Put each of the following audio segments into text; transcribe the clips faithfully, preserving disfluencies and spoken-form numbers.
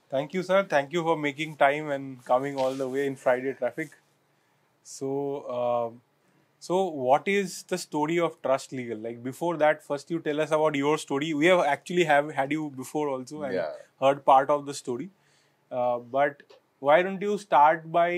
Thank you, sir. Thank you for making time and coming all the way in Friday traffic. So, um so what is the story of Trust Legal? Like before that, first you tell us about your story. We have actually have had you before also and Yeah. heard part of the story. Uh, but why don't you start by?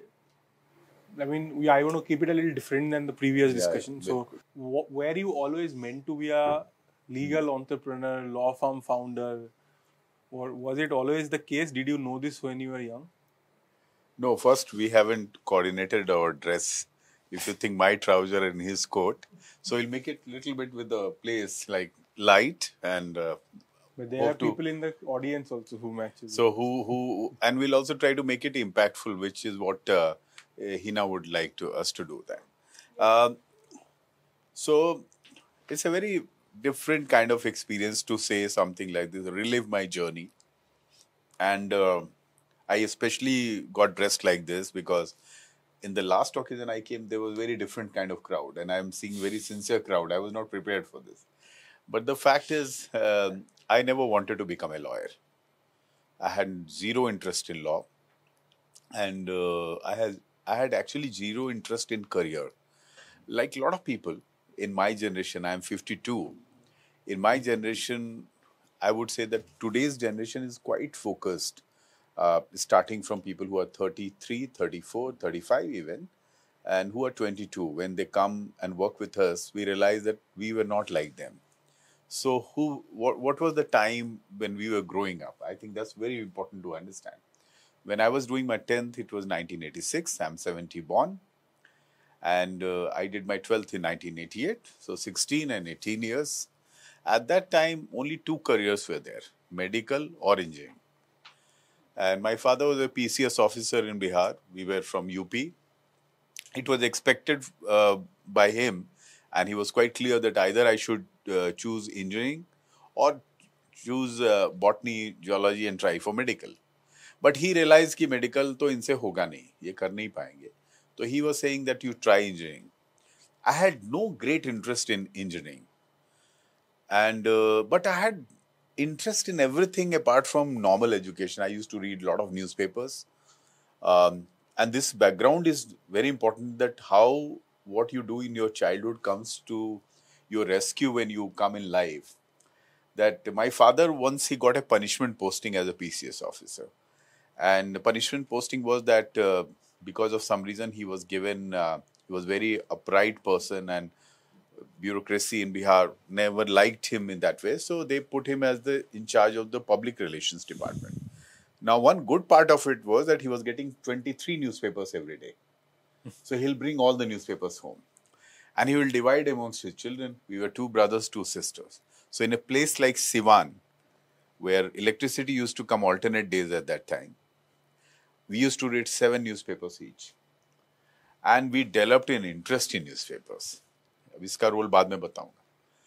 I mean, we, I want to keep it a little different than the previous Yeah, discussion. So, बिल्कुल. wh- were you always meant to be a legal entrepreneur, law firm founder, or was it always the case? Did you know this when you were young? No, first we haven't coordinated our dress. If you think my trouser and his coat, so we'll make it little bit with the place like light and uh, But there are hope to. people in the audience also who matches it. So who who and we'll also try to make it impactful, which is what uh, eh, Hina would like to us to do that. Um, so it's a very different kind of experience to say something like this, relive my journey, and uh, I especially got dressed like this because in the last occasion I came, there was very different kind of crowd, and I'm seeing very sincere crowd. I was not prepared for this, but the fact is, um, I never wanted to become a lawyer. I had zero interest in law, and uh, I had I had actually zero interest in career. Like a lot of people in my generation, I'm fifty-two. In my generation, I would say that today's generation is quite focused, uh, starting from people who are thirty-three, thirty-four, thirty-five even, and who are twenty-two. When they come and work with us, we realize that we were not like them. So, who, what, what was the time when we were growing up? I think that's very important to understand. When I was doing my tenth, it was nineteen eighty-six. I'm seventy born. And uh, I did my twelfth in nineteen eighty-eight. So, sixteen and eighteen years. At that time, only two careers were there, medical or engineering. And my father was a P C S officer in Bihar. We were from U P. It was expected uh, by him, and he was quite clear that either I should uh, choose engineering or choose uh, botany, geology, and try for medical. But he realized कि medical तो इनसे होगा नहीं, ये कर नहीं पाएंगे. So he was saying that you try engineering. I had no great interest in engineering, and uh, but I had interest in everything apart from normal education. I used to read a lot of newspapers, um, and this background is very important. That how what you do in your childhood comes to your rescue when you come in life. That my father once he got a punishment posting as a P C S officer, and the punishment posting was that uh, because of some reason he was given uh, he was very upright person, and bureaucracy in Bihar never liked him in that way, so they put him as the in charge of the public relations department. Now one good part of it was that he was getting twenty-three newspapers every day, so he'll bring all the newspapers home and he will divide amongst his children. We were two brothers, two sisters. So in a place like Siwan, where electricity used to come alternate days at that time, we used to read seven newspapers each. And we developed an interest in newspapers. अब इसका role बाद में बताऊंगा.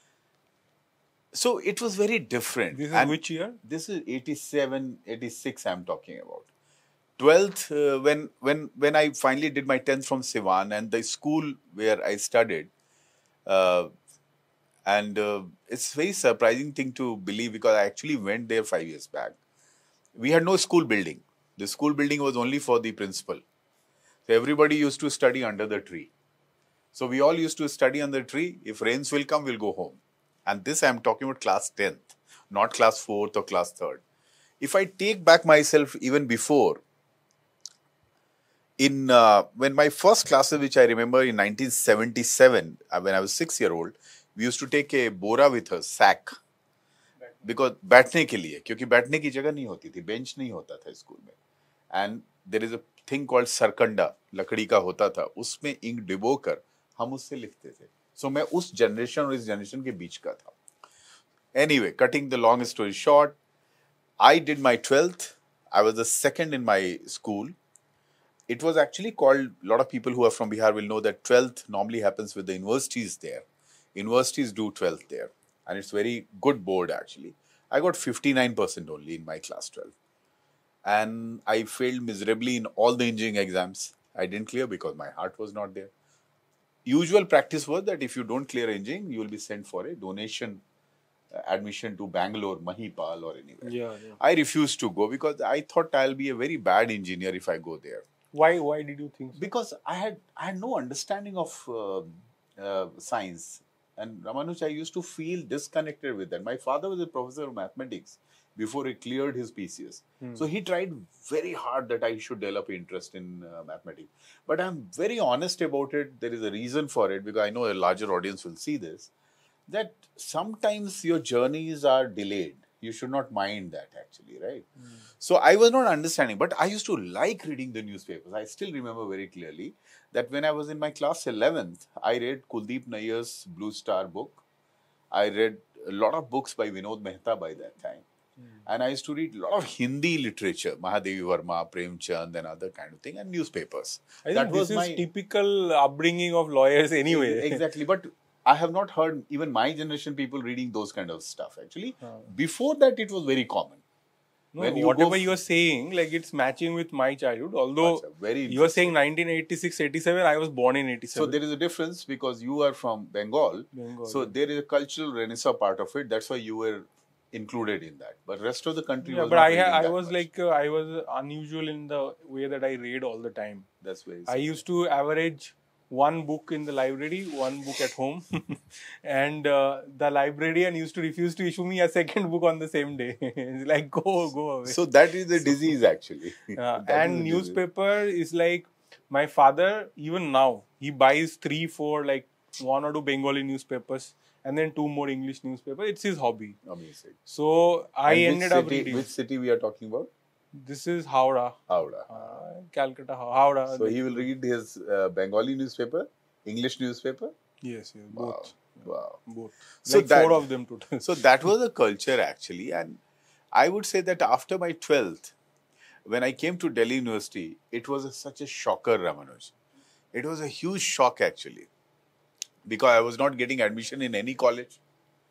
So it was very different. This is And which year? this is eighty-seven, eighty-six I'm talking about. twelfth, uh, when, when, when I finally did my tenth from Siwan and the school where I studied, uh, and uh, it's a very surprising thing to believe because I actually went there five years back. We had no school building. The school building was only for the principal. So everybody used to study under the tree. So we all used to study under the tree. If rains will come, we'll go home. And this I'm talking about class tenth, not class fourth or class third. If I take back myself even before, in uh, when my first classes, which I remember in nineteen seventy-seven, uh, when I was six year old, we used to take a bora with us, sack, because बैठने के लिए, क्योंकि बैठने की जगह नहीं होती थी, बेंच नहीं होता था स्कूल में, and there is a thing called Sarkanda, लकड़ी का होता था, उसमें इंक डिबोकर हम उससे लिखते थे. So मैं उस जनरेशन और इस जनरेशन के बीच का था. Anyway, cutting the long story short, I did my twelfth. I was the second in my school. It was actually called, a lot of people who are from Bihar will know that twelfth normally happens with the universities there. Universities do twelfth there. And it's very good board actually. I got fifty-nine percent only in my class twelve. And I failed miserably in all the engineering exams. I didn't clear because my heart was not there. Usual practice was that if you don't clear engineering, you will be sent for a donation uh, admission to Bangalore, Mahipal or anywhere. Yeah, yeah. I refused to go because I thought I'll be a very bad engineer if I go there. Why? Why did you think so? Because I had I had no understanding of uh, uh, science. And Ramanuj, I used to feel disconnected with that. My father was a professor of mathematics before he cleared his P C S. Hmm. So he tried very hard that I should develop interest in uh, mathematics. But I'm very honest about it. There is a reason for it because I know a larger audience will see this. That sometimes your journeys are delayed. You should not mind that actually, right? Hmm. So I was not understanding, but I used to like reading the newspapers. I still remember very clearly that when I was in my class eleventh, I read Kuldeep Nayyar's Blue Star book. I read a lot of books by Vinod Mehta by that time. And I used to read a lot of Hindi literature, Mahadevi Verma, Premchand and other kind of thing, and newspapers. I think that this was is my typical upbringing of lawyers anyway. Exactly, but I have not heard even my generation people reading those kind of stuff actually. Huh. Before that, it was very common. No, When you whatever go f- you are saying, like it's matching with my childhood. Although Achha, very you are saying nineteen eighty-six, eighty-seven, I was born in So eighty-seven. there is a difference because you are from Bengal. Bengal, So yeah. there is a cultural renaissance part of it. That's why you were included in that. But rest of the country Yeah, was but not I reading ha- I that was much. like uh, I was unusual in the way that I read all the time. That's very I used to average one book in the library, one book at home, and uh, the librarian used to refuse to issue me a second book on the same day. It's like go go away. So that is the disease actually. Uh, That is and the disease. newspaper is like my father, even now, he buys three, four, like one or two Bengali newspapers and then two more English newspapers. It's his hobby. Amazing. So I And which ended up city- reading. Which city we are talking about? This is Howrah, Howrah. uh, Calcutta, Howrah. So he will read his uh, Bengali newspaper, English newspaper. Yes, yes, both. Wow. Wow. Both. So like that- four of them total. So that was a culture actually. And I would say that after my twelfth, when I came to Delhi University, it was a, such a shocker, Ramanuj. It was a huge shock actually. Because I was not getting admission in any college.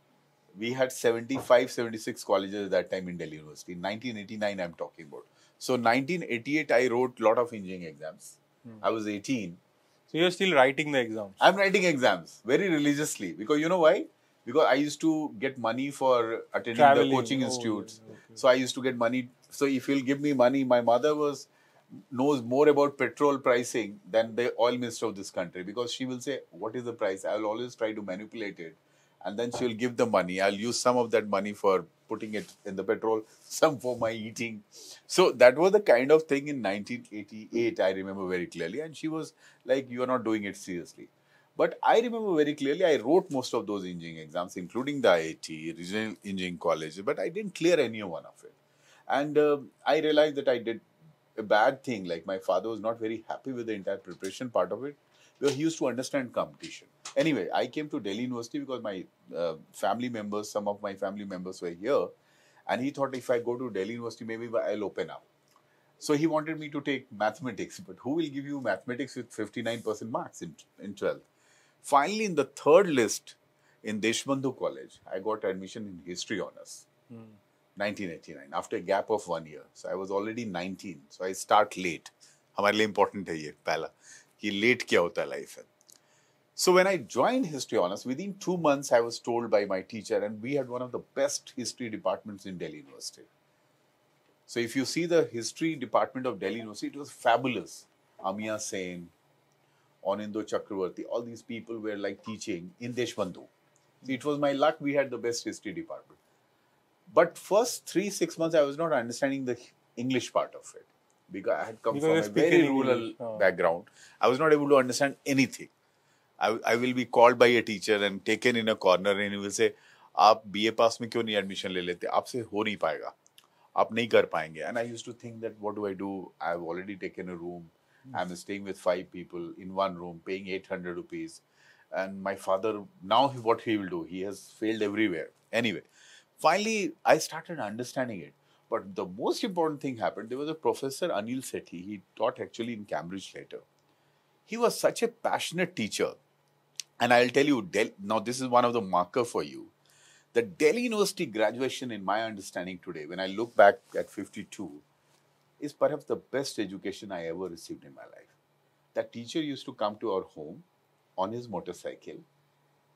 We had seventy-five, seventy-six colleges at that time in Delhi University. In nineteen eighty-nine, I'm talking about. So nineteen eighty-eight, I wrote a lot of engineering exams. I was eighteen. So you're still writing the exams. I'm writing exams very religiously because you know why? Because I used to get money for attending Traveling. the coaching Oh, institutes. yeah, okay. So I used to get money. So if you'll give me money, my mother was knows more about petrol pricing than the oil minister of this country because she will say, what is the price? I will always try to manipulate it. And then she'll give the money. I'll use some of that money for putting it in the petrol, some for my eating. So that was the kind of thing in nineteen eighty-eight, I remember very clearly. And she was like, you are not doing it seriously. But I remember very clearly, I wrote most of those engineering exams, including the I I T, Regional Engineering College, but I didn't clear any one of it. And uh, I realized that I did a bad thing. Like my father was not very happy with the entire preparation part of it. Because he used to understand competition. Anyway, I came to Delhi University because my uh, family members, some of my family members were here. And he thought if I go to Delhi University, maybe I'll open up. So he wanted me to take mathematics. But who will give you mathematics with fifty-nine percent marks in, in twelfth? Finally, in the third list in Deshbandhu College, I got admission in history honors. Hmm. nineteen eighty-nine, after a gap of one year. So I was already nineteen. So I start late. हमारे लिए important है ये पहला कि late क्या होता है life है. So when I joined history honors, within two months I was told by my teacher, and we had one of the best history departments in Delhi University. So if you see the history department of Delhi University, it was fabulous. Amiya Sen, Anindo Chakravarti, all these people were like teaching in Deshbandhu. So it was my luck we had the best history department. But first three, six months, I was not understanding the English part of it. Because I had come Because from you're a very speaking rural English. Oh. background. I was not able to understand anything. I, I will be called by a teacher and taken in a corner and he will say, आप B A पास में क्यों नहीं admission ले लेते? आपसे हो नहीं पाएगा. आप नहीं कर पाएंगे. And I used to think that what do I do? I've already taken a room. I'm staying with five people in one room, paying eight hundred rupees. And my father, now he- what he will do? He has failed everywhere. Anyway, finally, I started understanding it. But the most important thing happened. There was a professor, Anil Sethi. He taught actually in Cambridge later. He was such a passionate teacher. And I'll tell you, Del- now this is one of the marker for you. The Delhi University graduation, in my understanding today, when I look back at fifty-two, is perhaps the best education I ever received in my life. That teacher used to come to our home on his motorcycle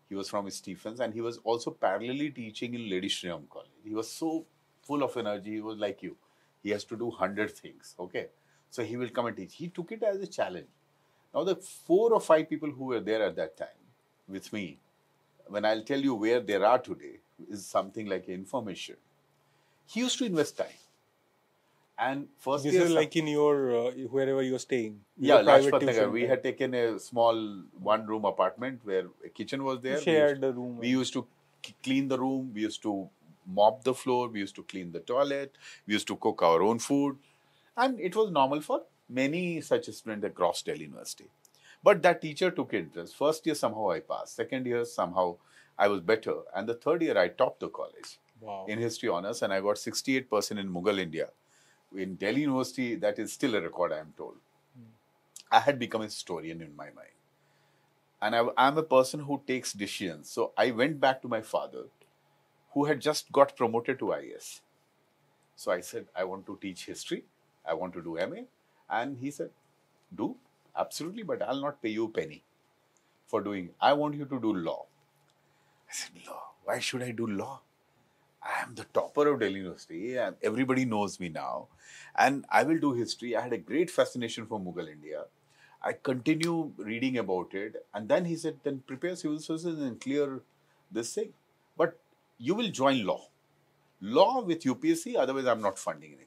He was from Stephens, and he was also parallelly teaching in Lady Shriram College. He was so full of energy. He was like you. He has to do one hundred things, okay? So he will come and teach. He took it as a challenge. Now, the four or five people who were there at that time with me, when I'll tell you where they are today, is something like information. He used to invest time. And first This year, is like in your, uh, wherever you're staying. yeah, Your private Lajpat Nagar. tuition We time. had taken a small one-room apartment where a kitchen was there. You shared we used, the room. We used to k- clean the room. We used to mop the floor. We used to clean the toilet. We used to cook our own food. And it was normal for many such students across Delhi University. But that teacher took interest. First year, somehow I passed. Second year, somehow I was better. And the third year, I topped the college Wow. in history honors. And I got sixty-eight percent in Mughal India. In Delhi University, that is still a record, I am told. Mm. I had become a historian in my mind. And I am a person who takes decisions. So I went back to my father, who had just got promoted to I A S. So I said, I want to teach history. I want to do M A. And he said, do, absolutely, but I'll not pay you a penny for doing. I want you to do law. I said, law? Why should I do law? I am the topper of Delhi University. And everybody knows me now. And I will do history. I had a great fascination for Mughal India. I continue reading about it. And then he said, then prepare civil services and clear this thing. But you will join law. Law with U P S C, otherwise I'm not funding anything.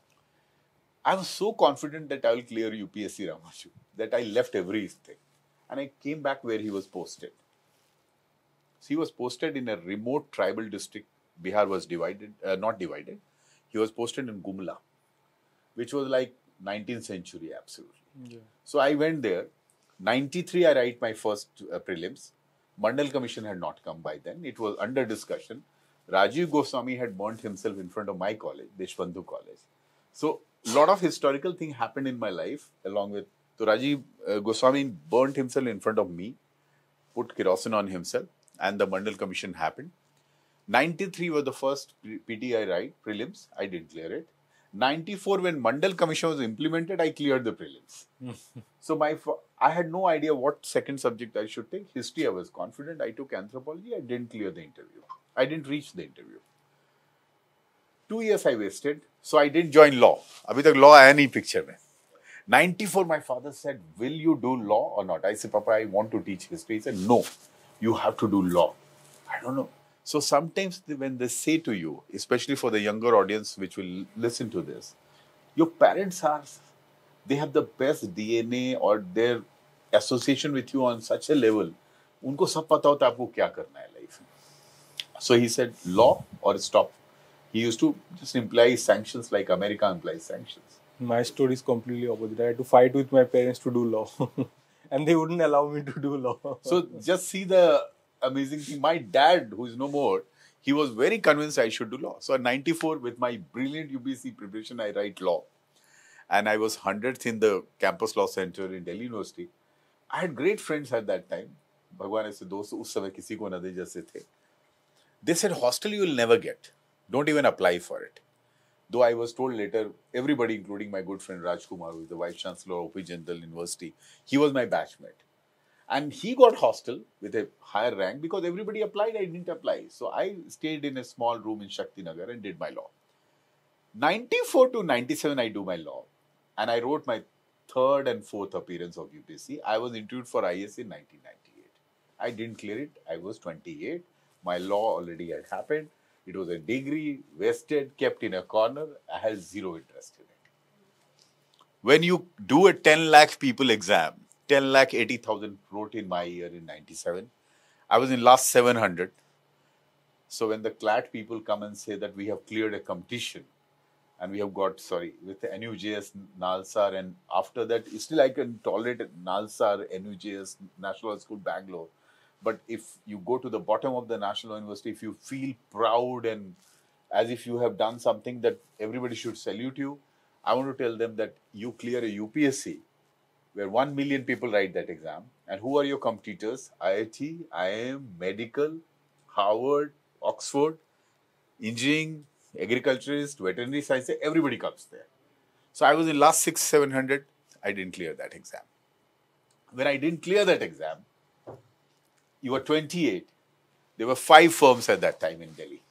I was so confident that I will clear U P S C Ramashu that I left everything. And I came back where he was posted. So he was posted in a remote tribal district. Bihar was divided, uh, not divided. He was posted in Gumla, which was like nineteenth century, absolutely. Yeah. So I went there. ninety-three, I write my first uh, prelims. Mandal Commission had not come by then. It was under discussion. Rajiv Goswami had burnt himself in front of my college, Deshbandhu College. So a lot of historical thing happened in my life along with. So Rajiv uh, Goswami burnt himself in front of me, put kerosene on himself, and the Mandal Commission happened. ninety-three was the first P T I write, prelims. I didn't clear it. ninety-four, when Mandal Commission was implemented, I cleared the prelims. So my I had no idea what second subject I should take. History, I was confident. I took anthropology. I didn't clear the interview. I didn't reach the interview. Two years I wasted. So I didn't join law. Abhi tak law aaya nahi picture mein. ninety-four, my father said, will you do law or not? I said, Papa, I want to teach history. He said, no, you have to do law. I don't know. So sometimes when they say to you, especially for the younger audience which will listen to this, your parents are, they have the best D N A or their association with you on such a level, unko sab pata hota aapko kya karna hai life mein. So he said, law or stop. He used to just imply sanctions like America implies sanctions. My story is completely opposite. I had to fight with my parents to do law. And they wouldn't allow me to do law. So just see the amazing thing. My dad, who is no more, he was very convinced I should do law. So at ninety-four, with my brilliant U B C preparation, I write law. And I was hundredth in the campus law center in Delhi University. I had great friends at that time. Bhagwan aise dost us samay kisi ko na de jaise the. They said, hostel you will never get. Don't even apply for it. Though I was told later, everybody, including my good friend Raj Kumar, who is the Vice Chancellor of O P Jindal University, he was my batchmate. And he got hostel with a higher rank because everybody applied, I didn't apply. So I stayed in a small room in Shakti Nagar and did my law. ninety-four to ninety-seven, I do my law. And I wrote my third and fourth appearance of U P S C. I was interviewed for I A S in nineteen ninety-eight. I didn't clear it. I was twenty-eight. My law already had happened. It was a degree, wasted, kept in a corner. I had zero interest in it. When you do a ten lakh people exam, ten lakh eighty thousand wrote in my year in ninety-seven. I was in last seven hundred. So when the C L A T people come and say that we have cleared a competition and we have got, sorry, with the N U J S, Nalsar, and after that, still I can tolerate Nalsar, N U J S, National School, Bangalore. But if you go to the bottom of the National University, if you feel proud and as if you have done something that everybody should salute you, I want to tell them that you clear a U P S C where one million people write that exam. And who are your competitors? I I T, I I M, Medical, Harvard, Oxford, Engineering, Agriculturist, Veterinary Science, everybody comes there. So I was in last six, seven hundred. I didn't clear that exam. When I didn't clear that exam, you were twenty-eight. There were five firms at that time in Delhi.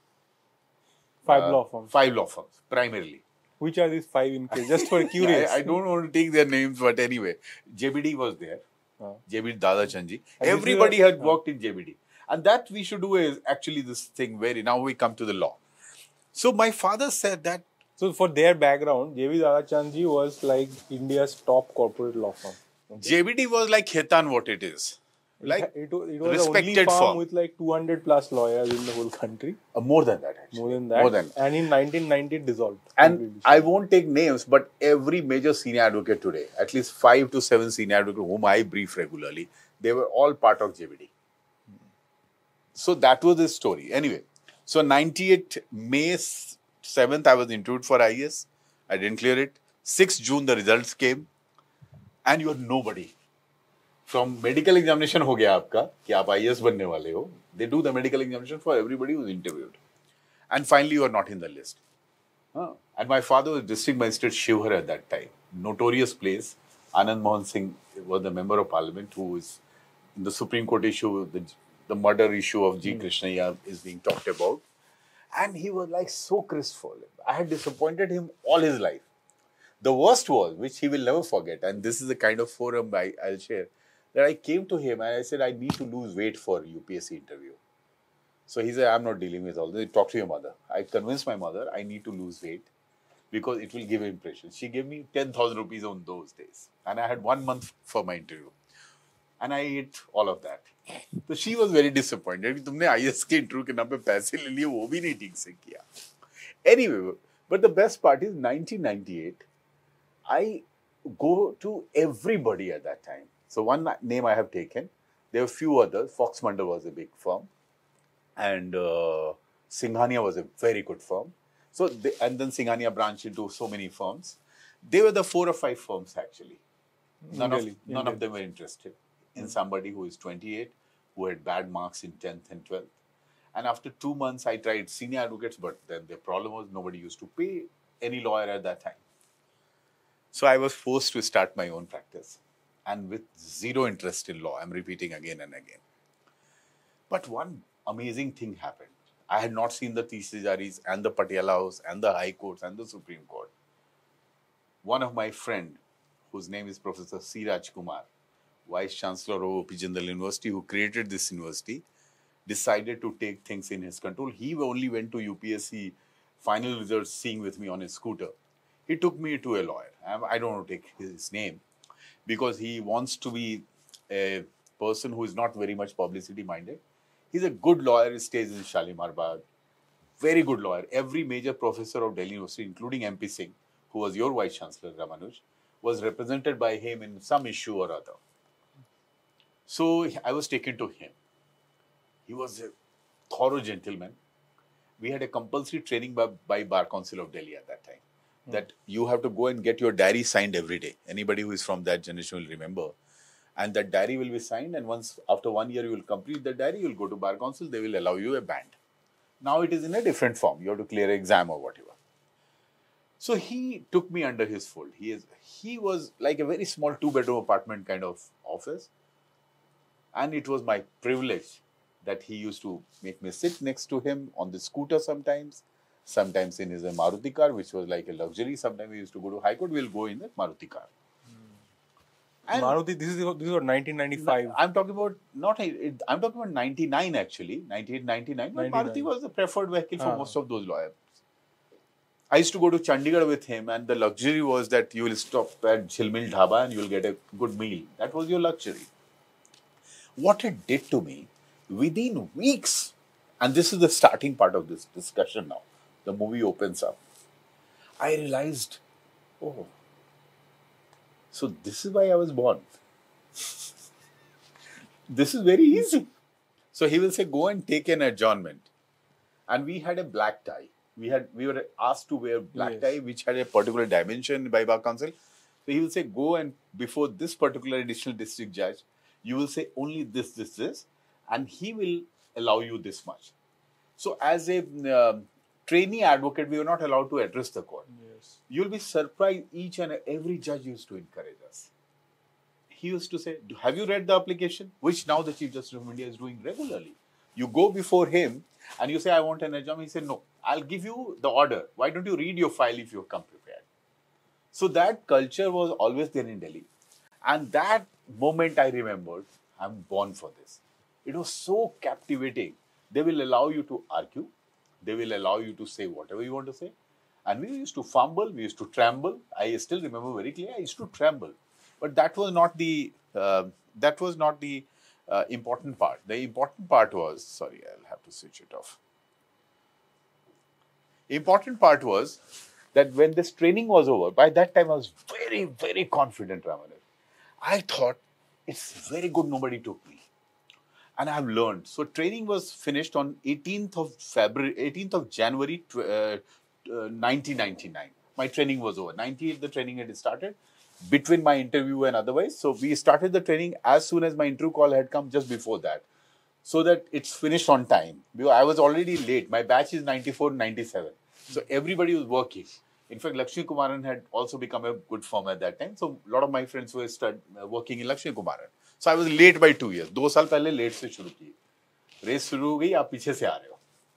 Five Uh, law firms. Five law firms, primarily. Which are these five in case? Just for curious. I, I don't want to take their names, but anyway, J B D was there. Uh, J B D Dada Chandji. And this is Everybody a- had worked in J B D. And that we should do is actually this thing where now we come to the law. So my father said that So for their background, J V Dada Chandji was like India's top corporate law firm. J B D was like Khaitan what it is. Like it, it, it was the only respected firm, firm. with like two hundred plus lawyers in the whole country. Uh, more than that actually. More than that. More than And in nineteen ninety it dissolved. And completely. I won't take names, but every major senior advocate today, at least five to seven senior advocates whom I brief regularly, they were all part of J B D. So that was the story. Anyway, so ninety-eight May seventh, I was interviewed for I A S. I didn't clear it. sixth June, the results came. And you're nobody. From medical examination हो गया आपका कि आप I A S बनने वाले हो. They do the medical examination for everybody who's interviewed. And finally, you are not in the list. Huh. And my father was district magistrate Shivhar at that time. Notorious place. Anand Mohan Singh was the member of parliament who is in the Supreme Court issue, the, the murder issue of G. Krishnaiah is being talked about. And he was like so crestfallen. I had disappointed him all his life. The worst was, which he will never forget, and this is the kind of forum I, I'll share, that I came to him and I said, I need to lose weight for U P S C interview. So he said, I'm not dealing with all this. Talk to your mother. I convinced my mother I need to lose weight because it will give impression. She gave me ten thousand rupees on those days. And I had one month for my interview. And I ate all of that. So she was very disappointed. तुमने I A S के interview के नाम पे पैसे ले लिए वो भी नहीं ठीक से किया. Anyway, but the best part is nineteen ninety-eight, I go to everybody at that time. So one name I have taken. There were a few others. Fox Mandal was a big firm. And uh, Singhania was a very good firm. So they, and then Singhania branched into so many firms. They were the four or five firms actually. None, Really? of, none of them were interested in somebody who is twenty-eight, who had bad marks in tenth and twelfth. And after two months, I tried senior advocates, but then the problem was nobody used to pay any lawyer at that time. So I was forced to start my own practice. And with zero interest in law, I'm repeating again and again. But one amazing thing happened. I had not seen the Tisijaris and the Patiala House and the High Courts and the Supreme Court. One of my friend, whose name is Professor C. Rajkumar, Vice Chancellor of O P Jindal University, who created this university, decided to take things in his control. He only went to U P S C final results seeing with me on his scooter. He took me to a lawyer. I don't want to take his name because he wants to be a person who is not very much publicity minded. He's a good lawyer. He stays in Shalimar Bagh. Very good lawyer. Every major professor of Delhi University, including M P Singh, who was your Vice Chancellor, Ramanuj, was represented by him in some issue or other. So I was taken to him. He was a thorough gentleman. We had a compulsory training by, by Bar Council of Delhi at that time. Mm. That you have to go and get your diary signed every day. Anybody who is from that generation will remember. And that diary will be signed, and once after one year you will complete the diary, you will go to Bar Council, they will allow you a band. Now it is in a different form. You have to clear an exam or whatever. So he took me under his fold. He is he was like a very small two-bedroom apartment kind of office. And it was my privilege that he used to make me sit next to him on the scooter sometimes, sometimes in his Maruti car, which was like a luxury. Sometimes we used to go to High Court, we'll go in the Maruti car. And Maruti, this is this is what nineteen ninety-five. I'm talking about not. It, I'm talking about ninety-nine actually, ninety-eight, ninety-nine. But Maruti was the preferred vehicle for ah. most of those lawyers. I used to go to Chandigarh with him, and the luxury was that you will stop at Jhilmil Dhaba and you will get a good meal. That was your luxury. What it did to me, within weeks, and this is the starting part of this discussion now. The movie opens up. I realized, oh. So this is why I was born. This is very easy. So he will say, go and take an adjournment. And we had a black tie. We had we were asked to wear black yes. tie, which had a particular dimension by Bar Council. So he will say, go and before this particular additional district judge, you will say only this, this, this, and he will allow you this much. So as a uh, trainee advocate, we were not allowed to address the court. Yes. You'll be surprised, each and every judge used to encourage us. he used to say, have you read the application? Which now the Chief Justice of India is doing regularly. You go before him and you say, I want an exam. He said, no, I'll give you the order. Why don't you read your file if you come prepared? So that culture was always there in Delhi. And that moment I remembered, I'm born for this. It was so captivating. They will allow you to argue. They will allow you to say whatever you want to say. And we used to fumble, we used to tremble. I still remember very clearly, I used to tremble. But that was not the, uh, that was not the uh, important part. The important part was, sorry, I'll have to switch it off. Important part was that when this training was over, by that time I was very, very confident, Ramanan. I thought, it's very good nobody took me. And I have learned. So training was finished on eighteenth of February, eighteenth of January, uh, Uh, nineteen ninety-nine. My training was over. ninetieth, the training had started between my interview and otherwise. So we started the training as soon as my interview call had come, just before that, so that it's finished on time. Because I was already late. My batch is ninety-four, ninety-seven. So everybody was working. In fact, Lakshmi Kumaran had also become a good firm at that time. So a lot of my friends were stud, uh, working in Lakshmi Kumaran. So I was late by two years. दो साल पहले late से शुरू की. Race शुरू हो गई, आप पीछे से आ रहे हो.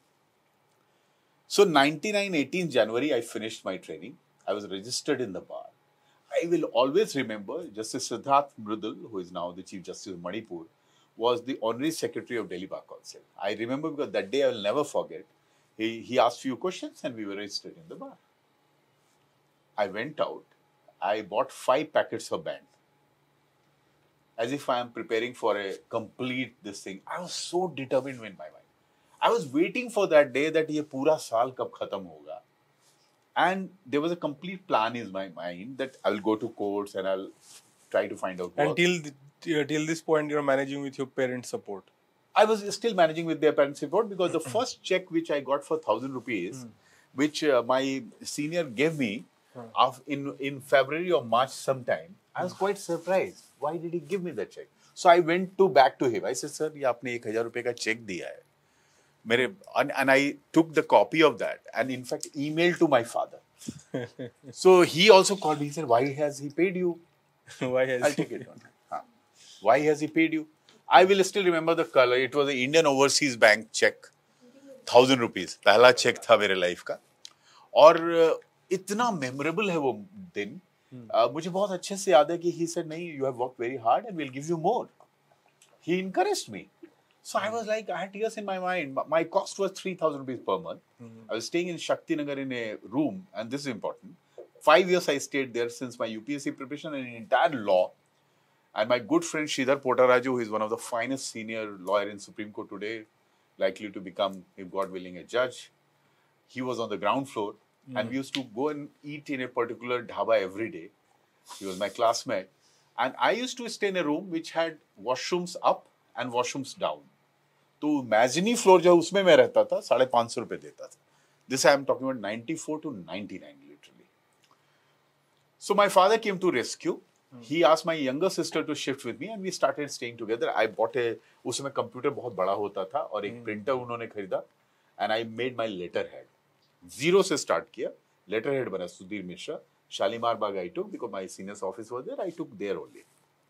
So ninety-nine, eighteenth January, I finished my training. I was registered in the bar. I will always remember Justice Siddharth Mridul, who is now the Chief Justice of Manipur, was the Honorary Secretary of Delhi Bar Council. I remember because that day I will never forget. He, he asked few questions and we were registered in the bar. I went out. I bought five packets of band. As if I am preparing for a complete this thing. I was so determined in my mind. I was waiting for that day that ये पूरा साल कब खत्म होगा. And there was a complete plan in my mind that I will go to courts and I'll try to find out work. And till, the, till this point, you're managing with your parents' support. I was still managing with their parents' support because the first check which I got for one thousand rupees, mm. which uh, my senior gave me mm. of in, in February or March sometime, I was quite surprised. Why did he give me that check? So I went to back to him. I said, sir, ये आपने एक हजार रुपए का check दिया है. मेरे, and, and I took the copy of that and in fact emailed to my father. So he also called me. He said, why has he paid you? Why has I'll take it on. Huh. Why has he paid you? I will still remember the color. It was an Indian Overseas Bank check. Thousand rupees. पहला check था मेरे life का. और इतना memorable है वो दिन. Uh, मुझे बहुत अच्छे से याद है कि he said, नहीं, you have worked very hard and we'll give you more. He encouraged me. So I was like, I had tears in my mind. My cost was three thousand rupees per month. Mm-hmm. I was staying in Shakti Nagar in a room, and this is important. Five years I stayed there since my U P S C preparation and entire law. And my good friend Sridhar Pottaraju, who is one of the finest senior lawyer in Supreme Court today, likely to become, if God willing, a judge. He was on the ground floor, mm-hmm. and we used to go and eat in a particular dhaba every day. He was my classmate. And I used to stay in a room which had washrooms up and washrooms down. तो mezzanine floor जो उसमें मैं रहता था साढ़े पाँच सौ रुपए देता था. This I am talking about ninety-four to ninety-nine literally. So my father came to rescue. Hmm. He asked my younger sister to shift with me and we started staying together. I bought a, उसमें computer बहुत बड़ा होता था और एक printer उन्होंने खरीदा and I made my letterhead. Zero से start किया. Letterhead बना Sudhir Mishra. Shalimar Bagh I took because my senior's office was there. I took there only.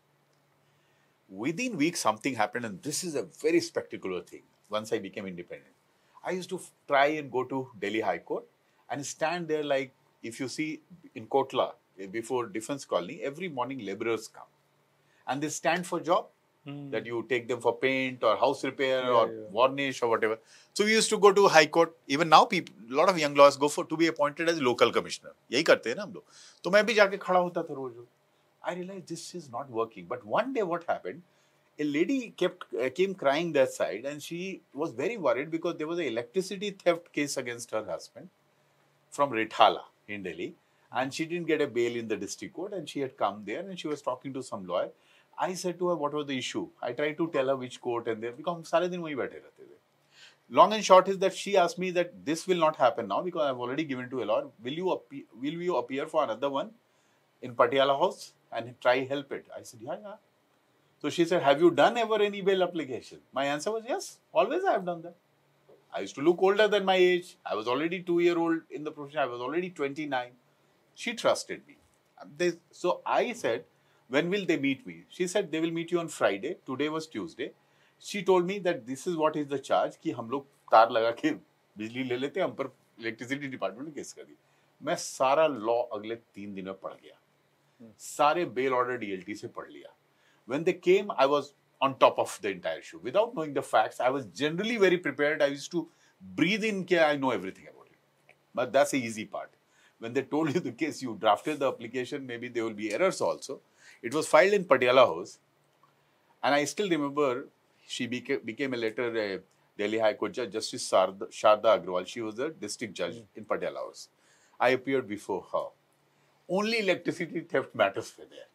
Within weeks, something happened, and this is a very spectacular thing. Once I became independent, I used to try and go to Delhi High Court and stand there like, if you see in Kotla, before Defense Colony, every morning laborers come. And they stand for job, hmm. that you take them for paint or house repair yeah, or yeah. varnish or whatever. So we used to go to High Court. Even now, people, a lot of young lawyers go for to be appointed as local commissioner. यही करते हैं ना हम लोग. तो मैं भी जाके खड़ा होता था रोज. I realized this is not working. But one day what happened, a lady kept uh, came crying that side and she was very worried because there was an electricity theft case against her husband from Rithala in Delhi. And she didn't get a bail in the district court and she had come there and she was talking to some lawyer. I said to her, what was the issue? I tried to tell her which court and there, because हम सारे दिन वहीं बैठे रहते थे. Long and short is that she asked me that this will not happen now because I've already given to a lawyer. Will you, appear, will you appear for another one in Patiala House and try help it? I said, yeah, yeah. So she said, have you done ever any bail application? My answer was, yes, always I have done that. I used to look older than my age. I was already two year old in the profession. I was already twenty-nine. She trusted me. They, so I said, when will they meet me? She said they will meet you on Friday. Today was Tuesday. She told me that this is what is the charge कि हम लोग तार लगा के बिजली ले लेते हैं, हम पर इलेक्ट्रिसिटी डिपार्टमेंट ने केस कर दी. मैं सारा लॉ अगले तीन दिन में पढ़ गया, सारे बेल ऑर्डर डीएलटी से पढ़ लिया. When they came, I was on top of the entire show. Without knowing the facts, I was generally very prepared. I used to breathe in that I know everything about it. But that's the easy part. When they told you the case, you drafted the application, maybe there will be errors also. It was filed in Patiala House. And I still remember, she became, became a later uh, Delhi High Court Judge, Justice Sharda, Sharda Agrawal. She was the district judge mm. in Patiala House. I appeared before her. Only electricity theft matters were there.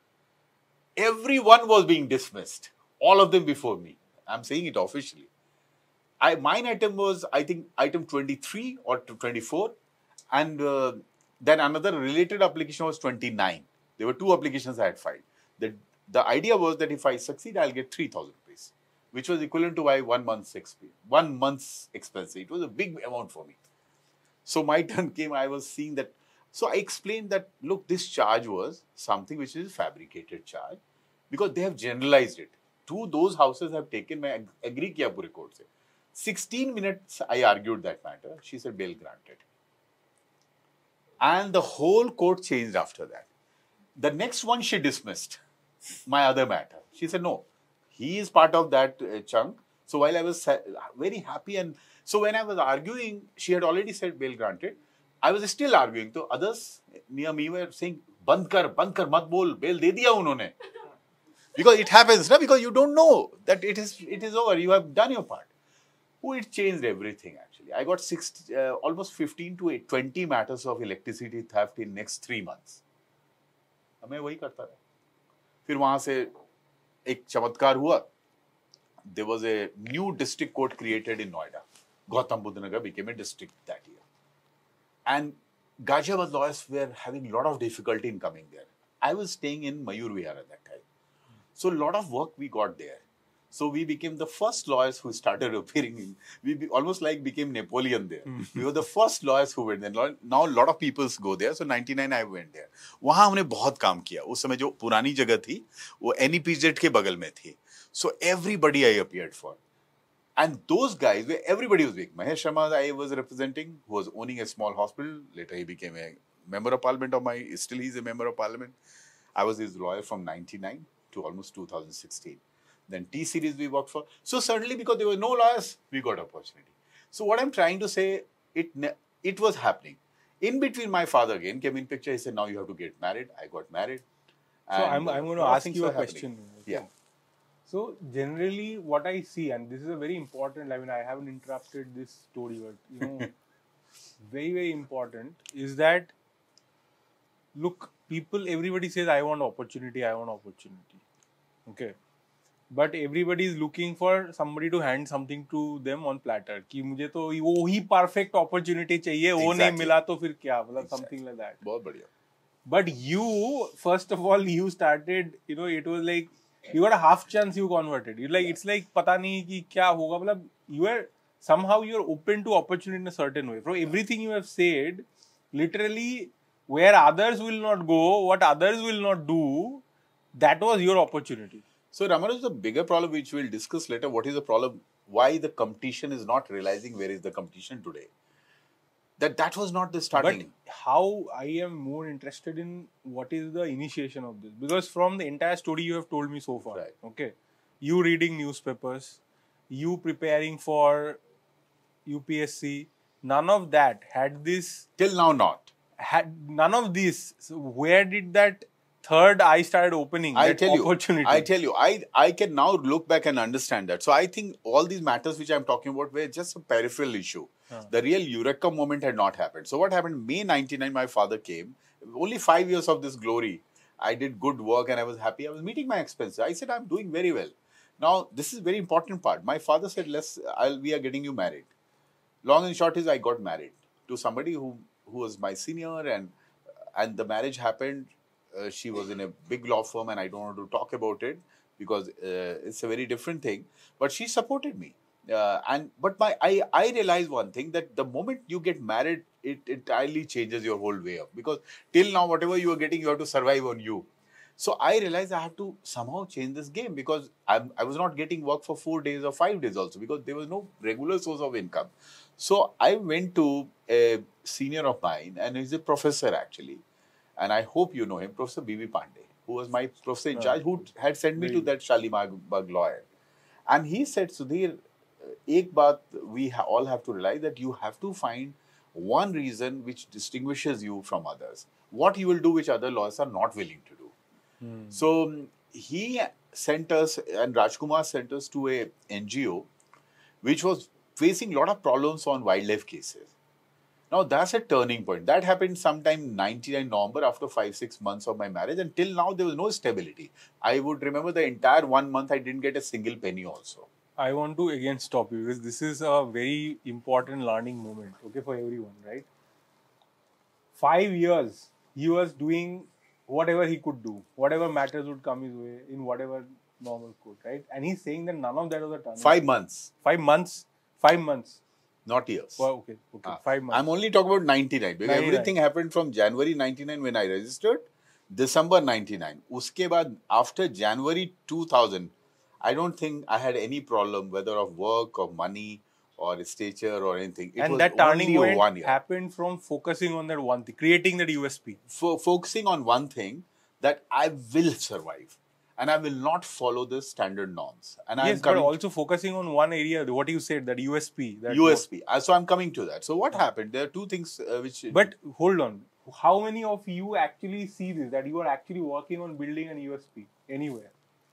Everyone was being dismissed. All of them before me. I'm saying it officially. I, mine item was, I think, item twenty-three or twenty-four. And uh, then another related application was twenty-nine. There were two applications I had filed. The, the idea was that if I succeed, I'll get three thousand rupees, which was equivalent to my one month's expense. One month's expense. It was a big amount for me. So my turn came, I was seeing that. So I explained that, look, this charge was something which is a fabricated charge because they have generalized it. Two those houses have taken my agree kiya pure court se. sixteen minutes I argued that matter. She said bail granted. And the whole court changed after that. The next one she dismissed, my other matter. She said, no, he is part of that uh, chunk. So while I was very happy, and so when I was arguing, she had already said bail granted. I was still arguing. So others near me were saying, band kar, band kar, mat bol, bail de diya unhone. Because it happens, no? Because you don't know that it is it is over. You have done your part. Oh, it changed everything actually. I got six, uh, almost fifteen to twenty matters of electricity theft in next three months. मैं वही करता रहा. फिर वहाँ से एक चमत्कार हुआ. There was a new district court created in Noida. Gautam Buddha Nagar became a district that year. And Ghaziabad lawyers were having a lot of difficulty in coming there. I was staying in Mayur Vihar at that time. So a lot of work we got there. So we became the first lawyers who started appearing in, we be, almost like became Napoleon there. Mm-hmm. We were the first lawyers who went there. Now a lot of people go there. So ninety-nine I went there. वहाँ हमने बहुत काम किया. उस समय जो पुरानी जगह थी, वो N E P Z के बगल में थी. So everybody I appeared for. And those guys, where everybody was big. Mahesh Sharma I was representing, who was owning a small hospital. Later he became a member of parliament of my, still he's a member of parliament. I was his lawyer from ninety-nine to almost two thousand sixteen. Then T-Series we worked for. So suddenly, because there were no lawyers, we got opportunity. So what I'm trying to say, it it was happening. In between, my father again came in picture. He said, now you have to get married. I got married. So I'm, I'm going to ask you a question. Okay. Yeah. So generally what I see, and this is a very important, I mean, I haven't interrupted this story, but you know, very, very important is that, look, people, everybody says, I want opportunity, I want opportunity. Okay. But everybody is looking for somebody to hand something to them on platter. कि मुझे तो वो ही perfect opportunity चाहिए, वो नहीं मिला तो फिर क्या, मतलब something like that. बहुत बढ़िया. But you, first of all, you started, you know, it was like, you got a half chance you converted. You like, yeah. It's like, पता नहीं कि क्या होगा, मतलब you are, somehow you are open to opportunity in a certain way. From everything you have said, literally, where others will not go, what others will not do, that was your opportunity. So, Ramanuj, the bigger problem which we'll discuss later, what is the problem, why the competition is not realizing where is the competition today. That that was not the starting. But how I am more interested in what is the initiation of this. Because from the entire story you have told me so far, right. Okay, you reading newspapers, you preparing for U P S C, none of that had this... Till now not. Had none of this. So where did that third eye started opening, I that tell opportunity? You, I tell you, I, I can now look back and understand that. So I think all these matters which I'm talking about were just a peripheral issue. Huh. The real Eureka moment had not happened. So what happened, May ninety-nine, my father came. Only five years of this glory. I did good work and I was happy. I was meeting my expenses. I said, I'm doing very well. Now, this is very important part. My father said, Let's, I'll, we are getting you married. Long and short is I got married to somebody who, who was my senior, and, and the marriage happened. Uh, she was in a big law firm, and I don't want to talk about it because uh, it's a very different thing. But she supported me. Uh, and But my I, I realized one thing, that the moment you get married, it entirely changes your whole way of. Because till now, whatever you are getting, you have to survive on you. So I realized I have to somehow change this game because I'm, I was not getting work for four days or five days also because there was no regular source of income. So I went to a senior of mine and he's a professor actually. And I hope you know him, Professor B V Pandey, who was my professor in charge, who had sent me to that Shalimar Bagh lawyer. And he said, Sudhir, ek baat we ha all have to realize that you have to find one reason which distinguishes you from others. What you will do which other lawyers are not willing to do. Hmm. So um, he sent us, and Rajkumar sent us to a N G O which was facing a lot of problems on wildlife cases. Now that's a turning point. That happened sometime ninety-nine November after five, six months of my marriage. And till now there was no stability. I would remember the entire one month I didn't get a single penny also. I want to again stop you because this is a very important learning moment, okay, for everyone, right? Five years he was doing whatever he could do, whatever matters would come his way in whatever normal court, right? And he's saying that none of that was a turning. Five months. Five months. Five months. Not years. Well, okay, okay. Ah, Five months. I'm only talking about ninety-nine. Because ninety-nine. Everything happened from January ninety-nine when I registered, December ninety-nine. Uske baad, after January two thousand, I don't think I had any problem whether of work or money or stature or anything. It and was that turning only point one year. happened from focusing on that one thing, creating that U S P. Fo focusing on one thing that I will survive. And I will not follow the standard norms. And yes, I'm coming but also focusing on one area, what you said, that U S P. That U S P. Uh, so I'm coming to that. So what happened? There are two things uh, which... But hold on. How many of you actually see this, that you are actually working on building an U S P anywhere?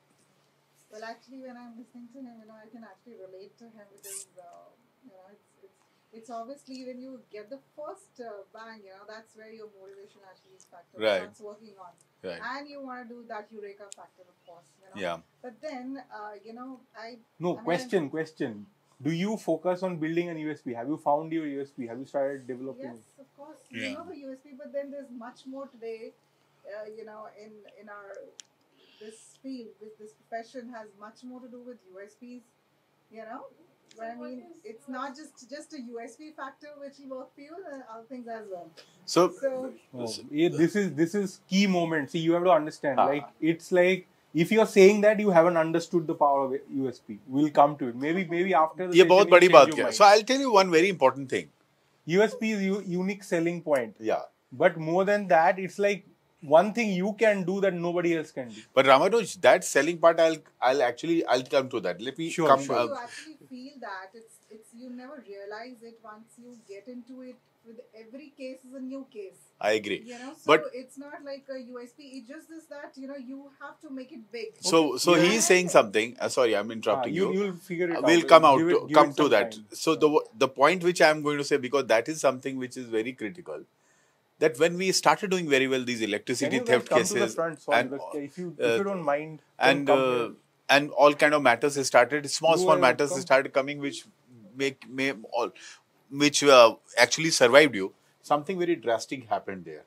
Well, actually, when I'm listening to him, you know, I can actually relate to him because, uh, you know, it's, it's, it's obviously when you get the first uh, bang, you know, that's where your motivation actually is factor right. starts working on. Right. And you want to do that eureka factor, of course. You know? Yeah. But then, uh, you know, I... No, I mean, question, I, question. Do you focus on building an U S P? Have you found your U S P? Have you started developing yes, it? Yes, of course. Yeah. You know the U S P, but then there's much more today, uh, you know, in, in our... This field, this, this profession has much more to do with U S Ps, you know? But I mean, it's not just just a U S P factor which will work for you, and other things as well. So, so oh, yeah, this is this is key moment. See, you have to understand. Ah. Like it's like if you are saying that you haven't understood the power of U S P, we'll come to it. Maybe maybe after the ये session, बहुत you बड़ी change बात your क्या? mind. So I'll tell you one very important thing. U S P is u- unique selling point. Yeah. But more than that, it's like one thing you can do that nobody else can do. But Ramanuj, that selling part, I'll I'll actually I'll come to that. Let me Sure, come. sure. Uh, you actually feel that it's it's you never realize it once you get into it. With every case is a new case. I agree. You know, so But it's not like a U S P. It just is that you know you have to make it big. so so Yeah. he's saying something. Uh, sorry, I'm Ah, interrupting you you. you'll figure it Uh, out. we'll come out Give to, it- give come it to some that. time. So the the point which I'm going to say, because that is something which is very critical, that when we started doing very well these Can electricity you guys theft come to the cases front? Sorry, and but if you uh, if you don't mind, can and come uh, here. and all kind of matters has started, small You small are matters welcome. started coming which make may all which uh, actually survived you. Something very drastic happened there.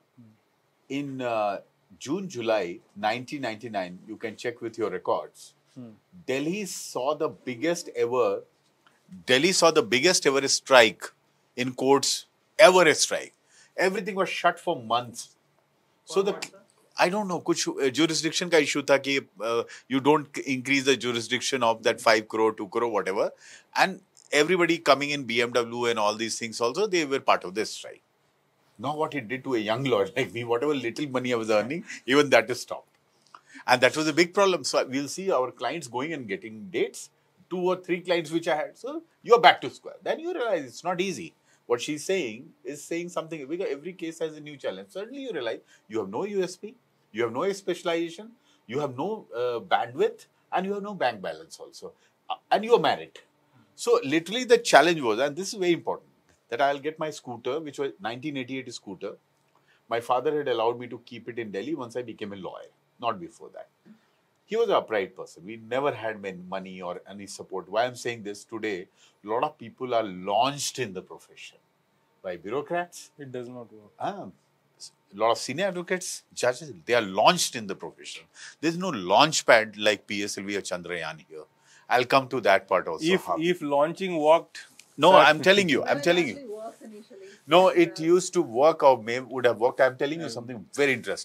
In uh, June, July nineteen ninety-nine, you can check with your records. Hmm. Delhi saw the biggest ever. Delhi saw the biggest ever strike in courts, ever a strike. Everything was shut for months. So the I don't know, कुछ uh, jurisdiction का issue था कि uh, you don't increase the jurisdiction of that five crore, two crore, whatever, and everybody coming in B M W and all these things also, they were part of this strike. Now what it did to a young lawyer like me, whatever little money I was earning, even that is stopped. And that was a big problem. So we'll see our clients going and getting dates, two or three clients which I had. So you're back to square. Then you realize it's not easy. What she's saying is saying something, because every case has a new challenge. Suddenly you realize you have no U S P, you have no specialization, you have no uh, bandwidth, and you have no bank balance also. Uh, and you're married. So literally the challenge was, and this is very important, that I'll get my scooter, which was nineteen eighty-eight scooter. My father had allowed me to keep it in Delhi once I became a lawyer, not before that. He was an upright person. We never had money or any support. Why I'm saying this today, a lot of people are launched in the profession by bureaucrats. It does not work. Ah, a lot of senior advocates, judges, they are launched in the profession. There's no launch pad like P S L V or Chandrayaan here. I'll come to that part also. If How- if launching worked, no, such- I'm telling you, I'm Well, telling it you. actually works initially. No, But, it uh, used to work or may would have worked. I'm telling you something very interesting here.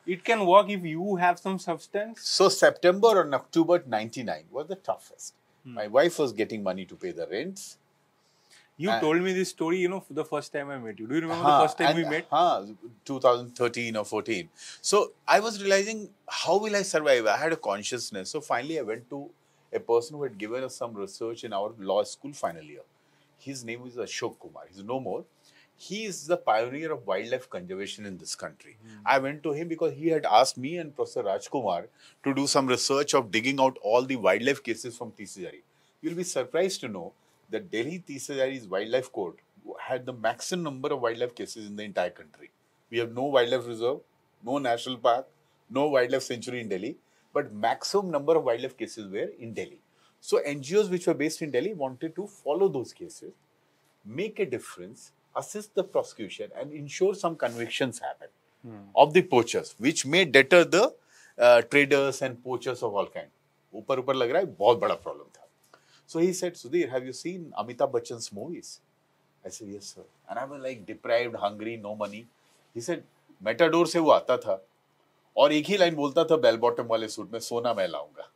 It can work if you have some substance. So September and October ninety-nine was the toughest. Hmm. My wife was getting money to pay the rents. You Uh, told me this story, you know, the first time I met you. Do you remember Huh, the first time and- we met? huh, twenty thirteen or fourteen. So I was realizing, how will I survive? I had a consciousness. So finally I went to a person who had given us some research in our law school final year. His name is Ashok Kumar. He's no more. He is the pioneer of wildlife conservation in this country. Hmm. I went to him because he had asked me and Professor Rajkumar to do some research of digging out all the wildlife cases from Tisijari. You'll be surprised to know that Delhi Tisijari's wildlife court had the maximum number of wildlife cases in the entire country. We have no wildlife reserve, no national park, no wildlife sanctuary in Delhi, but maximum number of wildlife cases were in Delhi. So N G Os which were based in Delhi wanted to follow those cases, make a difference, assist the prosecution and ensure some convictions happen of the poachers, which may deter the uh, traders and poachers of all kind. ऊपर ऊपर लग रहा है बहुत बड़ा problem था. So he said, Sudhir, have you seen Amitabh Bachchan's movies? I said, yes, sir. And I was like deprived, hungry, no money. He said, Matador से वो आता था और एक ही लाइन बोलता था बेल बॉटम वाले सूट में, सोना मैं लाऊंगा.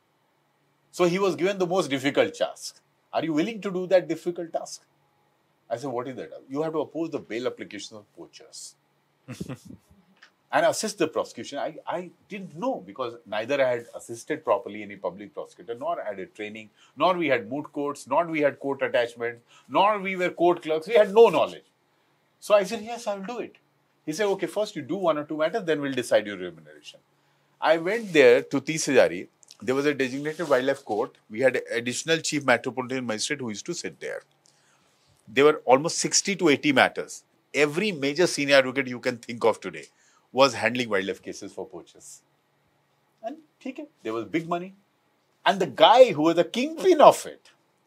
So he was given the most difficult task. Are you willing to do that difficult task? I said, what is that? You have to oppose the bail applications of poachers. And assist the prosecution. I, I didn't know because neither I had assisted properly any public prosecutor, nor I had a training, nor we had moot courts, nor we had court attachments, nor we were court clerks. We had no knowledge. So I said, yes, I'll do it. He said, okay, first you do one or two matters, then we'll decide your remuneration. I went there to Tisijari. There was a designated wildlife court. We had an additional chief metropolitan magistrate who used to sit there. There were almost sixty to eighty matters. Every major senior advocate you can think of today was handling wildlife cases for poachers. And okay, there was big money. And the guy who was the kingpin of it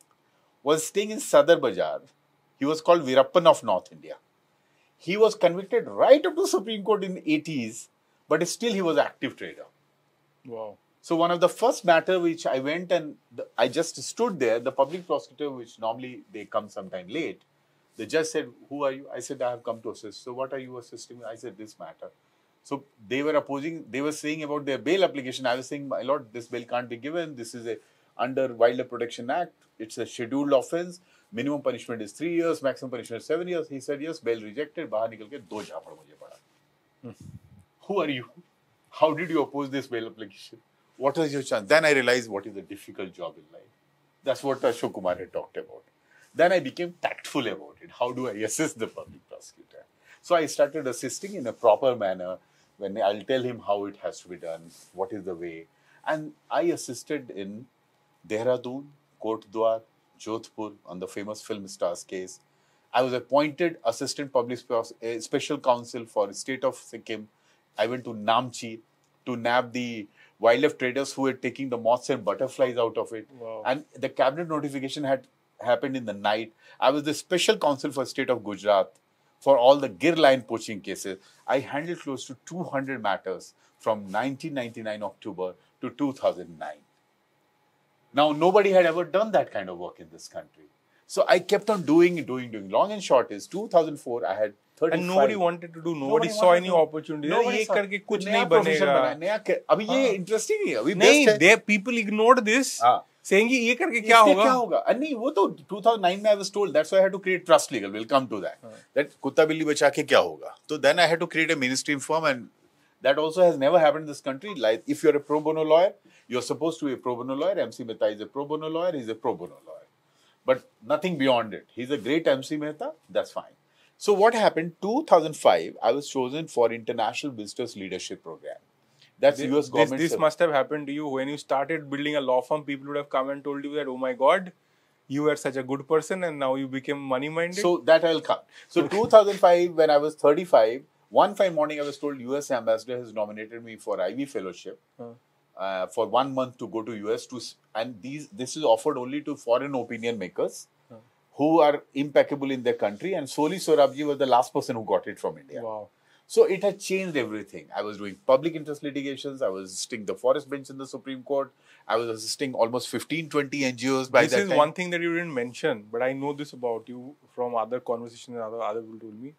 was staying in Sadar Bazaar. He was called Virappan of North India. He was convicted right up to Supreme Court in the eighties, but still he was an active trader. Wow. So one of the first matter which I went and the, I just stood there, the public prosecutor, which normally they come sometime late, the judge said, who are you? I said, I have come to assist. So what are you assisting me? I said, this matter. So they were opposing, they were saying about their bail application. I was saying, my lord, this bail can't be given. This is a under Wildlife Protection Act. It's a scheduled offence. Minimum punishment is three years, maximum punishment is seven years. He said, yes, bail rejected. Bahar nikal ke do jhapad mujhe pada. Who are you? How did you oppose this bail application? What was your chance? Then I realized what is a difficult job in life. That's what Ashok Kumar had talked about. Then I became tactful about it. How do I assist the public prosecutor? So I started assisting in a proper manner. When I'll tell him how it has to be done, what is the way. And I assisted in Dehradun, Kotdwar, Jodhpur on the famous film stars case. I was appointed assistant public special counsel for the state of Sikkim. I went to Namchi to nab the wildlife traders who were taking the moths and butterflies out of it. Wow. And the cabinet notification had happened in the night. I was the special counsel for state of Gujarat for all the Gir lion poaching cases. I handled close to two hundred matters from nineteen ninety-nine October to two thousand nine. Now, nobody had ever done that kind of work in this country. So I kept on doing, doing, doing. Long and short is two thousand four, I had thirty-five. And nobody wanted to do, nobody, Nobody saw wanted any to- opportunity. Nobody ये saw- करके कुछ नया नहीं profession बनेगा. बना, नया के- अभी ये हाँ. इंटरेस्टिंग है अभी नहीं, best है. they people ignored this, हाँ. saying कि ये करके क्या इससे होगा? क्या होगा? अरे नहीं, वो तो two thousand nine में I was told. That's why I had to create Trust Legal. We'll come to that. That कुत्ता बिल्ली बचा के क्या होगा? So then I had to create a ministry firm, and that also has never happened in this country. Like if you're a pro bono lawyer, you're supposed to be a pro bono lawyer. M C Mehta is a pro bono lawyer. He's a pro bono lawyer. But nothing beyond it. He's a great M C Mehta. That's fine. So what happened? two thousand five, I was chosen for International Visitors Leadership Program. That's This, U S this, government. this must have happened to you when you started building a law firm. People would have come and told you that, oh my God, you were such a good person and now you became money minded. So that I'll come. So two thousand five, when I was thirty-five, one fine morning I was told U S ambassador has nominated me for I V fellowship Huh. uh, for one month to go to U S to, s- and these this is offered only to foreign opinion makers Huh. who are impeccable in their country. And Soli Sorabji was the last person who got it from India. Wow. So it had changed everything. I was doing public interest litigations. I was assisting the forest bench in the Supreme Court. I was assisting almost fifteen, twenty N G Os by This that is time. one thing that you didn't mention, but I know this about you from other conversations and other, other people told me.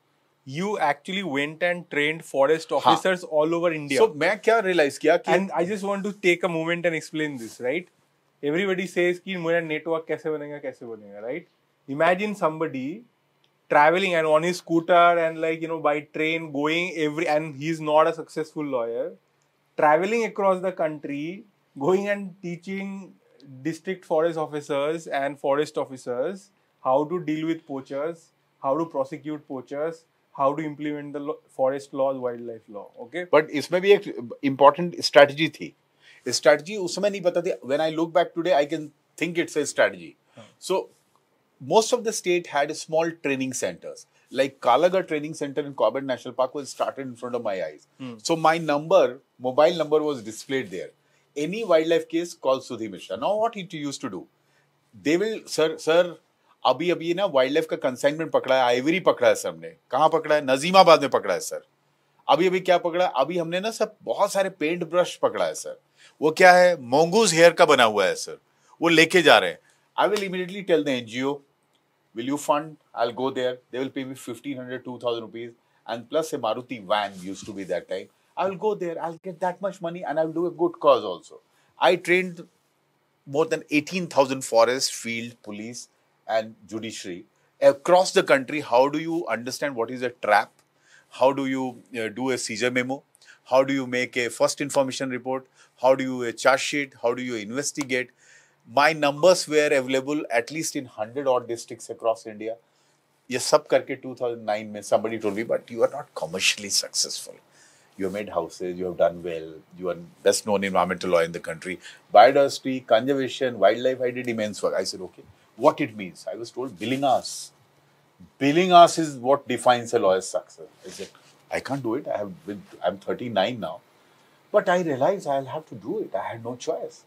you actually went and trained forest officers all over India. So मैं क्या realize किया कि and I just want to take a moment and explain this, right? Everybody says कि मेरा network कैसे बनेगा कैसे बनेगा, right? Imagine somebody traveling and on his scooter and like you know by train going every and he's not a successful lawyer, traveling across the country, going and teaching district forest officers and forest officers how to deal with poachers, how to prosecute poachers, how to implement the lo- forest laws, wildlife law. Okay. But इसमें भी एक important strategy थी. Strategy उसमें नहीं पता थी. When I look back today, I can think it's a strategy. So most of the state had small training centers. Like Kalagarh Training Center in Corbett National Park was started in front of my eyes. Hmm. So my number, mobile number was displayed there. Any wildlife case, call Sudhi Mishra. Now what he used to do? They will, sir, sir, अभी अभी ना wild का consignment पकड़ा है, Ivory पकड़ा है sir ने. कहाँ पकड़ा है? नजीमाबाद में पकड़ा है सर. अभी अभी क्या पकड़ा? अभी हमने ना सब बहुत सारे पेंट ब्रश पकड़ा है सर. वो क्या है? मोंगूज हेयर का बना हुआ है सर. वो लेके जा रहे हैं. I will immediately tell the N G O, will you fund? I'll go there. They will pay me fifteen hundred, two thousand rupees, and plus a Maruti van used to be that time. I will go there. I'll get that much money, and I'll do a good cause also. I trained more than eighteen thousand forest, field, police, and judiciary across the country. How do you understand what is a trap? How do you uh, do a seizure memo? How do you make a first information report? How do you a charge sheet? How do you investigate? My numbers were available at least in one hundred odd districts across India. ये सब करके two thousand nine में somebody told me, but you are not commercially successful. You have made houses, you have done well, you are best known environmental lawyer in the country. Biodiversity, conservation, wildlife, I did immense work. I said, okay, what it means? I was told billing hours. Billing hours is what defines a lawyer's success. I said, I can't do it. I have been, I'm thirty-nine now. But I realized I'll have to do it. I had no choice.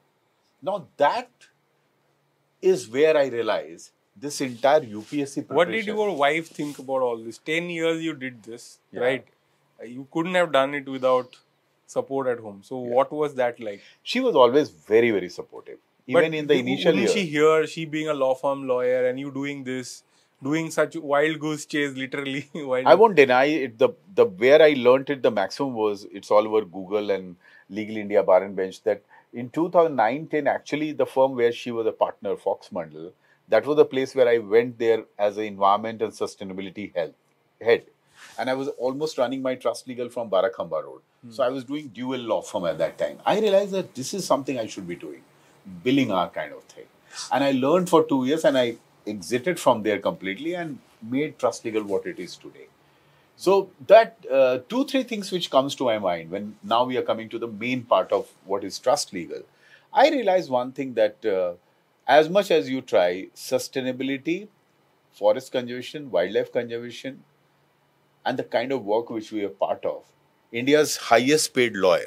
Now that is where I realized this entire U P S C preparation. What did your wife think about all this? Ten years you did this, Yeah. right? You couldn't have done it without support at home. So Yeah. what was that like? She was always very, very supportive. Even But in the wou- initial wouldn't years. she hear, she being a law firm lawyer and you doing this, doing such wild goose chase, literally. wild I won't deny it. The the where I learnt it the maximum was it's all over Google and Legal India Bar and Bench that in two thousand nine ten actually the firm where she was a partner, Fox Mandal, that was the place where I went there as an environment and sustainability health head. And I was almost running my trust legal from Barakhamba Road. Hmm. So I was doing dual law firm at that time. I realized that this is something I should be doing. Billing hour kind of thing. And I learned for two years and I exited from there completely and made trust legal what it is today. So that uh, two, three things which comes to my mind when now we are coming to the main part of what is trust legal. I realized one thing that uh, as much as you try sustainability, forest conservation, wildlife conservation, and the kind of work which we are part of, India's highest paid lawyer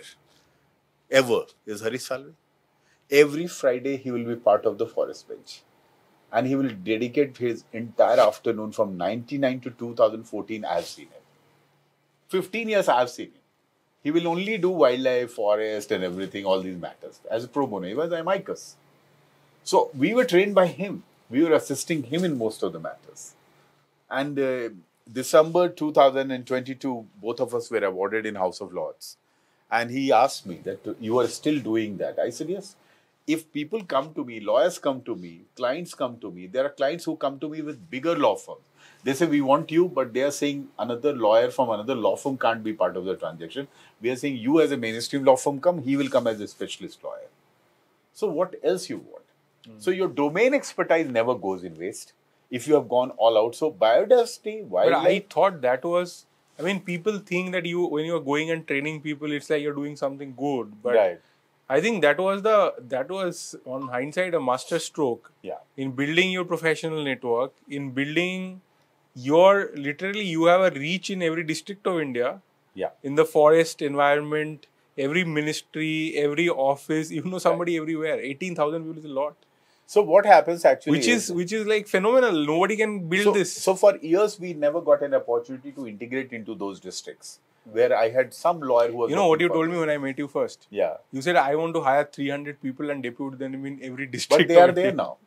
ever is Harish Salve. Every Friday he will be part of the forest bench. And he will dedicate his entire afternoon from ninety-nine to two thousand fourteen. I have seen him. fifteen years I have seen him. He will only do wildlife, forest, and everything, all these matters. As a pro bono, he was amicus. So we were trained by him. We were assisting him in most of the matters. And uh, December two thousand twenty-two, both of us were awarded in House of Lords. And he asked me that you are still doing that. I said, yes. If people come to me, lawyers come to me, clients come to me, there are clients who come to me with bigger law firms. They say, we want you, but they are saying another lawyer from another law firm can't be part of the transaction. We are saying you as a mainstream law firm come, he will come as a specialist lawyer. So what else you want? Mm. So your domain expertise never goes in waste if you have gone all out. So biodiversity, wildlife. But I thought that was, I mean, people think that you, when you are going and training people, it's like you're doing something good. But right. I think that was the, that was on hindsight a master stroke. Yeah. In building your professional network, in building your, literally you have a reach in every district of India. Yeah. In the forest environment, every ministry, every office, you know somebody right. everywhere. eighteen thousand people is a lot. So what happens actually Which is, is, which is like phenomenal. Nobody can build so, this. So for years, we never got an opportunity to integrate into those districts. Where I had some lawyer who was... You know what you told me when I met you first? Yeah. You said, I want to hire three hundred people and depute them in every district. But they are there now.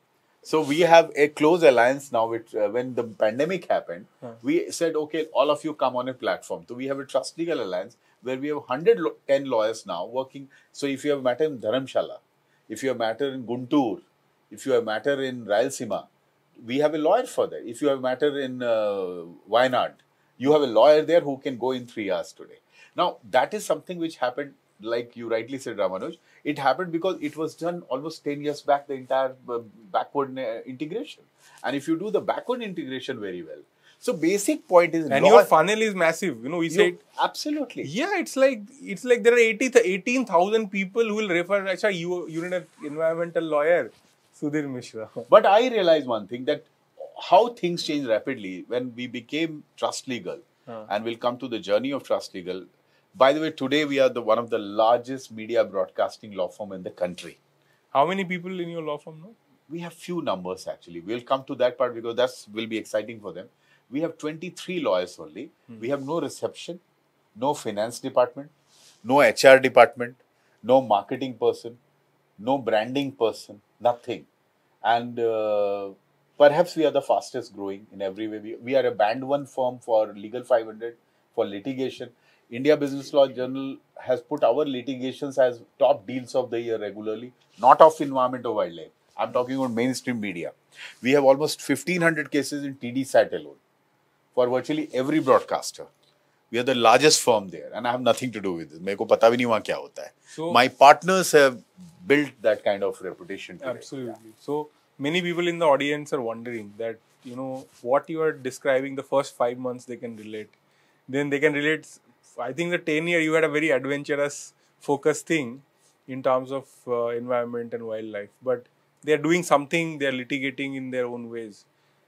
So we have a close alliance now with, uh, when the pandemic happened, Huh. we said, okay, all of you come on a platform. So we have a Trust Legal Alliance where we have one hundred ten lawyers now working. So if you have a matter in Dharamshala, if you have a matter in Guntur, if you have a matter in Rayalaseema, we have a lawyer for that. If you have a matter in uh, Wayanad, you have a lawyer there who can go in three hours today. Now, that is something which happened, like you rightly said, Ramanuj. It happened because it was done almost ten years back, the entire uh, backward uh, integration. And if you do the backward integration very well, so basic point is And law- your funnel is massive. You know, we you- said, absolutely. yeah, it's like it's like there are eighty, eighteen thousand people who will refer. Actually, you you need an environmental lawyer, Sudhir Mishra. But I realized one thing, that how things change rapidly when we became Trust Legal, Huh. and we'll come to the journey of Trust Legal. By the way, today we are the one of the largest media broadcasting law firm in the country. How many people in your law firm now? We have few numbers actually. We'll come to that part because that will be exciting for them. We have twenty-three lawyers only. Hmm. We have no reception, no finance department, no H R department, no marketing person, no branding person, nothing. And uh, perhaps we are the fastest growing in every way. We, we are a band one firm for Legal five hundred, for litigation. India Business Law Journal has put our litigations as top deals of the year regularly, not of environment or wildlife. I'm talking about mainstream media. We have almost fifteen hundred cases in T D SAT alone for virtually every broadcaster. We are the largest firm there, and I have nothing to do with it. मेरे को पता भी नहीं वहाँ क्या होता है. So- My partners have built that kind of reputation today. Absolutely. So many people in the audience are wondering that, you know, what you are describing the first five months they can relate. Then they can relate. I think the ten year you had a very adventurous focus thing in terms of uh, environment and wildlife. But they are doing something, they are litigating in their own ways.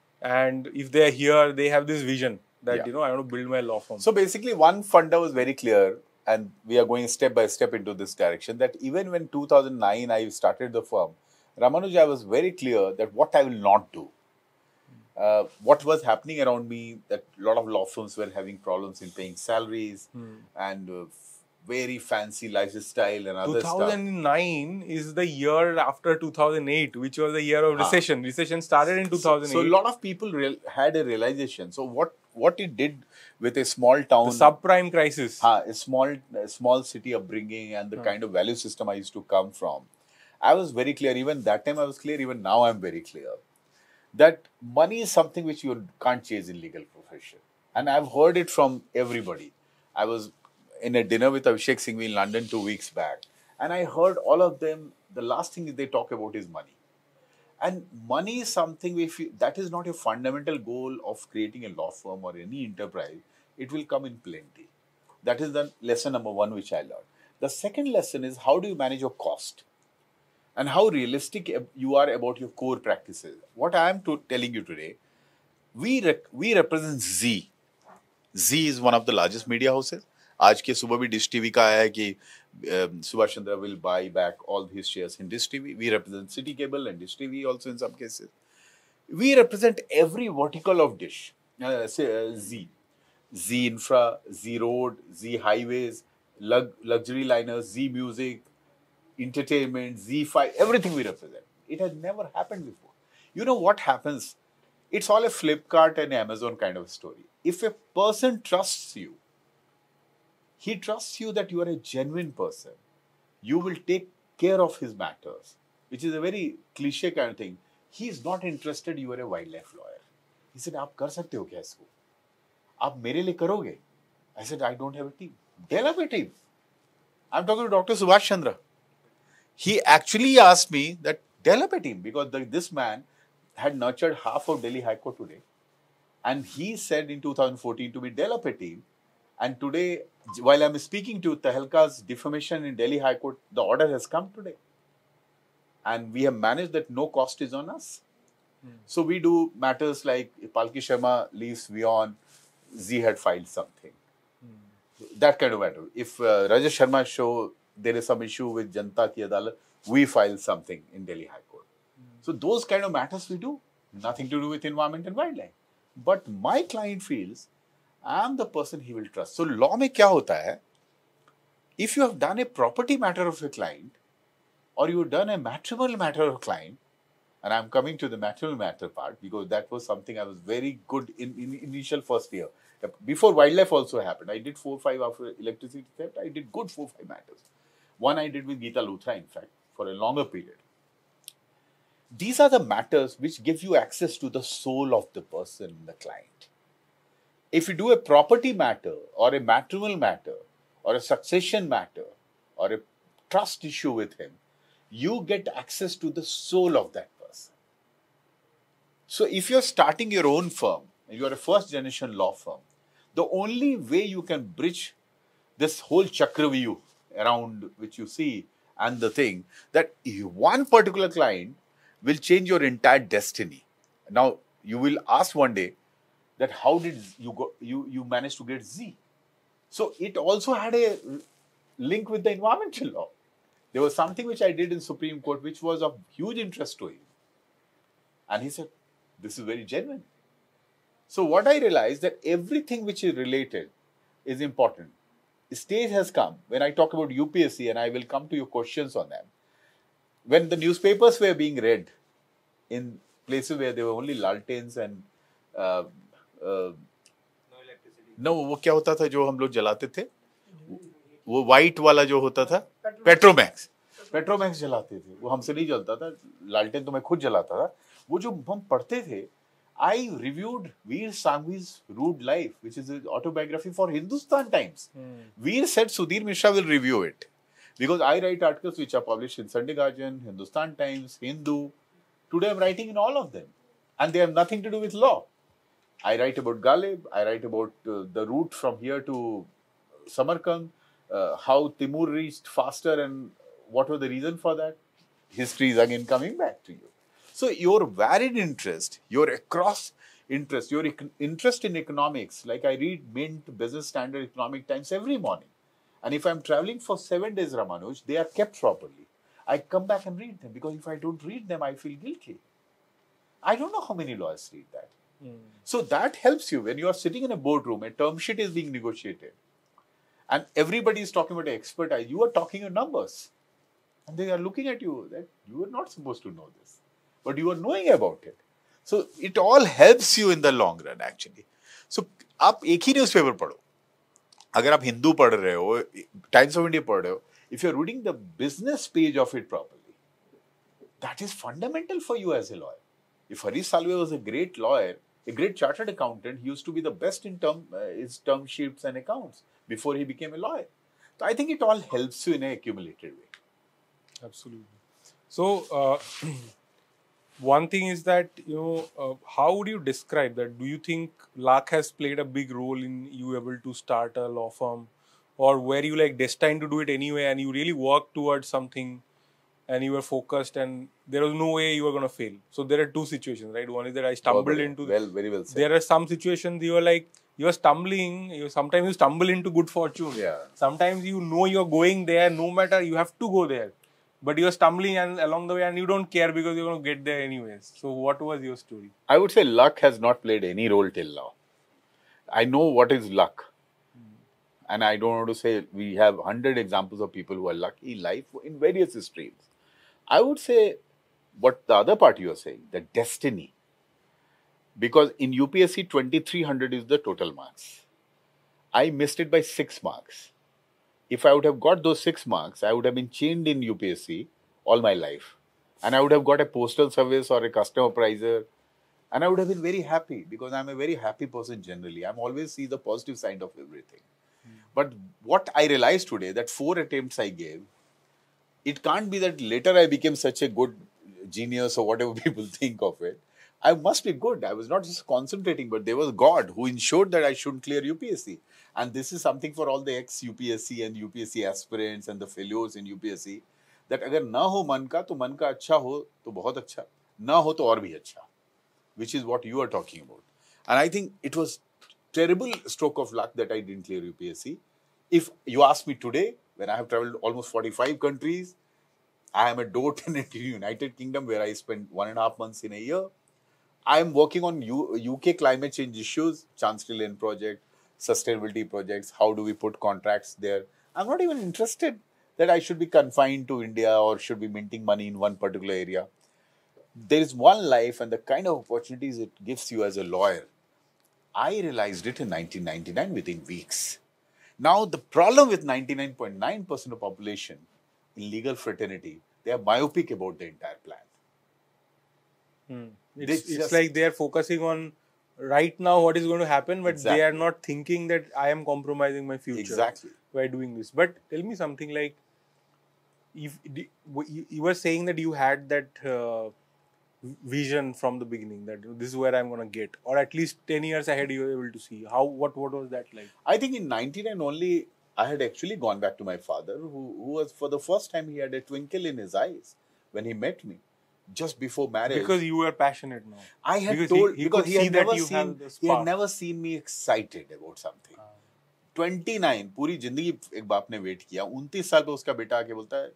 And if they are here, they have this vision that, Yeah. you know, I want to build my law firm. So basically, one funda was very clear, and we are going step by step into this direction. That even when two thousand nine I started the firm, Ramanuj, I was very clear that what I will not do. Uh, what was happening around me, that a lot of law firms were having problems in paying salaries and uh, very fancy lifestyle and other stuff. two thousand nine is the year after two thousand eight, which was the year of Ah. recession. Recession started in two thousand eight. So a lot of people real, had a realization. So what what it did with a small town, the subprime crisis. ha, a small a small city upbringing, and the kind of value system I used to come from, I was very clear. Even that time I was clear. Even now I'm very clear that money is something which you can't chase in legal profession. And I've heard it from everybody. I was in a dinner with Abhishek Singhvi in London two weeks back, and I heard all of them, the last thing they talk about is money. And money is something, if you, that is not your fundamental goal of creating a law firm or any enterprise, it will come in plenty. That is the lesson number one which I learned. The second lesson is how do you manage your cost? And how realistic you are about your core practices. What I am to telling you today, we rec we represent Z. Z is one of the largest media houses. आज के सुबह भी dish TV का आया है कि Subhash Chandra will buy back all his shares in Dish T V. We represent City Cable and Dish T V also in some cases. We represent every vertical of Dish. Uh, say, uh, Z. Z Infra, Z Road, Z Highways, lug luxury liners, Z Music, entertainment, Z five, everything we represent. It has never happened before. You know what happens? It's all a Flipkart and Amazon kind of story. If a person trusts you, he trusts you that you are a genuine person. You will take care of his matters, which is a very cliche kind of thing. He is not interested you are a wildlife lawyer. He said, आप कर सकते हो क्या इसको? आप मेरे लिए करोगे? I said, I don't have a team. Develop a team. I'm talking to Doctor Subhash Chandra. He actually asked me that develop a team because the, this man had nurtured half of Delhi High Court today. And he said in two thousand fourteen to me, develop a team. And today, while I'm speaking to Tehelka's defamation in Delhi High Court, the order has come today. And we have managed that no cost is on us. Hmm. So we do matters like if Palki Sharma leaves Vion, Z had filed something. Hmm. That kind of matter. If uh, Rajesh Sharma show there is some issue with Janta Ki Adalat, we file something in Delhi High Court. Hmm. So those kind of matters we do. Nothing to do with environment and wildlife. But my client feels I am the person he will trust. So law में क्या होता है? If you have done a property matter of a client, or you have done a matrimonial matter of a client, And I'm coming to the maternal matter part because that was something I was very good in, in initial first year. Before wildlife also happened, I did four or five after electricity theft. I did good four or five matters. One I did with Geeta Luthra, in fact, for a longer period. These are the matters which give you access to the soul of the person, the client. If you do a property matter or a matrimonial matter or a succession matter or a trust issue with him, you get access to the soul of that person. So if you're starting your own firm, you're a first generation law firm, the only way you can bridge this whole chakravyuh around which you see and the thing that one particular client will change your entire destiny. Now, you will ask one day that how did you go, you, you manage to get Z? So it also had a link with the environmental law. There was something which I did in Supreme Court which was of huge interest to him. And he said, this is very genuine. So what I realized that everything which is related is important. The stage has come when I talk about U P S C, and I will come to your questions on them. When the newspapers were being read in places where there were only laltens and uh, uh, no, वो क्या होता था जो हम लोग जलाते थे, वो white वाला जो होता था, पेट्रोमैक्स, पेट्रोमैक्स जलाते थे, वो हमसे नहीं जलता था, लालटेन तो मैं खुद जलाता था. वो जो हम पढ़ते थे, I reviewed Veer Sanghvi's Rude Life, which is an autobiography for Hindustan Times. Hmm. Veer said Sudhir Mishra will review it. Because I write articles which are published in Sunday Guardian, Hindustan Times, Hindu. Today I'm writing in all of them. And they have nothing to do with law. I write about Ghalib. I write about uh, the route from here to Samarkand, uh, how Timur reached faster and what was the reason for that. History is again coming back to you. So your varied interest, your across interest, your ec- interest in economics, like I read Mint, Business Standard, Economic Times every morning. And if I'm traveling for seven days, Ramanuj, they are kept properly. I come back and read them because if I don't read them, I feel guilty. I don't know how many lawyers read that. Mm. So that helps you when you are sitting in a boardroom, a term sheet is being negotiated. And everybody is talking about expertise. You are talking your numbers. And they are looking at you that you are not supposed to know this. But you are knowing about it. So it all helps you in the long run actually. So आप एक ही newspaper पढ़ो. अगर आप हिंदू पढ़ रहे हो, Times of India पढ़ रहे हो, if you are reading the business page of it properly, that is fundamental for you as a lawyer. If Harish Salve was a great lawyer, a great chartered accountant, he used to be the best in term, uh, his term sheets and accounts before he became a lawyer. So I think it all helps you in an accumulated way. Absolutely. So, uh, one thing is that, you know, uh, how would you describe that? Do you think luck has played a big role in you able to start a law firm? Or were you like destined to do it anyway and you really worked towards something and you were focused and there was no way you were going to fail? So there are two situations, right? One is that I stumbled well, into... Well, very well said. There are some situations you are like, you are stumbling, you sometimes you stumble into good fortune. Yeah. Sometimes you know you're going there, no matter, you have to go there. But you're stumbling and along the way and you don't care because you're going to get there anyways. So what was your story? I would say luck has not played any role till now. I know what is luck. Mm. And I don't want to say we have one hundred examples of people who are lucky in life in various streams. I would say what the other part you are saying, the destiny. Because in U P S C, twenty-three hundred is the total marks. I missed it by six marks. If I would have got those six marks, I would have been chained in U P S C all my life. And I would have got a postal service or a customer prizer. And I would have been very happy because I'm a very happy person generally. I'm always see the positive side of everything. Mm. But what I realized today, that four attempts I gave, it can't be that later I became such a good genius or whatever people think of it. I must be good. I was not just concentrating, but there was God who ensured that I shouldn't clear U P S C. And this is something for all the ex-U P S C and U P S C aspirants and the failures in U P S C, that अगर ना हो मन का तो मन का अच्छा हो तो बहुत अच्छा, ना हो तो और भी अच्छा, which is what you are talking about. And I think it was terrible stroke of luck that I didn't clear U P S C. If you ask me today, when I have traveled almost forty-five countries, I am a dote in the United Kingdom where I spent one and a half months in a year. I am working on U- UK climate change issues, Chancery Lane project, sustainability projects, how do we put contracts there. I'm not even interested that I should be confined to India or should be minting money in one particular area. there is one life and the kind of opportunities it gives you as a lawyer. I realized it in nineteen ninety-nine within weeks. Now, the problem with ninety-nine point nine percent of population in legal fraternity, they are myopic about the entire plan. Hmm. They It's, it's just- like they are focusing on right now what is going to happen, but they are Exactly. not thinking that I am compromising my future Exactly. by doing this. But tell me something like, if you, you were saying that you had that uh, vision from the beginning that this is where I'm going to get, or at least ten years ahead you were able to see. How what what was that like? I think in ninety-nine only, I had actually gone back to my father, who, who was, for the first time, he had a twinkle in his eyes when he met me, just before marriage. Because you were passionate now. I had because told, he- he because could he see had that never you have seen, the he had spark. never seen me excited about something. twenty-nine, पूरी जिंदगी एक बाप ने wait किया, उनतीस साल पे उसका बेटा आके बोलता है,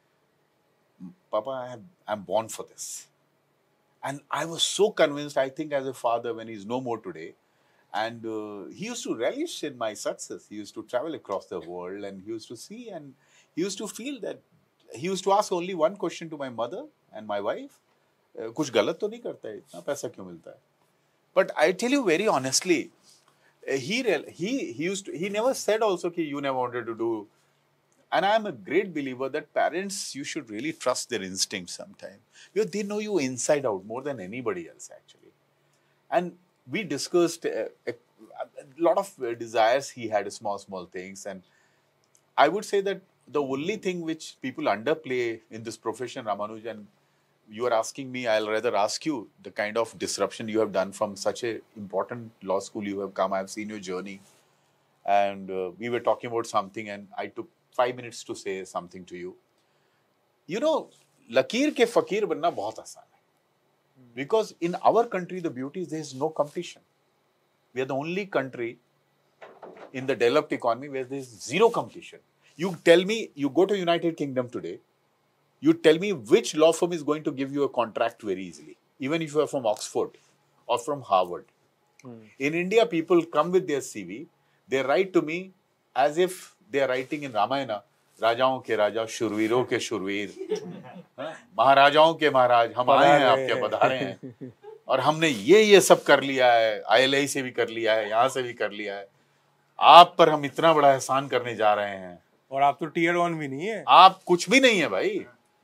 Papa, I am, I'm born for this. And I was so convinced, I think as a father, when he's no more today, and uh, he used to relish in my success. He used to travel across the world and he used to see and he used to feel that, he used to ask only one question to my mother and my wife, uh, कुछ गलत तो नहीं करता है, इतना पैसा क्यों मिलता है? But I tell you very honestly, uh, he, real, he, he used to, he never said also कि you never wanted to do. And I am a great believer that parents, you should really trust their instincts sometimes. Because they know you inside out more than anybody else actually. And we discussed uh, a, a lot of uh, desires he had, small, small things. And I would say that the only thing which people underplay in this profession, Ramanuj, and you are asking me, I'll rather ask you the kind of disruption you have done from such a important law school you have come. I have seen your journey. And uh, we were talking about something and I took five minutes to say something to you. You know, लकीर के फकीर बनना बहुत आसान है. Because in our country, the beauty is there is no competition. We are the only country in the developed economy where there is zero competition. You tell me, you go to United Kingdom today, you tell me which law firm is going to give you a contract very easily, even if you are from Oxford or from Harvard. Hmm. In India, people come with their C V, they write to me as if they are writing in Ramayana, राजाओं के राजा, शूरवीरों के शूरवीर, महाराजाओं के महाराज, हम आए हैं आपके पधारे हैं और हमने ये ये सब कर लिया है, आई एल आई से भी कर लिया है, यहाँ से भी कर लिया है, आप पर हम इतना बड़ा एहसान करने जा रहे हैं और आप तो टीयर वन भी नहीं है, आप कुछ भी नहीं है भाई.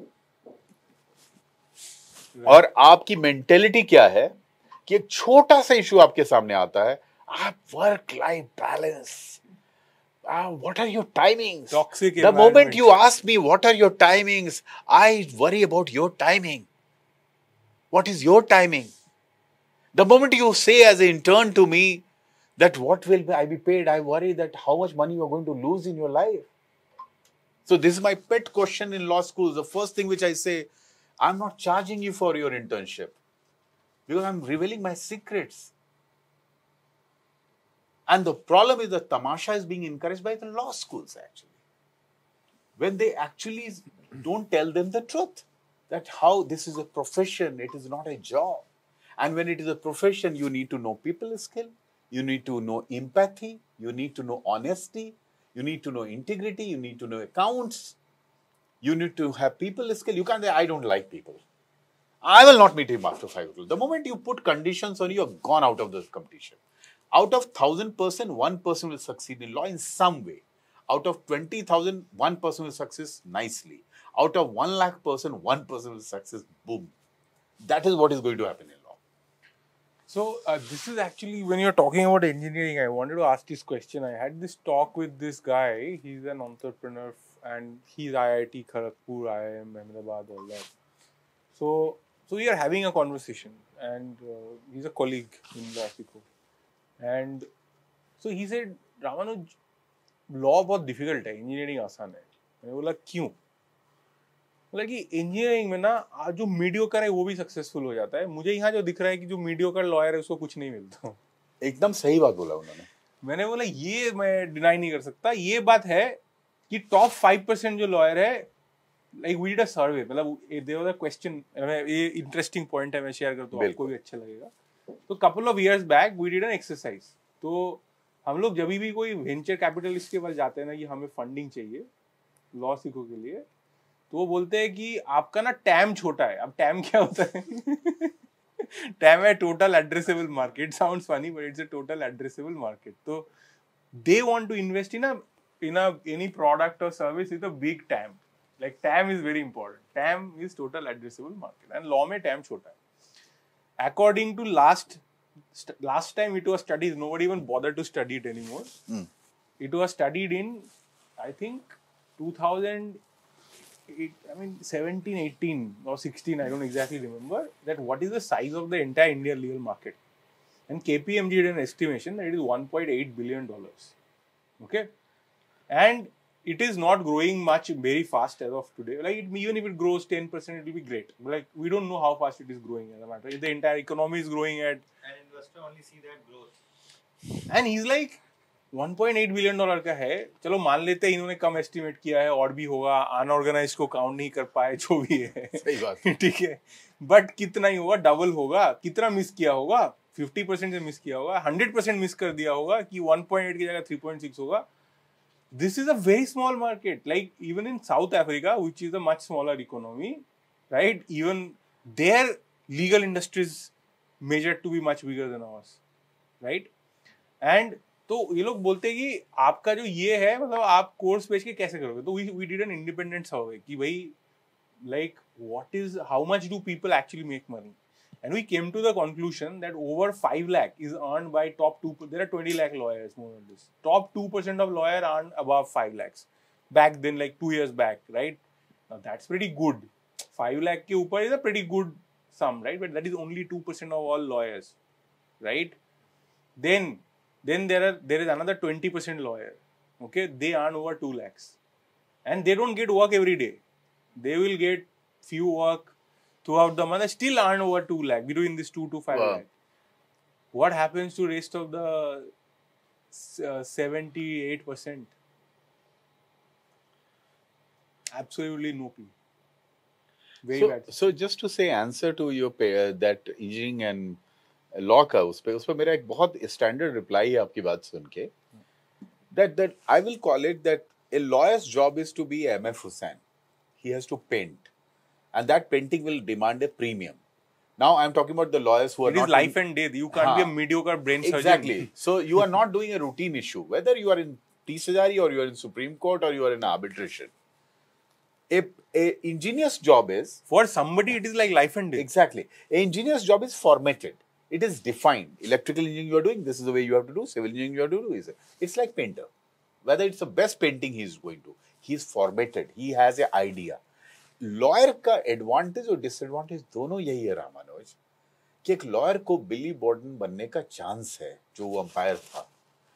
और आपकी मेंटेलिटी क्या है कि एक छोटा सा इशू आपके सामने आता है, आप work life balance, Uh, what are your timings? Toxic the moment you ask me, what are your timings? I worry about your timing. What is your timing? The moment you say as an intern to me that what will I be paid, I worry that how much money you are going to lose in your life. So this is my pet question in law schools. The first thing which I say, I'm not charging you for your internship because I'm revealing my secrets. And the problem is that tamasha is being encouraged by the law schools actually. When they actually don't tell them the truth. That how this is a profession, it is not a job. And when it is a profession, you need to know people skill, you need to know empathy, you need to know honesty, you need to know integrity, you need to know accounts, you need to have people skill. You can't say, I don't like people. I will not meet him after five o'clock. The moment you put conditions on you, you're gone out of the competition. Out of one thousand person, one person will succeed in law in some way. Out of twenty thousand, one person will succeed nicely. Out of one lakh person, one person will succeed. Boom. That is what is going to happen in law. So, uh, this is actually, when you're talking about engineering, I wanted to ask this question. I had this talk with this guy. He's an entrepreneur and he's I I T Kharagpur, I I M, Ahmedabad, all that. So, so we are having a conversation and uh, he's a colleague in Law. And so he said, Ramanuj, law बहुत difficult है, engineering आसान है. मैंने बोला क्यों? बोला कि engineering में ना आज जो mediocre है वो भी successful हो जाता है. मुझे यहाँ जो दिख रहा है कि जो mediocre lawyer है उसको कुछ नहीं मिलता. एकदम सही बात बोला उन्होंने. मैंने बोला ये मैं deny नहीं कर सकता. ये बात है कि top five percent जो lawyer है, like we did a survey, मतलब there was a question, ये interesting point है, मैं share करता हूँ, आपको भी अच्छा लगेगा. तो couple of years back we did an exercise. तो हम लोग जब भी कोई वेंचर कैपिटलिस्ट के पास जाते हैं ना कि हमें फंडिंग चाहिए लॉ सीखो के लिए, तो वो बोलते हैं कि आपका ना टैम छोटा है. अब टैम क्या होता है? टैम है total addressable market. Sounds funny but it's a total addressable market. तो they want to invest in a in a any product or service with a big T A M. Like T A M is very important. T A M is total addressable market, and law में T A M छोटा है. According to last last time it was studied, nobody even bothered to study it anymore. Mm. It was studied in, I think, two thousand eight, I mean seventeen, eighteen or sixteen, I don't exactly remember, that what is the size of the entire Indian legal market. And K P M G did an estimation that it is one point eight billion dollars. Okay? And it is not growing much very fast as of today. Like, it, even if it grows ten percent, it will be great. But like, we don't know how fast it is growing as a matter. If the entire economy is growing at... And investor only see that growth. And he's like, one point eight billion dollar का है. चलो मान लेते हैं इन्होंने कम estimate किया है, और भी होगा, unorganized को count नहीं कर पाए, जो भी है. सही बात. ठीक है. But कितना ही होगा, double होगा, कितना miss किया होगा, fifty percent से मिस किया होगा, one hundred percent मिस कर दिया होगा कि one point eight की जगह three point six होगा. This is a very small market. Like even in South Africa, which is a much smaller economy, right? Even their legal industries measured to be much bigger than ours, right? And तो ये लोग बोलते हैं कि आपका जो ये है, मतलब आप कोर्स बेच के कैसे करोगे? तो we we did an independent survey कि भाई like what is how much do people actually make money? And we came to the conclusion that over five lakh is earned by top two. There are twenty lakh lawyers more or less. Top two percent of lawyer earn above five lakhs. Back then, like two years back, right? Now that's pretty good. Five lakh ke upar is a pretty good sum, right? But that is only two percent of all lawyers, right? Then, then there are there is another twenty percent lawyer. Okay, they earn over two lakhs, and they don't get work every day. They will get few work throughout the month, I still earn over two lakh between this two to five wow. lakh. What happens to rest of the uh, seventy-eight percent? Absolutely no clue. Very so, bad. So just to say answer to your pair, that engineering and law का उस पे उस पे मेरा एक बहुत standard reply है आपकी बात सुन के. That that I will call it that a lawyer's job is to be M F Hussain. He has to paint. And that painting will demand a premium. Now I'm talking about the lawyers who are it not... It is life and death. You can't Haan. be a mediocre brain surgeon. Exactly. So you are not doing a routine issue. Whether you are in Tees Hazari or you are in Supreme Court or you are in arbitration. A, a engineer's job is... For somebody, it is like life and death. Exactly. A engineer's job is formatted. It is defined. Electrical engineering you are doing, this is the way you have to do. Civil engineering you have to do. It's like painter. Whether it's the best painting he is going to. He is formatted. He has an idea. Lawyer का advantage और disadvantage दोनों यही है राम मनोज कि एक lawyer को बिली बॉर्डन बनने का चांस है जो वो अंपायर था.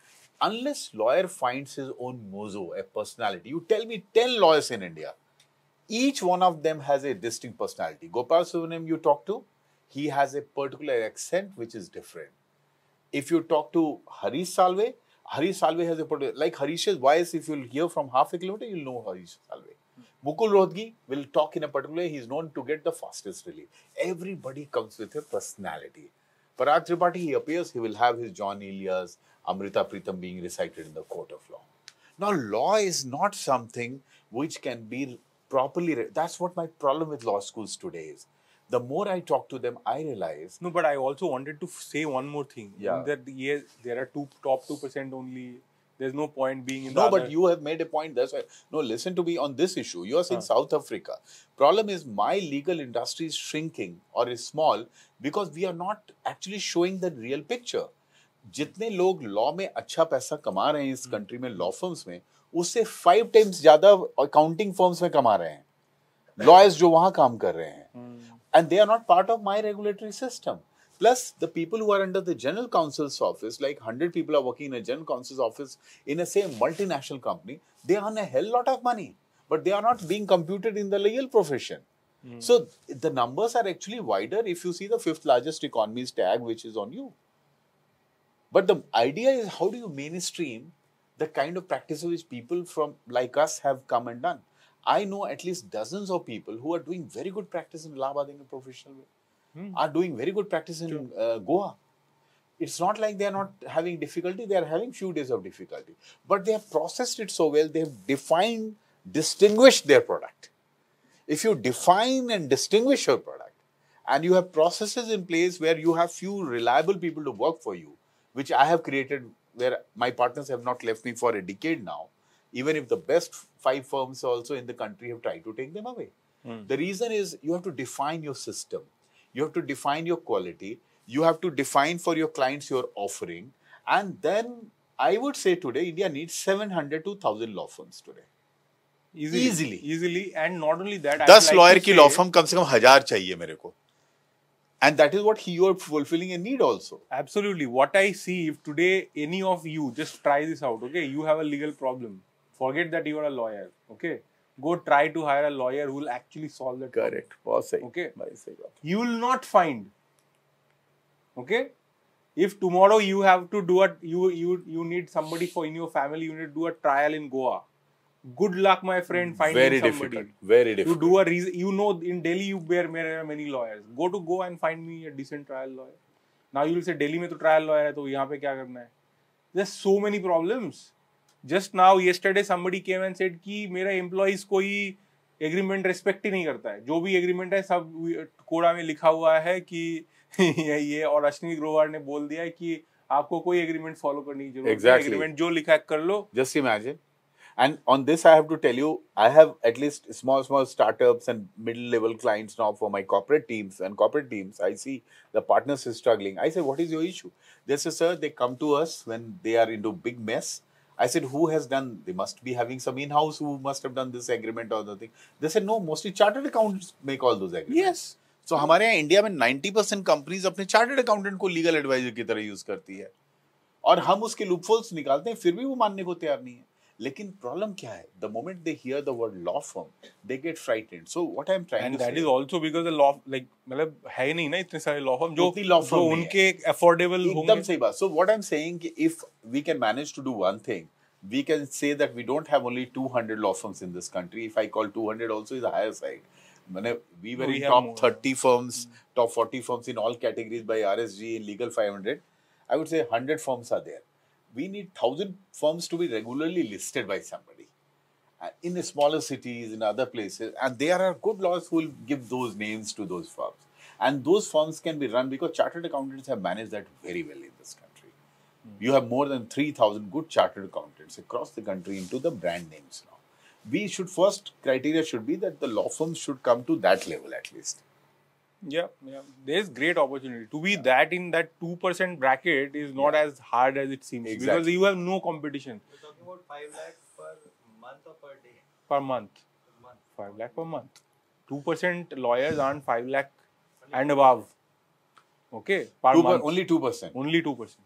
Unless lawyer finds his own mojo, a personality. You tell me ten lawyers in India, each one of them has a distinct personality. Gopal Subramaniam you talk to, he has a particular accent which is different. If you talk to Harish Salve, Harish Salve has a particular, like Harish's voice, if you'll hear from half a kilometer, you'll know Harish Salve. Mukul Rohatgi will talk in a particular way. He is known to get the fastest relief. Everybody comes with a personality. Parag Tripathi, he appears, he will have his John Elias, Amrita Pritam being recited in the court of law. Now, law is not something which can be properly... That's what my problem with law schools today is. The more I talk to them, I realize... No, but I also wanted to say one more thing. Yeah. That yes, there are two top two percent only. There's no point being in no, the but other. You have made a point. That's why. No, listen to me on this issue. You are saying Huh. South Africa. Problem is my legal industry is shrinking or is small because we are not actually showing the real picture. जितने लोग law में अच्छा पैसा कमा रहे हैं इस country में लॉ फर्म्स में, उससे फाइव टाइम्स ज्यादा अकाउंटिंग फर्म्स में कमा रहे हैं लॉयर्स जो वहां काम कर रहे हैं. And they are not part of my regulatory system. Plus, the people who are under the general counsel's office, like one hundred people are working in a general counsel's office in a same multinational company, they earn a hell lot of money, but they are not being computed in the legal profession. Mm. So, the numbers are actually wider if you see the fifth largest economy's tag, which is on you. But the idea is, how do you mainstream the kind of practices which people from like us have come and done? I know at least dozens of people who are doing very good practice in Allahabad in a professional way. Hmm. Are doing very good practice in uh, Goa. It's not like they are not having difficulty, they are having few days of difficulty. But they have processed it so well, they have defined, distinguished their product. If you define and distinguish your product, and you have processes in place where you have few reliable people to work for you, which I have created, where my partners have not left me for a decade now, even if the best five firms also in the country have tried to take them away. Mm. The reason is you have to define your system. You have to define your quality. You have to define for your clients your offering. And then I would say today, India needs seven hundred to one thousand law firms today. Easily. Easily. Easily. And not only that, दस lawyer की law firm कम से कम हजार चाहिए मेरे को. And that is what he you are fulfilling a need also. Absolutely. What I see, if today any of you just try this out, okay, you have a legal problem. Forget that you are a lawyer, okay. Go try to hire a lawyer who will actually solve that problem. Correct. बहुत सही. Okay. You will not find. Okay. If tomorrow you have to do a you you you need somebody for in your family, you need to do a trial in Goa. Good luck, my friend, finding Very somebody. Difficult. Very difficult. To do a reason, you know, in Delhi you bear many lawyers. Go to Goa and find me a decent trial lawyer. Now you will say Delhi में तो trial lawyer है तो यहाँ पे क्या करना है? There's so many problems. Just now yesterday somebody came and said कि मेरा employees कोई agreement respect ही नहीं करता है. जो भी agreement है सब कोड़ा में लिखा हुआ है कि ये और अश्विनी ग्रोवर ने बोल दिया है कि आपको कोई agreement follow करने की जरूरत नहीं. Exactly. Agreement जो लिखा है कर लो. Just imagine. And on this, I have to tell you, I have at least small, small startups and middle-level clients now for my corporate teams and corporate teams. I see the partners is struggling. I say, what is your issue? They say, sir, they come to us when they are into big mess. I said, who has done? They must be having some in-house who must have done this agreement or the thing. They said, no, mostly chartered accountants make all those agreements. Yes. So हमारे यहाँ India में ninety percent companies अपने chartered accountant को legal adviser की तरह use करती है और हम उसके लूपहोल्स निकालते हैं फिर भी वो मानने को तैयार नहीं है. लेकिन प्रॉब्लम क्या है? The moment they hear the word law firm, they get frightened. So what I'm trying and to say, and that is also because the law like मतलब है ही नहीं ना इतने सारे law firm जो law firm जो उनके affordable होंगे. एकदम सही बात. So what I'm saying कि if we can manage to do one thing, we can say that we don't have only two hundred law firms in this country. If I call two hundred also is a higher side. मैंने we were we in have top more. thirty firms, mm. top forty firms in all categories by R S G in legal five hundred. I would say one hundred firms are there. We need one thousand firms to be regularly listed by somebody uh, in the smaller cities, in other places. And there are good lawyers who will give those names to those firms. And those firms can be run because chartered accountants have managed that very well in this country. Mm. You have more than three thousand good chartered accountants across the country into the brand names now. We should first, criteria should be that the law firms should come to that level at least. Yeah, yeah. There's great opportunity. To be that in that two percent bracket is not yeah. as hard as it seems. Exactly. Because you have no competition. You're talking about five lakh per month or per day? Per month. Per month. five lakh per month. two percent lawyers aren't five lakh and above. Okay? Per two month. Per, only two percent. Only two percent.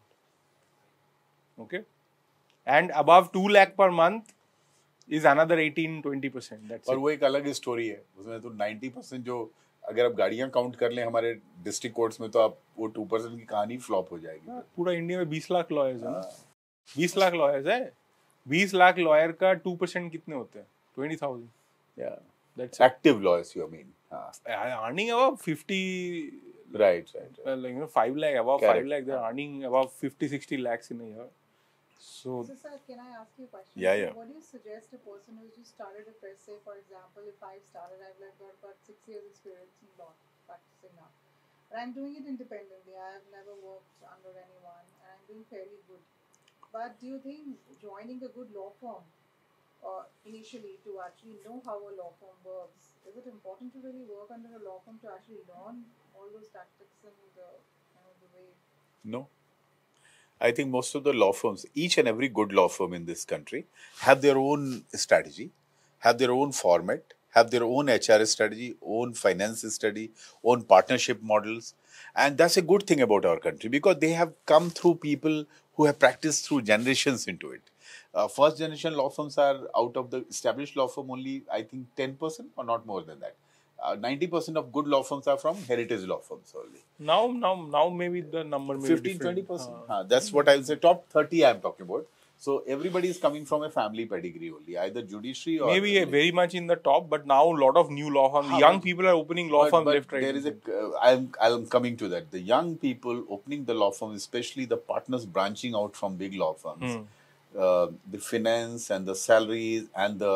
Okay? And above two lakh per month is another eighteen to twenty percent. That's और it. वो एक अलग story है. उसमें तो ninety percent जो अगर आप गाड़ियां काउंट कर लें हमारे डिस्ट्रिक्ट कोर्ट्स में तो आप वो two percent की कहानी फ्लॉप हो जाएगी. पूरा इंडिया में बीस लाख लॉयर्स है ना. बीस लाख लॉयर्स है. बीस लाख लॉयर का two percent कितने होते हैं? twenty thousand. Yeah. That's active lawyers you mean. हाँ. Earning above fifty. Right, right. right. Well, like you know, five lakh above Correct. five lakh, they're earning above fifty, sixty lakhs in a year. So, So, sir, can I ask you a question? Yeah, yeah. What do you suggest a person who's just started a press, say, for example, if I've started, I've like got about six years experience in law, practicing now. But I'm doing it independently. I've never worked under anyone and I'm doing fairly good. But do you think joining a good law firm or initially to actually know how a law firm works, is it important to really work under a law firm to actually learn all those tactics and the, you know, the way? No. I think most of the law firms, each and every good law firm in this country, have their own strategy, have their own format, have their own H R strategy, own finance strategy, own partnership models. And that's a good thing about our country because they have come through people who have practiced through generations into it. Uh, first generation law firms are out of the established law firm only, I think, ten percent or not more than that. Uh, ninety percent of good law firms are from heritage law firms only. now, now, now maybe the number may be fifteen, different. twenty percent. Uh, Uh, that's what I would say. Top thirty I am talking about. So everybody is coming from a family pedigree only, either judiciary or... Maybe uh, very much in the top, but now a lot of new law firms, Haan, young but- people are opening law But, firms but left, right. there is a... and center. Uh, I'm, I'm coming to that. The young people opening the law firm, especially the partners branching out from big law firms, Hmm. uh, the finance and the salaries and the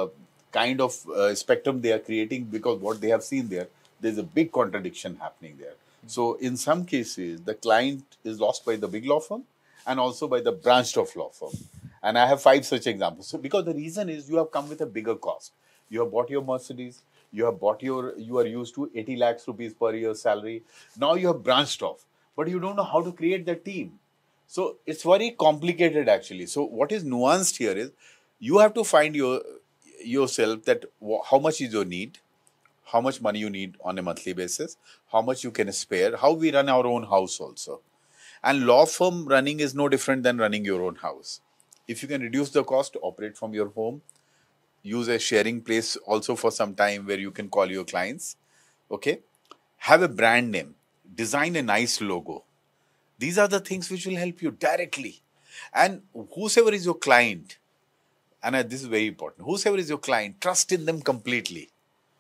kind of uh, spectrum they are creating, because what they have seen there, there's a big contradiction happening there. So in some cases, the client is lost by the big law firm and also by the branched off law firm. And I have five such examples. So because the reason is you have come with a bigger cost. You have bought your Mercedes, you have bought your, you are used to eighty lakhs rupees per year salary. Now you have branched off, but you don't know how to create that team. So it's very complicated actually. So what is nuanced here is you have to find your yourself that how much is your need, how much money you need on a monthly basis, how much you can spare, how we run our own house also. And law firm running is no different than running your own house. If you can reduce the cost, operate from your home, use a sharing place also for some time where you can call your clients, okay? Have a brand name, design a nice logo. These are the things which will help you directly. And whosoever is your client, and this is very important, whosoever is your client, trust in them completely.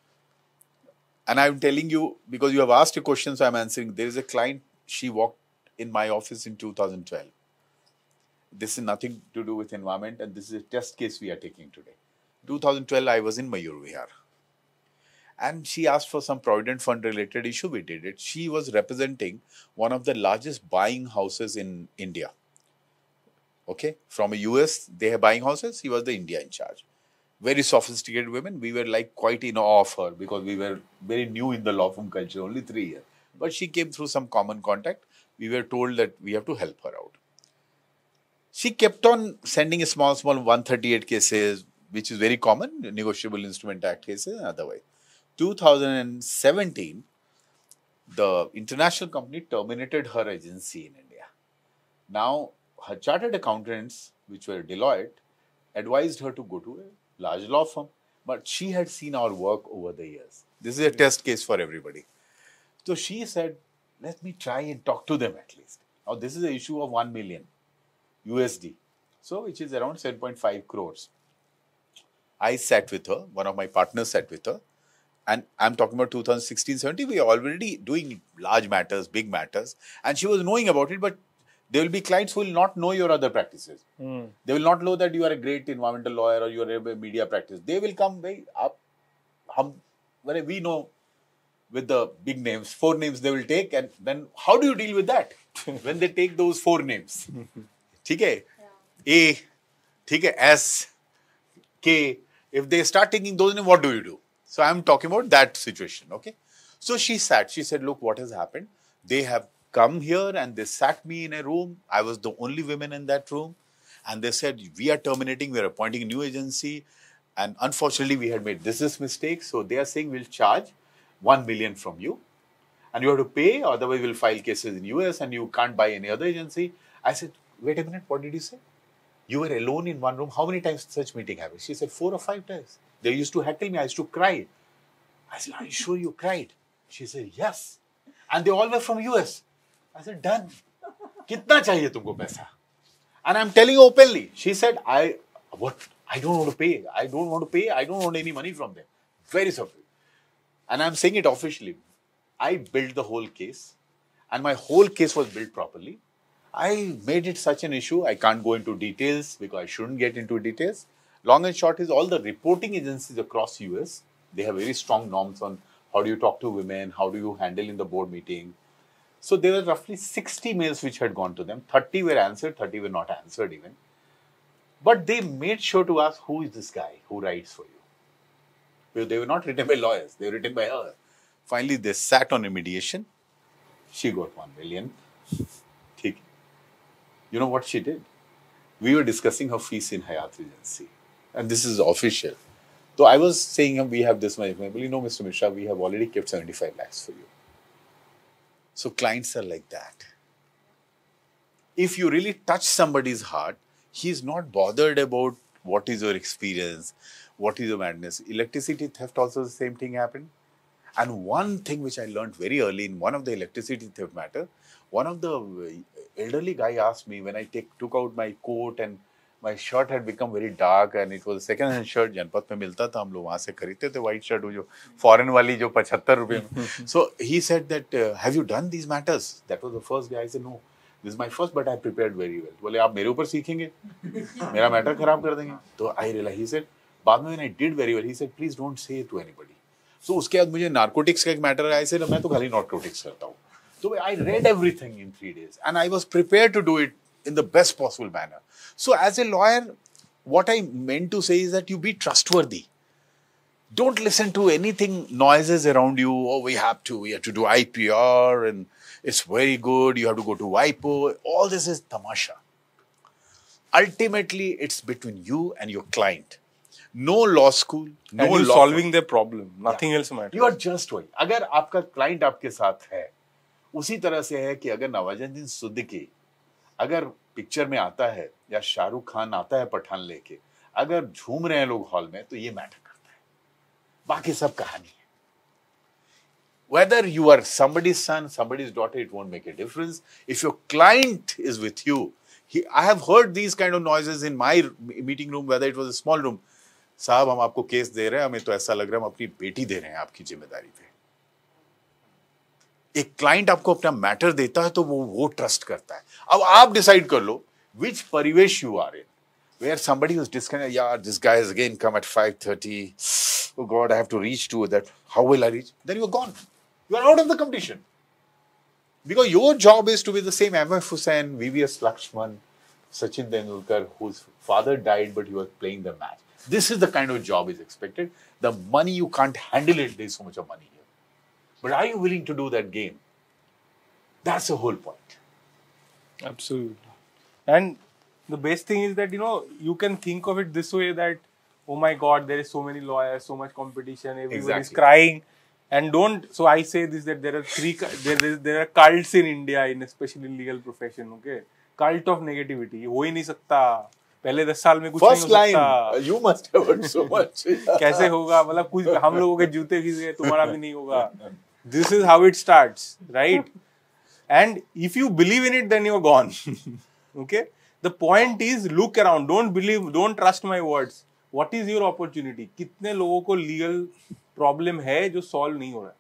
And I'm telling you, because you have asked a question, so I'm answering. There is a client, she walked in my office in two thousand twelve. This is nothing to do with environment, and this is a test case we are taking today. two thousand twelve, I was in Mayur Vihar. And she asked for some Provident Fund related issue, we did it. She was representing one of the largest buying houses in India. Okay, from a U S, they are buying houses, he was the India in charge. Very sophisticated women, we were like quite in awe of her because we were very new in the law firm culture, only three years. But she came through some common contact. We were told that we have to help her out. She kept on sending a small, small one thirty-eight cases, which is very common, Negotiable Instrument Act cases and otherwise. two thousand seventeen, the international company terminated her agency in India. Now, her chartered accountants, which were Deloitte, advised her to go to a large law firm. But she had seen our work over the years. This is a test case for everybody. So she said, let me try and talk to them at least. Now, this is an issue of one million U S D. So, which is around seven point five crores. I sat with her, one of my partners sat with her. And I'm talking about two thousand sixteen seventeen, we are already doing large matters, big matters. And she was knowing about it, but there will be clients who will not know your other practices. Mm. They will not know that you are a great environmental lawyer or you are a media practice. They will come, hey, up, hum, we know with the big names, four names they will take. And then how do you deal with that? When they take those four names. Okay? Yeah. A, okay, S, K. If they start taking those names, what do you do? So I'm talking about that situation, okay? So she sat, she said, look, what has happened? They have come here and they sat me in a room. I was the only woman in that room. And they said, we are terminating, we are appointing a new agency. And unfortunately, we had made this, this mistake. So they are saying we'll charge one million from you. And you have to pay, otherwise we'll file cases in U S and you can't buy any other agency. I said, wait a minute, what did you say? You were alone in one room. How many times such meeting happened? She said, four or five times. They used to heckle me. I used to cry. I said, are you sure you cried? She said, yes. And they all were from U S. I said, done. Kitna chahiye tumko paisa? And I'm telling you openly. She said, I, what? I don't want to pay. I don't want to pay. I don't want any money from them. Very sorry. And I'm saying it officially. I built the whole case. And my whole case was built properly. I made it such an issue. I can't go into details because I shouldn't get into details. Long and short is all the reporting agencies across U S, they have very strong norms on how do you talk to women, how do you handle in the board meeting. So there were roughly sixty mails which had gone to them. thirty were answered, thirty were not answered even. But they made sure to ask, who is this guy who writes for you? Because they were not written by lawyers, they were written by her. Finally, they sat on a mediation. She got one million. You know what she did? We were discussing her fees in Hayat Regency. And this is official. So I was saying, we have this much. Well, you know, Mister Mishra, we have already kept seventy-five lakhs for you. So clients are like that. If you really touch somebody's heart, he's not bothered about what is your experience, what is your madness. Electricity theft also the same thing happened. And one thing which I learned very early in one of the electricity theft matter, one of the elderly guy asked me when I take, took out my coat and my shirt had become very dark and it was a second hand shirt, जनपद में मिलता था, हम लोग वहाँ से खरीदते थे white shirt, वो जो foreign वाली जो पचहत्तर रुपए में. So he said that, uh, have you done these matters? That was the first guy. I said, no, this is my first, but I prepared very well. बोले आप मेरे ऊपर सीखेंगे, मेरा matter खराब कर देंगे. So I realized, he said, बाद में I did very well. He said, please don't say it to anybody. So उसके बाद मुझे narcotics का एक matter आया, I said, मैं तो खाली narcotics करता हूँ. So I read everything in three days and I was prepared to do it in the best possible manner. So as a lawyer, what I meant to say is that you be trustworthy. Don't listen to anything noises around you. Oh, we have to, we have to do I P R and it's very good. You have to go to WIPO. All this is tamasha. Ultimately, it's between you and your client. No law school, no and you law solving firm. their problem. Nothing else matters. You are just वही. अगर आपका client आपके साथ है, उसी तरह से है कि अगर नवाजुद्दीन सिद्दीकी अगर पिक्चर में आता है या शाहरुख खान आता है पठान लेके, अगर झूम रहे हैं लोग हॉल में, तो ये मैटर करता है. बाकी सब कहानी है. Whether you are somebody's son, somebody's daughter, it won't make a difference. If your client is with you, he, I have heard these kind of noises in my meeting room, whether it was a small room. साहब हम आपको case दे रहे हैं, हमें तो ऐसा लग रहा है हम अपनी बेटी दे रहे हैं आपकी जिम्मेदारी पे. एक क्लाइंट आपको अपना मैटर देता है तो वो वो ट्रस्ट करता है. अब आप डिसाइड कर लो which परिवेश you are in, where somebody who's disconnected, yeah, this guy has again come at five thirty. Oh God, I have to reach to that. How will I reach? Then you're gone. You are out of the competition. Because your job is to be the same M F Hussain, V V S Lakshman, Sachin Tendulkar, whose father died but he was playing the match. This is the kind of job is expected. The money, you can't handle it. There's so much of money here. But are you willing to do that game? That's the whole point. Absolutely. And the best thing is that, you know, you can think of it this way that, oh my God, there is so many lawyers, so much competition, everybody Exactly. is crying. And don't, so I say this, that there are three, there, is, there are cults in India, in especially in legal profession, okay? Cult of negativity. हो ही नहीं सकता. पहले दस साल में कुछ नहीं हो First line, सकता. you must have heard so much. कैसे होगा? मतलब कुछ हम लोगों के जूते घिस गए, तुम्हारा भी नहीं होगा. This is how it starts, right? And if you believe in it, then you're gone. Okay? The point is, look around. Don't believe, don't trust my words. What is your opportunity? कितने लोगों को legal problem है जो solve नहीं हो रहा है?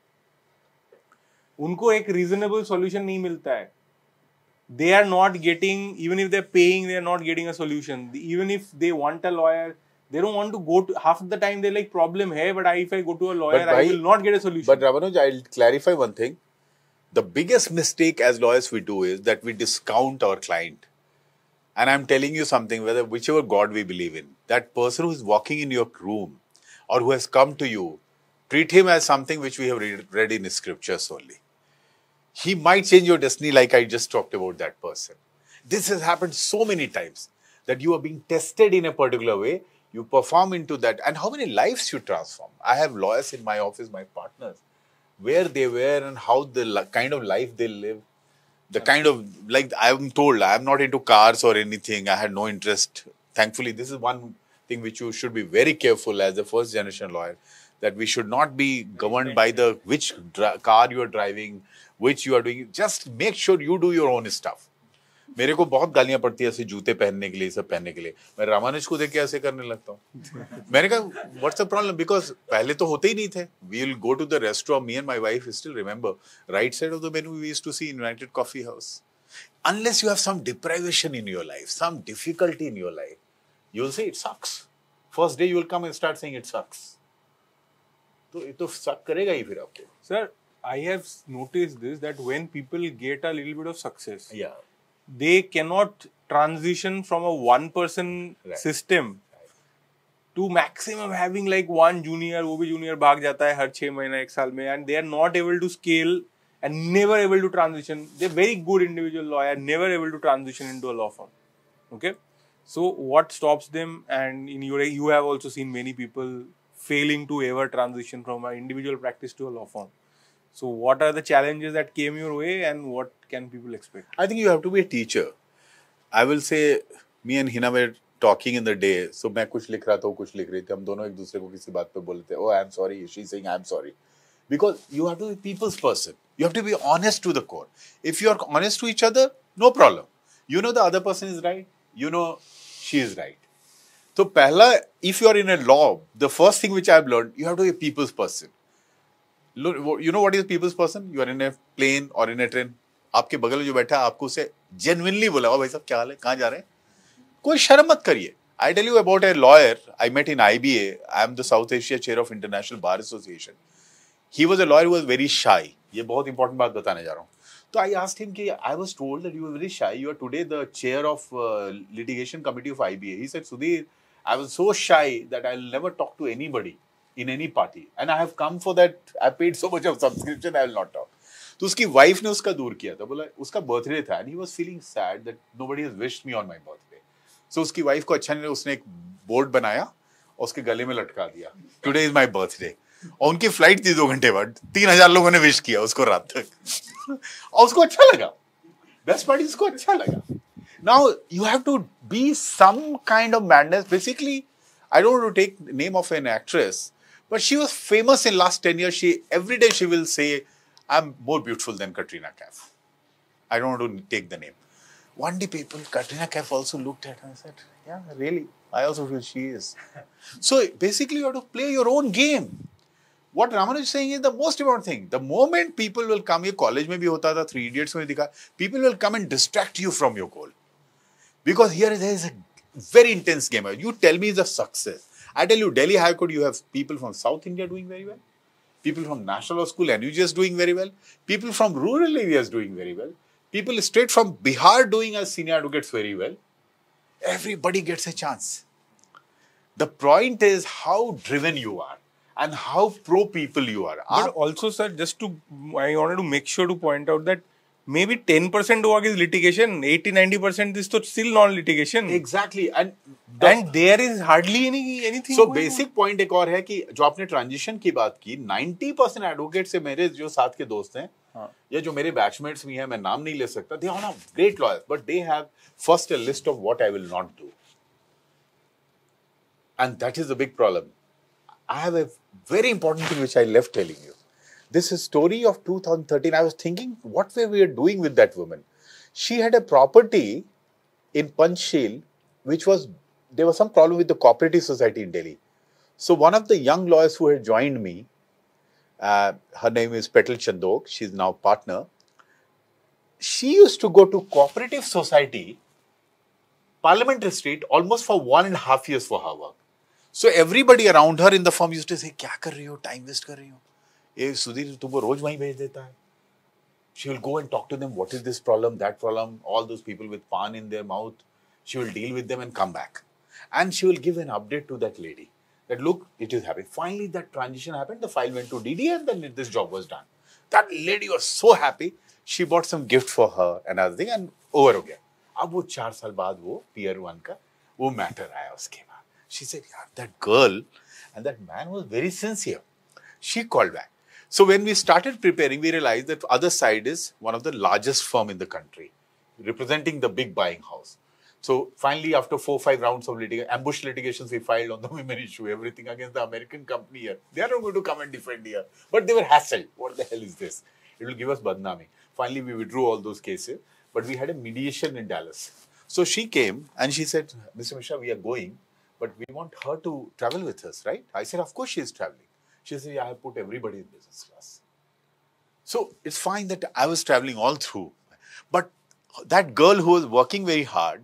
उनको एक reasonable solution नहीं मिलता है. They are not getting, even if they're paying, they are not getting a solution. Even if they want a lawyer, they don't want to go to, half the time they're like, problem hai, but I, if I go to a lawyer, But I bhai- will not get a solution. But Ramanuj, I'll clarify one thing. The biggest mistake as lawyers we do is that we discount our client. And I'm telling you something, whether whichever God we believe in, that person who is walking in your room or who has come to you, treat him as something which we have read, read in scriptures only. He might change your destiny like I just talked about that person. This has happened so many times that you are being tested in a particular way. You perform into that. And how many lives you transform? I have lawyers in my office, my partners, where they were and how the li- kind of life they live. The kind of, like I'm told, I'm not into cars or anything. I had no interest. Thankfully, this is one thing which you should be very careful as a first generation lawyer, that we should not be governed by the which dri- car you are driving, which you are doing. Just make sure you do your own stuff. मेरे को बहुत गालियां पड़ती है ऐसे जूते पहनने के लिए, सब पहनने के लिए. मैं रामानुज को देख के ऐसे करने लगता हूँ. मैंने कहा व्हाट्स द प्रॉब्लम, बिकॉज पहले तो होते ही नहीं थे. We will go to the restaurant, me and my wife still remember, right side of the menu we used to see United Coffee House. Unless you have some deprivation in your life, some difficulty in your life, you will say it sucks. First day you will come and start saying it sucks. तो ये तो suck करेगा ही फिर आपको. Sir, I have noticed this, that when people get a little bit of success, Yeah. they cannot transition from a one person Right. system to maximum having like one junior, वो भी junior भाग जाता है हर छह महीना एक साल में, and they are not able to scale and never able to transition. They're very good individual lawyer, never able to transition into a law firm. Okay? So what stops them? And in your, you have also seen many people failing to ever transition from an individual practice to a law firm. So what are the challenges that came your way and what can people expect? I think you have to be a teacher. I will say, me and Hina were talking in the day. So मैं कुछ लिख रहा था, वो कुछ लिख रही थी. हम दोनों एक दूसरे को किसी बात पे बोलते हैं. Oh, I'm sorry. She's saying I'm sorry. Because you have to be people's person. You have to be honest to the core. If you are honest to each other, no problem. You know the other person is right. You know she is right. So पहला, if you are in a law, the first thing which I have learned, you have to be a people's person. Look, you know what is a people's person? You are in a plane or in a train. आपके बगल में जो बैठा है, आपको उसे genuinely बोला, ओ भाई साहब क्या हाल है, कहाँ जा रहे हैं? कोई शर्म मत करिए. I tell you about a lawyer I met in I B A. I am the South Asia chair of International Bar Association. He was a lawyer who was very shy. ये बहुत important बात बताने जा रहा हूँ. So I asked him कि I was told that you were very shy. You are today the chair of uh, litigation committee of I B A. He said, Sudhir, I was so shy that I'll never talk to anybody in any party. And I have come for that. I paid so much of subscription. I will not talk. तो उसकी wife ने उसका दूर किया था. बोला उसका birthday था and he was feeling sad that nobody has wished me on my birthday. So उसकी वाइफ को अच्छा नहीं लगा. उसने एक बोर्ड बनाया और उसके गले में लटका दिया. Today is my birthday. और उनकी फ्लाइट थी दो घंटे बाद. तीन हजार लोगों ने विश किया उसको रात तक. और उसको अच्छा लगा. बेस्ट पार्ट उसको अच्छा लगा. Now you have to be some kind of madness. Basically, I don't want to take the name of an actress, but she was famous in last ten years. She every day she will say, "I'm more beautiful than Katrina Kaif." I don't want to take the name. One day, people, Katrina Kaif also looked at her and said, "Yeah, really, I also feel she is." So basically, you have to play your own game. What Ramanuj is saying is the most important thing. The moment people will come, ये college में भी होता था, Three Idiots में दिखा, people will come and distract you from your goal. Because here there is a very intense game. You tell me the success. I tell you, Delhi High Court, you have people from South India doing very well. People from National Law School, N U J S doing very well. People from rural areas doing very well. People straight from Bihar doing as senior advocates very well. Everybody gets a chance. The point is how driven you are and how pro people you are. But also, sir, just to, I wanted to make sure to point out that maybe ten percent work is litigation, eighty to ninety percent is to still non-litigation. Exactly. And the, and there is hardly any anything. So basic point एक और है कि जो आपने transition की बात की, ninety percent advocate से मेरे जो साथ के दोस्त हैं, हाँ. या जो मेरे बैचमेट्स भी हैं, मैं नाम नहीं ले सकता, they are not great lawyers, but they have first a list of what I will not do. And that is the big problem. I have a very important thing which I left telling you. This is story of two thousand thirteen. I was thinking what were we doing with that woman. She had a property in Panchsheel, which was, there was some problem with the cooperative society in Delhi. So one of the young lawyers who had joined me, uh, her name is Petal Chandok, she's now partner. She used to go to cooperative society, Parliamentary Street, almost for one and a half years for her work. So everybody around her in the firm used to say, क्या कर रही हो, time waste कर रही हो. ये सुधीर तुमको रोज वहीं भेज देता है. She will go and talk to them, what is this problem, that problem, all those people with pan in their mouth. She will deal with them and come back. And she will give an update to that lady. That look, it is happening. Finally, that transition happened, the file went to D D and then this job was done. That lady was so happy, she bought some gift for her and other thing and over हो गया. अब वो चार साल बाद वो Pier one का वो matter आया उसके बाद. She said, yeah, that girl and that man was very sincere. She called back. So when we started preparing, we realized that other side is one of the largest firm in the country, representing the big buying house. So finally, after four, five rounds of litigation, ambush litigations, we filed on the women issue, everything against the American company here. They are not going to come and defend here. But they were hassled. What the hell is this? It will give us badnami. Finally, we withdrew all those cases. But we had a mediation in Dallas. So she came and she said, Mister Mishra, we are going, but we want her to travel with us, right? I said, of course she is traveling. She said, yeah, I have put everybody in business class. So it's fine that I was traveling all through. But that girl who was working very hard,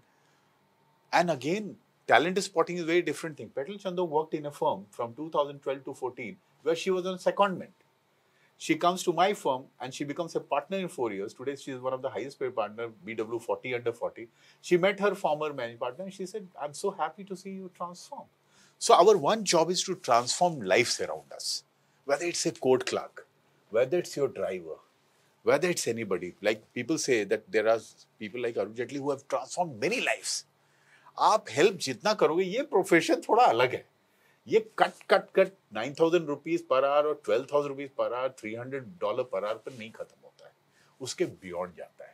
and again, talent spotting is a very different thing. Petal Chandok worked in a firm from two thousand twelve to fourteen where she was on secondment. She comes to my firm and she becomes a partner in four years. Today, she is one of the highest paid partner, B W forty under forty. She met her former managing partner and she said, I'm so happy to see you transform. So our one job is to transform lives around us. Whether it's a court clerk, whether it's your driver, whether it's anybody. Like people say that there are people like Arun Jaitley who have transformed many lives. आप help जितना करोगे, ये profession थोड़ा अलग है. ये cut cut cut nine thousand rupees per hour और twelve thousand rupees per hour, three hundred dollars per hour पर नहीं खत्म होता है. उसके बियॉन्ड जाता है.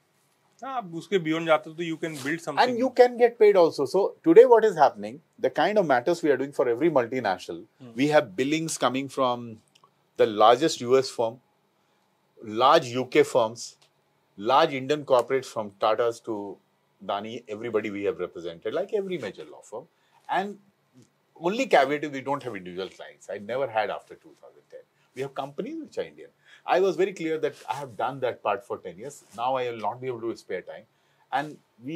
आप उसके बियॉन्ड जाते हो तो you can build something. And you can get paid also. So today what is happening, the kind of matters we are doing for every multinational, hmm. we have billings coming from the largest U S firm, large U K firms, large Indian corporates from Tatas to Dani, everybody we have represented, like every major law firm. And only caveat is we don't have individual clients. I never had after two thousand ten. We have companies which are Indian. I was very clear that I have done that part for ten years. Now I will not be able to spare time. And we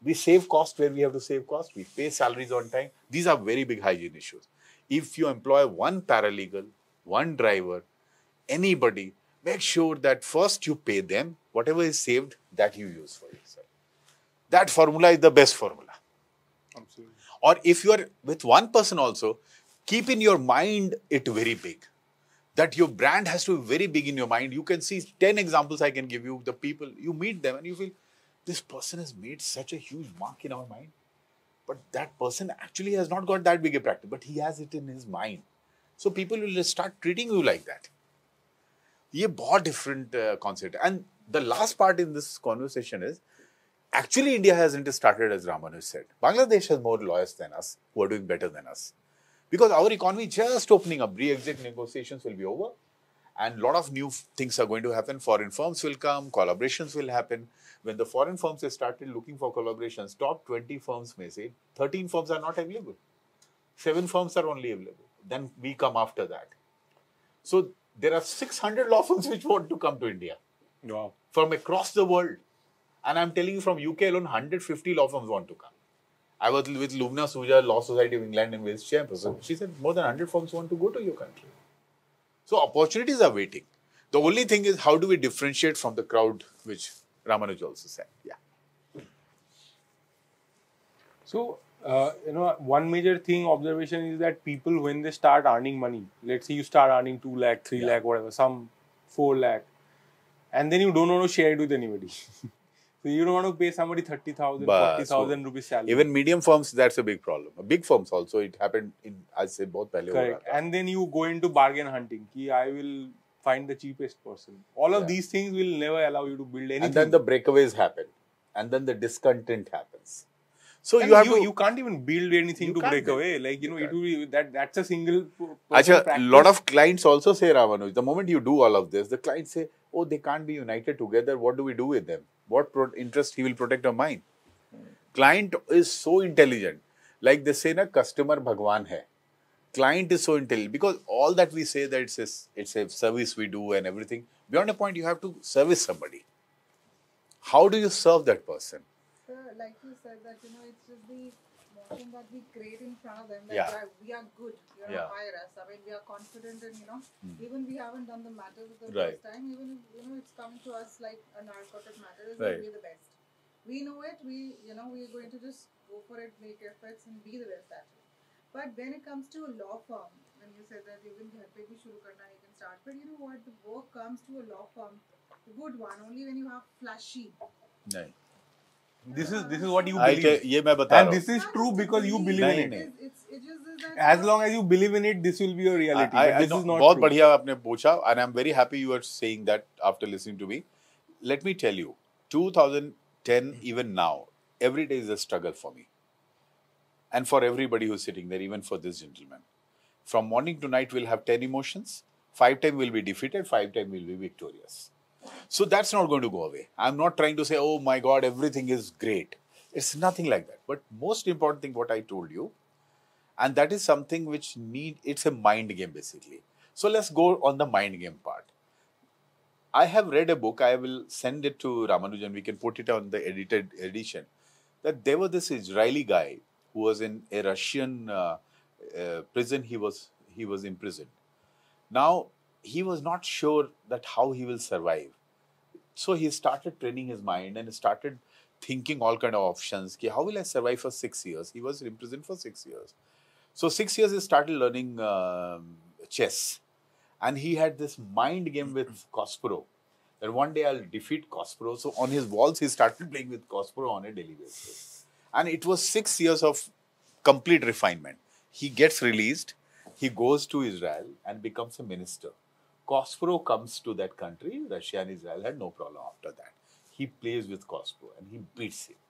We save cost where we have to save cost. We pay salaries on time. These are very big hygiene issues. If you employ one paralegal, one driver, anybody, make sure that first you pay them, whatever is saved, that you use for yourself. That formula is the best formula. Absolutely. Or if you are with one person also, keep in your mind it very big. That your brand has to be very big in your mind. You can see ten examples I can give you. The people, you meet them and you feel, this person has made such a huge mark in our mind. But that person actually has not got that big a practice, but he has it in his mind. So people will start treating you like that. ये बहुत different uh, concept. And the last part in this conversation is, actually India hasn't started as Ramanuj said. Bangladesh has more lawyers than us who are doing better than us. Because our economy just opening up, re-exit negotiations will be over and a lot of new things are going to happen. Foreign firms will come, collaborations will happen. When the foreign firms have started looking for collaborations, top twenty firms may say, thirteen firms are not available. Seven firms are only available. Then we come after that. So there are six hundred law firms which want to come to India. Wow. From across the world. And I'm telling you, from U K alone, one hundred fifty law firms want to come. I was with Lubna Suja, Law Society of England and Wales chairperson. She said more than one hundred firms want to go to your country. So opportunities are waiting. The only thing is, how do we differentiate from the crowd, which Ramanuj also said. Yeah. So, uh, you know, one major thing, observation is that people, when they start earning money, let's say you start earning two lakh, three Yeah. lakh, whatever, some four lakh, and then you don't want to share it with anybody. So you don't want to pay somebody thirty thousand, But- forty thousand rupees salary. Even medium firms, that's a big problem. Big firms also, it happened in, I say, both pehle ho raha Correct. tha. And then you go into bargain hunting. Ki I will find the cheapest person. All of Yeah. these things will never allow you to build anything. And then the breakaways happen. And then the discontent happens. So And you have you, to... you can't even build anything You to can't break build. away. Like, you know, You it will be, that that's a single person Achha, practice. lot of clients also say, Ramanuj, the moment you do all of this, the clients say, oh, they can't be united together. What do we do with them? What pro- interest he will protect or mine? Client is so intelligent. Like they say, na, customer Bhagwan hai. Client is so intelligent because all that we say that it's a, it's a service we do and everything. Beyond a point, you have to service somebody. How do you serve that person? So, like you said, that you know, it's just the motion that we create in front of them. That Yeah. we are- we are good. You know, Yeah. hire us. I mean, we are confident, and you know, even we haven't done the matter the Right. first time. Even if you know, it's coming to us like a narcotic matter. Is Right. that we're the best. We know it. We you know, we're going to just go for it, make efforts, and be the best at it. But when it comes to a law firm, when you said that even घर पे भी शुरू करना, you can start. But you know what? The work comes to a law firm, the good one, only when you have flashy. नहीं. This is this is what you I believe. tell, ये मैं बता And रहा this हूँ. is true because you believe नहीं, in it. नहीं. It's, it's, it just is that As long as you believe in it, this will be your reality. I, but I this know, is not बहुत true. बढ़िया आपने पूछा and I'm very happy you are saying that after listening to me. Let me tell you, twenty ten even now, every day is a struggle for me. And for everybody who's sitting there, even for this gentleman. From morning to night, we'll have ten emotions. Five times we'll be defeated, five times we'll be victorious. So that's not going to go away. I'm not trying to say, oh my God, everything is great. It's nothing like that. But most important thing, what I told you, and that is something which need, it's a mind game basically. So let's go on the mind game part. I have read a book, I will send it to Ramanujan, we can put it on the edited edition, that there was this Israeli guy who was in a Russian uh, uh, prison, he was, he was imprisoned. Now, he was not sure that how he will survive. So he started training his mind and started thinking all kind of options. Ki, how will I survive for six years? He was in prison for six years. So six years he started learning um chess. And he had this mind game with Kasparov. That one day I'll defeat Kasparov. So on his walls he started playing with Kasparov on a daily basis. And it was six years of complete refinement. He gets released. He goes to Israel and becomes a minister. Kasparov comes to that country. Russia and Israel had no problem after that. He plays with Kasparov and he beats him.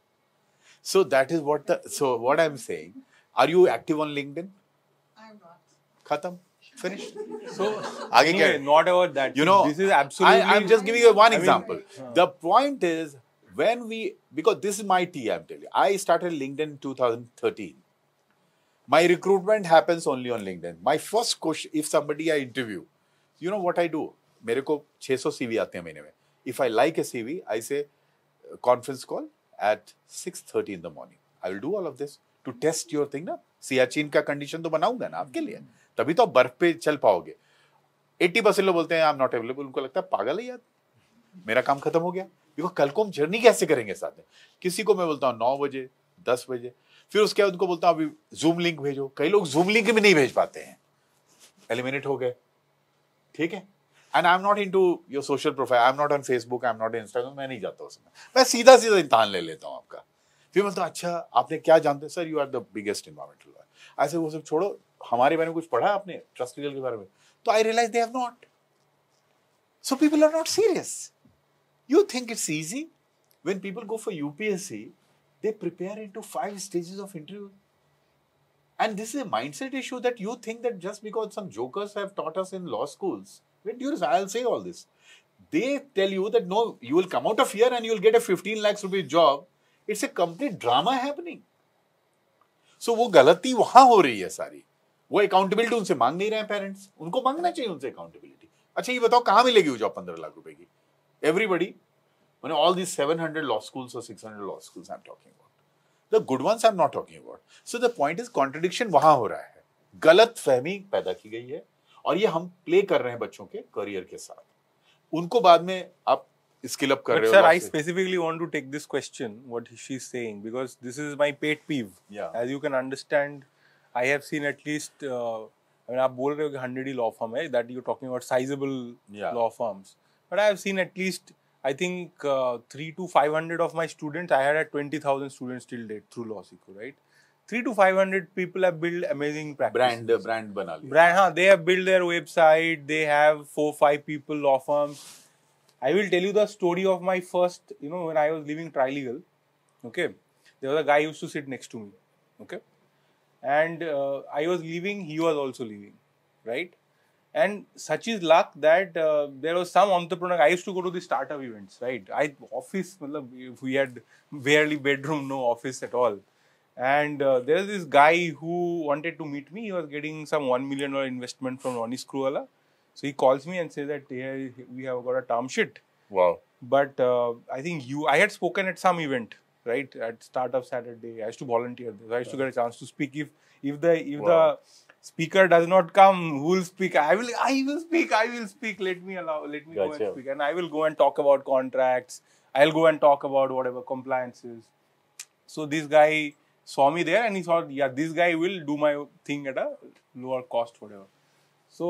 So that is what the, so what I'm saying. Are you active on LinkedIn? I'm not. Khatam. Finish. So, आगे anyway, क्या? not about that. You know, this is absolutely. I, I'm just giving you one I mean, example. uh, The point is, when we, because this is my tea, I'm telling you. I started LinkedIn in two thousand thirteen. My recruitment happens only on LinkedIn. My first question, if somebody I interview, you know what I do? मेरे को six hundred C V आते हैं महीने में. If I like a C V, I say uh, conference call at six thirty in the morning. I will do all of this to test your thing ना. सियाचिन का condition तो बनाऊंगा ना आपके लिए, तभी तो आप बर्फ पे चल पाओगे. अस्सी परसेंट लोग बोलते हैं आई एम नॉट अवेलेबल. उनको लगता है पागल है यार, मेरा काम खत्म हो गया. बिकॉज कल को हम जर्नी कैसे करेंगे साथ में. किसी को मैं बोलता हूँ नौ बजे दस बजे, फिर उसके बाद उनको बोलता हूँ अभी जूम लिंक भेजो. कई लोग जूम लिंक भी नहीं भेज पाते हैं. एलिमिनेट हो गए. ठीक है. And I am not into your social profile, I am not on Facebook, I am not Instagram. मैं नहीं जाता उसमें. मैं सीधा सीधा इम्तिहान ले लेता हूँ आपका. फिर बोलता हूँ अच्छा आपने क्या जानते हैं sir, you are the biggest environmental lawyer. ऐसे वो सब छोड़ो, हमारे बारे में कुछ पढ़ा आपने ट्रस्ट लीगल के बारे में. तो I realise they have not. So people are not serious. You think it's easy? When people go for U P S C, they prepare into five stages of interview. And this is a mindset issue that you think that just because some jokers have taught us in law schools, when you, I'll say all this, they tell you that no, you will come out of here and you will get a fifteen lakhs rupees job. It's a complete drama happening. So वो गलती वहाँ हो रही है सारी. वो accountability उनसे मांग नहीं रहे हैं पेरेंट्स. उनको मांगना चाहिए उनसे accountability. अच्छा ये बताओ कहाँ मिलेगी वो जॉब पंद्रह लाख रुपए की? Everybody, you know, all these seven hundred law schools or six hundred law schools I'm talking about. The good ones I'm not talking about. So the point is contradiction वहाँ हो रहा है. गलत फहमी पैदा की गई है और ये हम प्ले कर रहे हैं बच्चों के करियर के साथ. उनको बाद में आप स्किल अप कर रहे हो. But sir, I specifically want to take this question, what she's saying, because this is my pet peeve. Yeah. As you can understand, I have seen at least, uh, I mean, आप बोल रहे हो कि hundred ही law firm है, that you're talking about sizable Yeah. law firms. But I have seen at least, I think, uh, three to five hundred of my students. I had at twenty thousand students till date through LawSeeker, right? Three to five hundred people have built amazing practices. brand brand बना लिया. Brand, हाँ, they have built their website. They have four, five people, law firms. I will tell you the story of my first, you know, when I was leaving Trilegal, okay, there was a guy who used to sit next to me, okay, and uh, I was leaving, he was also leaving, right? And such is luck that uh, there was some entrepreneur. I used to go to the startup events, right? I office, matlab, if we had barely bedroom, no office at all. And uh, there's this guy who wanted to meet me. He was getting some one million dollar investment from Ronnie Screwala. So he calls me and says that yeah, we have got a term sheet. Wow. But uh, I think you, I had spoken at some event, right? At Startup Saturday. I used to volunteer there. So I used to get a chance to speak. If if the if Wow. the speaker does not come, who will speak? I will I will speak, I will speak. Let me allow, let me go Gotcha. and speak. And I will go and talk about contracts. I'll go and talk about whatever compliances. So this guy saw me there and he thought, yeah, this guy will do my thing at a lower cost, whatever. So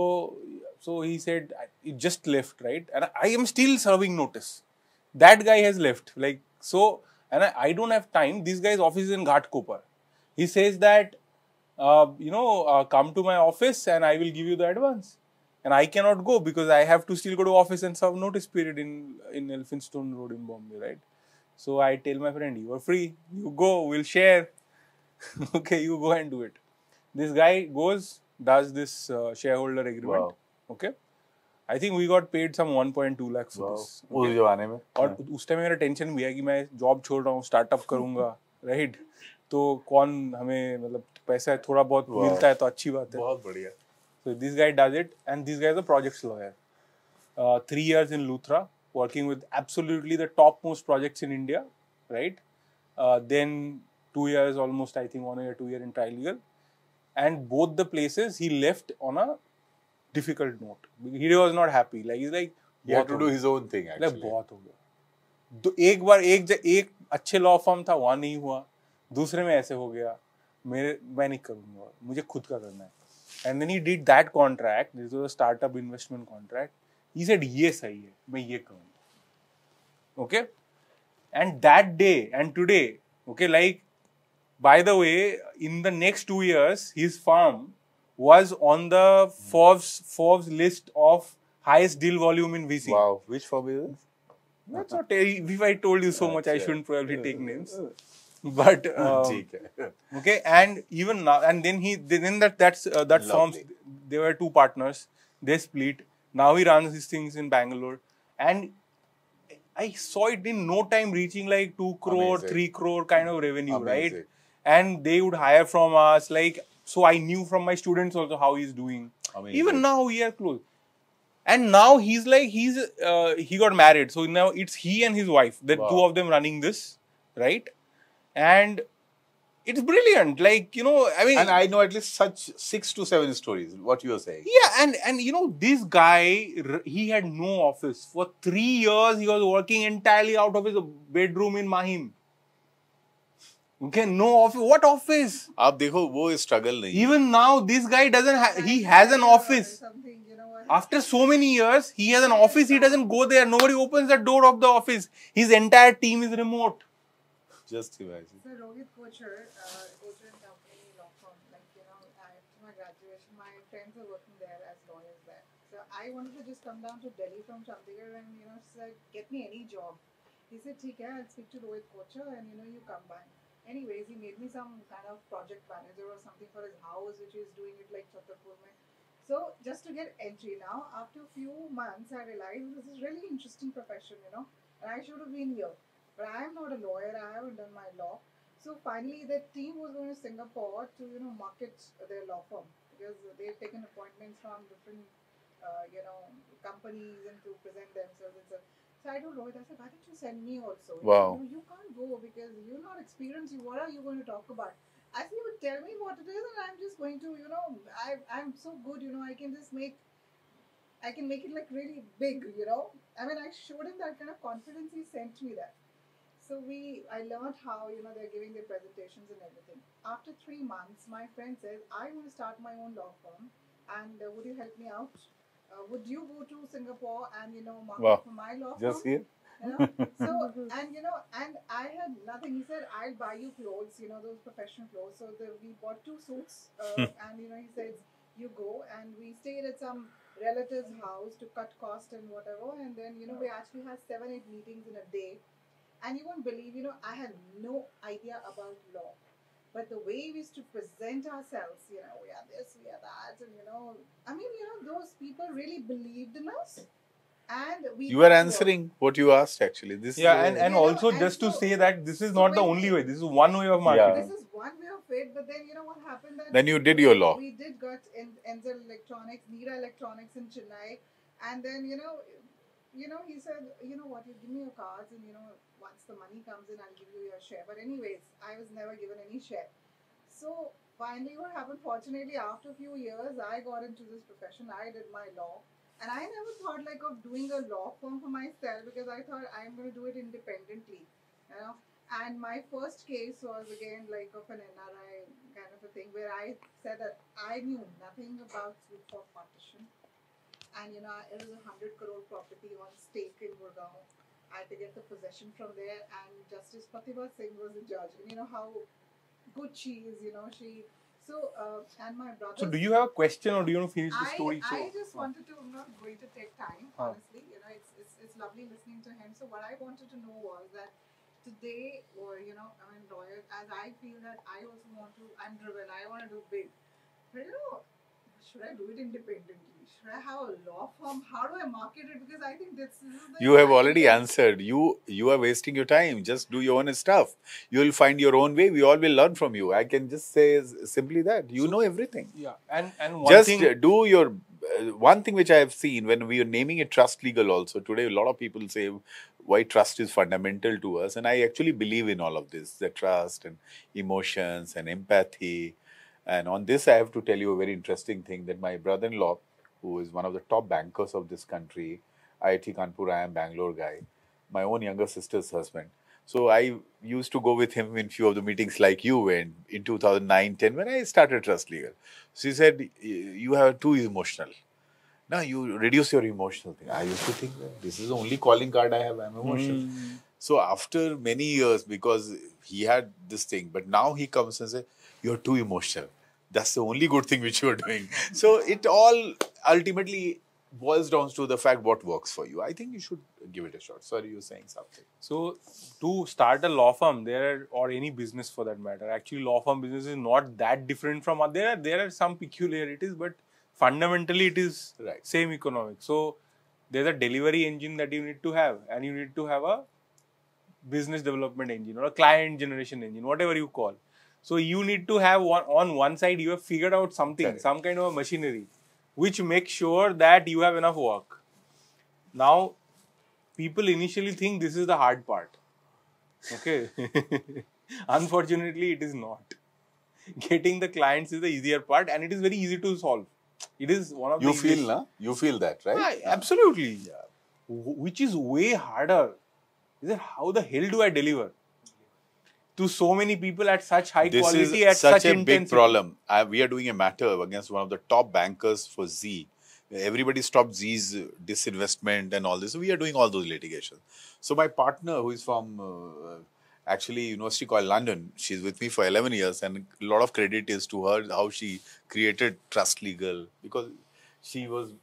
so he said, he just left, right? And I am still serving notice. That guy has left. Like, so, and I, I don't have time. This guy's office is in Ghatkopar. He says that, Uh, you know, uh, come to my office and I will give you the advance. And I cannot go because I have to still go to office and serve notice period in in Elphinstone Road in Bombay, right? So I tell my friend, you are free, you go, we'll share. Okay, you go and do it. This guy goes, does this uh, shareholder agreement. Wow. Okay. I think we got paid some one point two lakhs for Wow. this. उस जमाने में. और उस time मेरा tension भी है कि मैं जॉब छोड़ रहा हूँ, स्टार्टअप करूंगा, राइट? तो कौन हमें मतलब पैसा थोड़ा बहुत Wow. मिलता है तो अच्छी बात है. बहुत बढ़िया. So this guy does it, and this guy is a projects lawyer. Uh, three years in Luthra, working with absolutely the topmost projects in India, right? Uh, then two years almost, I think one year, two year in Trilegal, and both the places he left on a difficult note. He was not happy. Like he's like, He had to do his own thing like actually. बहुत हो गया. तो एक बार एक ज- एक अच्छे law firm था, वहाँ नहीं हुआ. दूसरे में ऐसे हो गया. मेरे मैं नहीं करूँगा, मुझे खुद का करना है. And then he did that contract. This was a startup investment contract. He said, ये सही है, मैं ये करूँगा. Okay? And that day and today, okay, like, by the way, in the next two years, his firm was on the Forbes Forbes list of highest deal volume in V C. Wow. Which firm is this? That's not. If I told you so much, I Achha. shouldn't probably take names. But um, ठीक है. okay, and even now, and then he, then that that's uh, that forms. Lovely. They were two partners. They split. Now he runs his things in Bangalore, and I saw it in no time reaching like two crore, Amazing. three crore kind of revenue, Amazing. right? And they would hire from us, like, so I knew from my students also how he's doing. Amazing. Even now we are close. And now he's like, he's uh, he got married, so now it's he and his wife, the Wow. two of them running this. right? And it's brilliant. Like, you know, I mean, And I know at least such six to seven stories, what you are saying. yeah, and and you know, this guy, r- he had no office for three years. He was working entirely out of his bedroom in Mahim. Okay, no office. What office? आप देखो वो struggle नहीं है. Even now, this guy doesn't have. He has an office. Something, you know what? After so many years, he has an office. He doesn't go there. Nobody opens the door of the office. His entire team is remote. Just imagine. So Rohit Kochar, uh, Kochar and Company law firm, like, you know, after my graduation, my friends are working there as lawyers there. So I wanted to just come down to Delhi from Chandigarh and, you know, said, get me any job. He said, "Theek hai, I'll speak to Rohit Kochar and, you know, you come by." Anyways, he made me some kind of project manager or something for his house, which he is doing it like Chhatarpur mein. So just to get entry now, after a few months, I realized this is really interesting profession, you know, and I should have been here. But I am not a lawyer. I haven't done my law. So finally, the team was going to Singapore to, you know, market their law firm because they've taken appointments from different, uh, you know, companies and to present themselves and stuff. So I told Rohit, I said, why don't you send me also? He Wow. said, no, you can't go because you're not experienced. What are you going to talk about? I said, you tell me what it is and I'm just going to, you know, I, I'm so good, you know, I can just make, I can make it like really big, you know. I mean, I showed him that kind of confidence. He sent me that. So we, I learned how, you know, they're giving their presentations and everything. After three months, my friend says, I want to start my own law firm and uh, would you help me out? Uh, would you go to Singapore and, you know, market Wow. for my law Just firm? here. You know? So, and you know, and I had nothing. He said, I'll buy you clothes, you know, those professional clothes. So the, we bought two suits uh, and, you know, he says, you go, and we stayed at some relative's house to cut cost and whatever. And then, you know, we actually had seven, eight meetings in a day. And you won't believe, you know, I had no idea about law. But the way we used to present ourselves, you know, we are this, we are that, and, you know, I mean, you know, those people really believed in us. And we You were got to work. answering what you asked actually. This Yeah, is, and, and You know, also and just to so- say that this is so not the when only we- way. This is one way of marketing. This is one way of it, but then you know what happened? That Then you did your law. We did got in Enzel Electronics, Nira Electronics in Chennai, and then you know, you know, he said, you know what, you give me your cards, and you know, once the money comes in, I'll give you your share. But anyways, I was never given any share. So finally, what happened? Fortunately, after a few years, I got into this profession. I did my law. And I never thought like of doing a law firm for myself because I thought I'm going to do it independently, you know. And my first case was again like of an N R I kind of a thing where I said that I knew nothing about Woodford partition, and you know it was a hundred crore property on stake in Gurgaon. I had to get the possession from there, and Justice Pratibha Singh was the judge. And you know how good she is, you know she. So uh, and my brother. So, do you have a question or do you want to finish the I, story? So, I just wanted to, I'm not going to take time, Huh. honestly. You know, it's, it's, it's lovely listening to him. So, what I wanted to know was that today, or, you know, I mean, lawyer, as I feel that I also want to, I'm driven, I want to do big. But, you know, should I do it independently? Should I have a law firm? How do I market it? Because I think this, this is the. you have already idea. answered. You you are wasting your time. Just do your own stuff. You will find your own way. We all will learn from you. I can just say s- simply that. You So- know everything. yeah, and and one Just thing. uh, do your uh, one thing which I have seen when we are naming it trust legal also today. A lot of people say why trust is fundamental to us, and I actually believe in all of this: the trust and emotions and empathy. And on this, I have to tell you a very interesting thing that my brother-in-law, who is one of the top bankers of this country, I I T Kanpur, I am Bangalore guy, my own younger sister's husband. So I used to go with him in few of the meetings like you went in two thousand nine ten when I started Trust Legal. So he said, you are too emotional. Now you reduce your emotional thing. I used to think that this is the only calling card I have. I'm emotional. Mm. So after many years, because he had this thing, but now he comes and says, you're too emotional. That's the only good thing which you're doing. So it all ultimately boils down to the fact what works for you. I think you should give it a shot. Sorry, you were saying something. So, to start a law firm, there are, or any business for that matter, actually, law firm business is not that different from other. There are, there are some peculiarities, but fundamentally, it is Right. same economics. So, there's a delivery engine that you need to have, and you need to have a business development engine or a client generation engine, whatever you call. So, you need to have one on one side, you have figured out something, Correct. some kind of a machinery, which makes sure that you have enough work. Now, people initially think this is the hard part. Okay. Unfortunately, it is not. Getting the clients is the easier part, and it is very easy to solve. It is one of You the feel, easiest- na? You feel that, right? Yeah, absolutely. Wh- Which is way harder. Is that how the hell do I deliver to so many people at such high This quality is at such such a intensity? big problem. I, we are doing a matter against one of the top bankers for Z. Everybody stopped Z's uh, disinvestment and all this. We are doing all those litigations. So my partner, who is from uh, actually University College London, she's with me for eleven years, and a lot of credit is to her how she created Trust Legal, because she was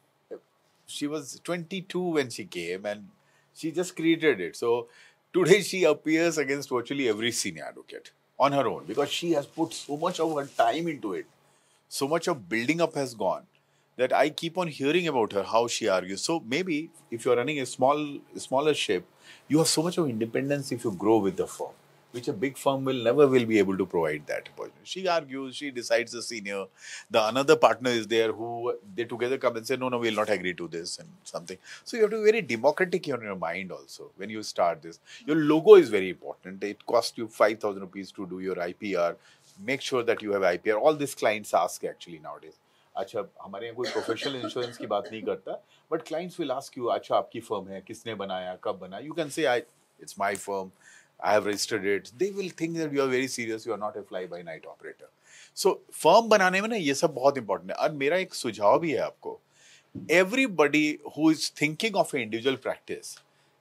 she was twenty-two when she came, and she just created it. So today she appears against virtually every senior advocate on her own, because she has put so much of her time into it. So much of building up has gone that I keep on hearing about her, how she argues. So maybe if you're running a small, smaller ship, you have so much of independence if you grow with the firm, which a big firm will never will be able to provide that opportunity. She argues, she decides the senior. The another partner is there who they together come and say, no, no, we'll not agree to this and something. So you have to be very democratic in your mind also when you start this. Your logo is very important. It costs you five thousand rupees to do your I P R. Make sure that you have I P R. All these clients ask actually nowadays. अच्छा हमारे यहाँ कोई professional insurance की बात नहीं करता, but clients will ask you, अच्छा आपकी फर्म है, किसने बनाया, कब बना. You can say I it's my firm, I have registered it. They will think that you are very serious. You are not a fly-by-night operator. So firm बनाने में ना ये सब बहुत important है. और मेरा एक सुझाव भी है आपको. Everybody who is thinking of an individual practice,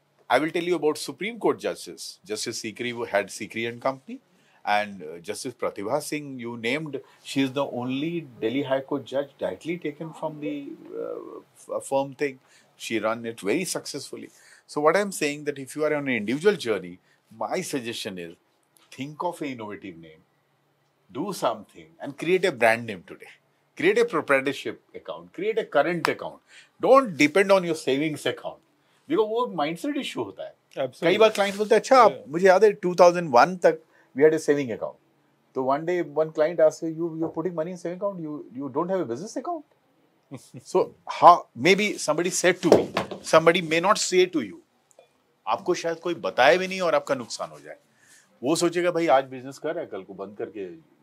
I will tell you about Supreme Court justices. Justice Sikri who had Sikri and Company, and uh, Justice Pratibha Singh, you named. She is the only Delhi High Court judge directly taken from the uh, firm thing. She ran it very successfully. So what I'm saying that if you are on an individual journey, my suggestion is think of an innovative name, do something, and create a brand name today. Create a proprietorship account, create a current account. Don't depend on your savings account. Because वो mindset issue होता है. Absolutely. कई बार client बोलते हैं, अच्छा आप मुझे याद है two thousand one तक we had a saving account. So one day one client asked me, you you're putting money in saving account, you you don't have a business account. So how maybe somebody said to me, somebody may not say to you. आपको शायद कोई बताए भी नहीं और आपका नुकसान हो जाए. वो सोचेगा भाई आज बिजनेस कर रहा है, कल को बंद करके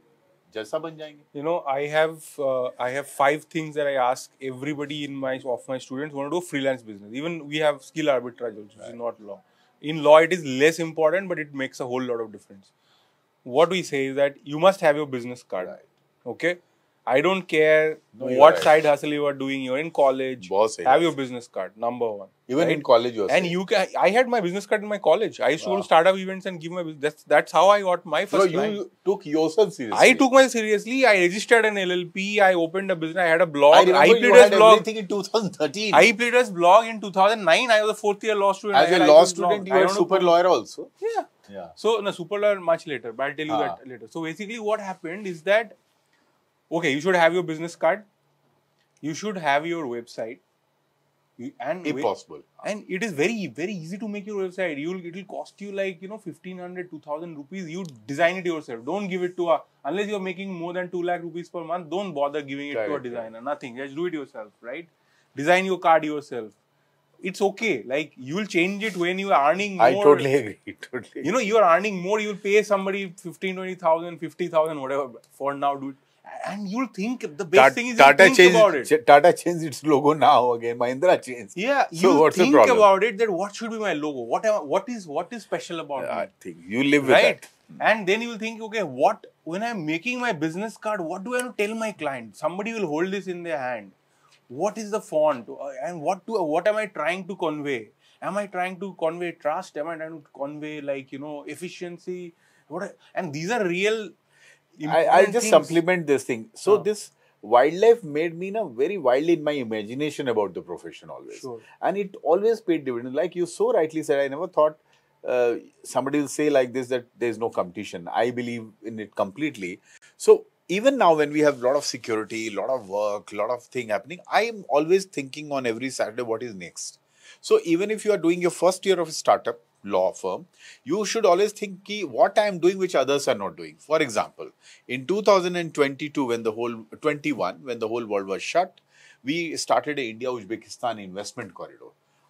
जैसा बन जाएंगे. You know, I have uh, I have five things that I ask everybody in my of my students who want to do freelance business. Even we have skill arbitrage also, which is not law. In law, it is less important, but it makes a whole lot of difference. What we say is that you must have your business card. Right. Okay. I don't care No, you're what right. side hustle you are doing. You're in college. बहुत सही Have बात your है. business card. Number one. Even right? in college you are And saying. you can. I had my business card in my college. I used to go Wow. to startup events and give my. bus- That's that's how I got my So first you client. took yourself seriously. I took myself seriously. I registered an L L P. I opened a business. I had a blog. I remember you iPleaders had blog. everything in two thousand thirteen. iPleaders blog in two thousand nine. I was a fourth year law student. As I a had law iPleaders blog. student, you I were don't know super who- lawyer also. Yeah. Yeah. So no, super lawyer much later, but I'll tell you Ah. that later. So basically, what happened is that okay, you should have your business card. You should have your website. You, and If we- possible. and it is very very easy to make your website. You'll it will cost you like you know fifteen hundred, two thousand rupees. You design it yourself. Don't give it to a unless you're making more than two lakh rupees per month. Don't bother giving it to a Correct, designer. Nothing. Just do it yourself, right? Design your card yourself. It's okay. Like you will change it when you are earning more. I totally agree. Totally. You know, you are earning more. You will pay somebody fifteen, twenty thousand, fifty thousand, whatever. For now, do it, and you'll think the best Ta- thing is Tata you think about it. changed. Tata changed its logo now again. Mahindra changed. Yeah, So you what's the think problem? about it. That what should be my logo? What am I, what is what is special about I me? think you live with Right? that. And then you will think, okay, what when I'm making my business card, what do I have to tell my client? Somebody will hold this in their hand. What is the font? Uh, And what do what am I trying to convey? Am I trying to convey trust? Am I trying to convey like you know efficiency? What? I- and these are real. I, important I'll just things. supplement this thing. So Huh. this wildlife made me na very wild in my imagination about the profession always. Sure. And it always paid dividends. Like you so rightly said, I never thought uh, somebody will say like this that there is no competition. I believe in it completely. So even now when we have a lot of security, a lot of work, a lot of thing happening, I am always thinking on every Saturday what is next. So even if you are doing your first year of a startup law firm, you should always think ki, what I am doing which others are not doing. For example, in two thousand twenty-two, when the whole twenty-one, when the whole world was shut, we started a India-Uzbekistan investment corridor.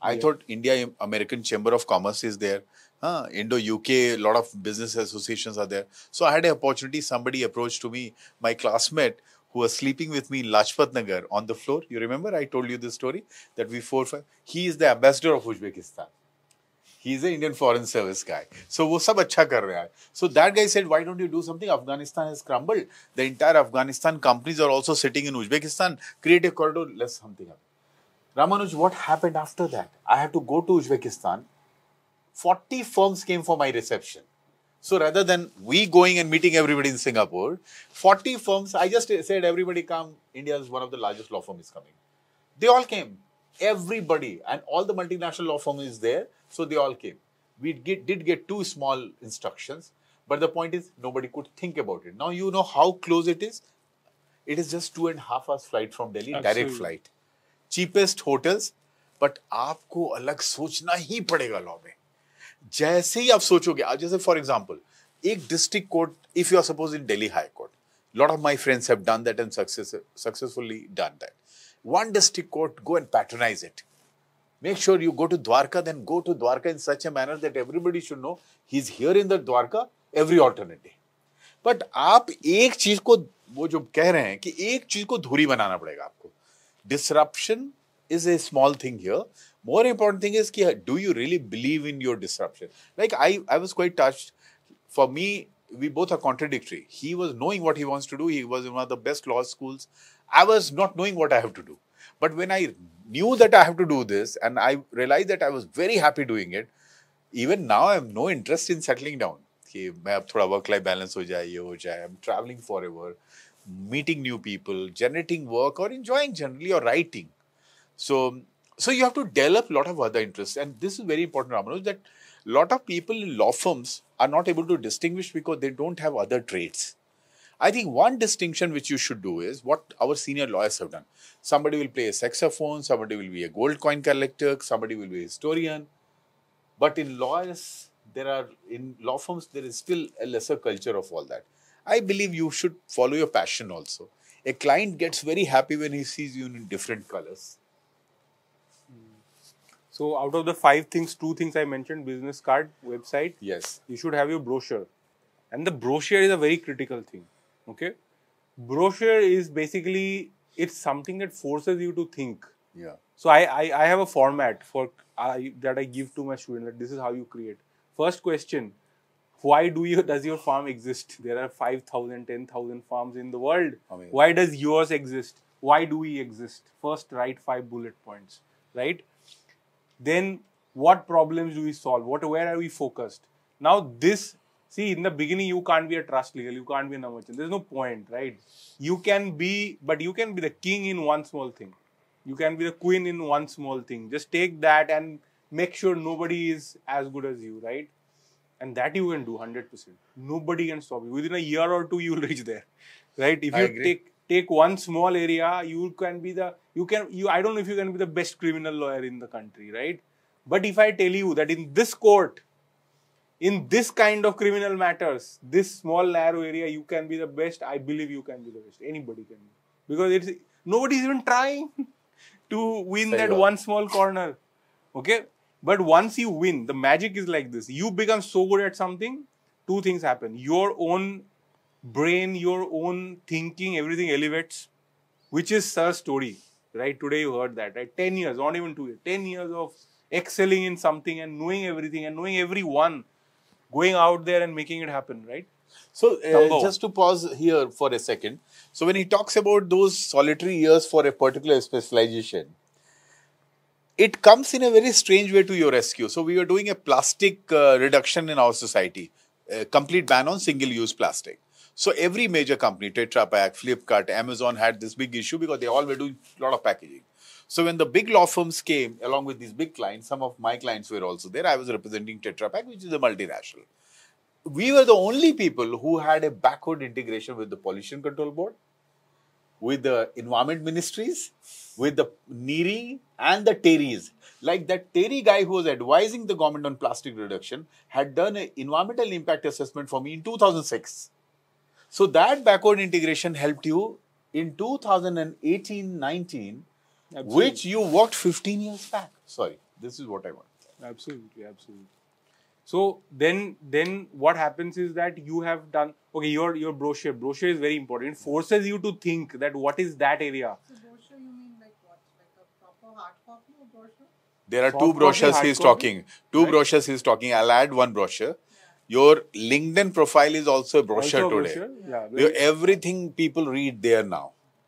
I Yeah. thought India American Chamber of Commerce is there. Huh? Indo-U K, a lot of business associations are there. So I had an opportunity, somebody approached to me, my classmate, who was sleeping with me in Lajpat Nagar on the floor. You remember I told you this story? That we four, five. He is the ambassador of Uzbekistan. He is an Indian Foreign Service guy. So वो सब अच्छा कर रहा है. So that guy said, why don't you do something? Afghanistan has crumbled. The entire Afghanistan companies are also sitting in Uzbekistan. Create a corridor. Let's something happen. Ramanuj, what happened after that? I had to go to Uzbekistan. forty firms came for my reception. So rather than we going and meeting everybody in Singapore, forty firms, I just said, everybody come. India is one of the largest law firms is coming. They all came. Everybody. And all the multinational law firm is there. So they all came. We get, did get two small instructions. But the point is, nobody could think about it. Now you know how close it is. It is just two and a half hours flight from Delhi, Absolutely. direct flight. Cheapest hotels. But आपको अलग सोचना ही पड़ेगा law में. जैसे ही आप सोचोगे, जैसे for example एक district court, if you are suppose in Delhi high court, lot of my friends have done that and successfully done that. One district court, go and patronise it. Make sure you go to Dwarka, then go to Dwarka in such a manner that everybody should know he's here in the Dwarka every alternate day. But आप एक चीज को, वो जो कह रहे हैं कि एक चीज को धुरी बनाना पड़ेगा आपको. Disruption is a small thing here. More important thing is कि do you really believe in your disruption? Like I, I was quite touched. For me, we both are contradictory. He was knowing what he wants to do. He was in one of the best law schools. I was not knowing what I have to do. But when I knew that I have to do this, and I realized that I was very happy doing it, even now I have no interest in settling down. कि मैं अब थोड़ा work life balance हो जाए, ये हो जाए. I'm traveling forever, meeting new people, generating work, or enjoying generally, or writing. So, so you have to develop a lot of other interests, and this is very important, Ramanuj, that a lot of people in law firms are not able to distinguish because they don't have other traits. I think one distinction which you should do is what our senior lawyers have done. Somebody will play a saxophone, somebody will be a gold coin collector, somebody will be a historian. But in lawyers, there are, in law firms, there is still a lesser culture of all that. I believe you should follow your passion also. A client gets very happy when he sees you in different colors. So out of the five things, two things I mentioned, business card, website, Yes. you should have your brochure. And the brochure is a very critical thing. Okay? Brochure is basically, it's something that forces you to think. Yeah. So I, I, I have a format for I, that I give to my students, that this is how you create. First question, why do you, does your farm exist? There are five thousand, ten thousand farms in the world. Amazing. Why does yours exist? Why do we exist? First, write five bullet points, right? Then, what problems do we solve? What, where are we focused? Now, this, see, in the beginning, you can't be a trust legal, you can't be an merchant. There's no point, right? You can be, but you can be the king in one small thing. You can be the queen in one small thing. Just take that and make sure nobody is as good as you, right? And that you can do one hundred percent. Nobody can stop you. Within a year or two, you will reach there, right? If I you agree. take take one small area, you can be the, you can, you. I don't know if you can be the best criminal lawyer in the country, right? But if I tell you that in this court, in this kind of criminal matters, this small narrow area, you can be the best, I believe you can be the best. Anybody can be. Because it's, nobody is even trying to win Sahi that baat. one small corner. Okay? But once you win, the magic is like this. You become so good at something, two things happen. Your own brain, your own thinking, everything elevates, which is Sir's story. Right? Today you heard that, right? ten years, not even two years. ten years of excelling in something and knowing everything and knowing everyone, going out there and making it happen, right? So, Number uh, just to pause here for a second. So, when he talks about those solitary years for a particular specialization, it comes in a very strange way to your rescue. So, we were doing a plastic uh, reduction in our society, a complete ban on single-use plastic. So, every major company, Tetra Pak, Flipkart, Amazon had this big issue because they all were doing a lot of packaging. So, when the big law firms came along with these big clients, some of my clients were also there. I was representing Tetra Pak, which is a multinational. We were the only people who had a backward integration with the Pollution Control Board, with the Environment Ministries, with the NEERI and the TERIs. Like that TERI guy who was advising the government on plastic reduction had done an environmental impact assessment for me in two thousand six. So that backward integration helped you in two thousand eighteen nineteen, Absolutely. which you worked fifteen years back. Sorry. This is what I want. Absolutely, absolutely. So then, then what happens is that you have done, okay, your your brochure. Brochure is very important. It forces you to think that what is that area. So brochure, you mean like what? Like a proper hard copy of brochure? There are Soft two copy, brochures hard he's copy, talking. Two right? brochures he's talking. I'll add one brochure. Your LinkedIn profile is also a brochure Also a today. brochure, yeah. Where very- everything people read there now.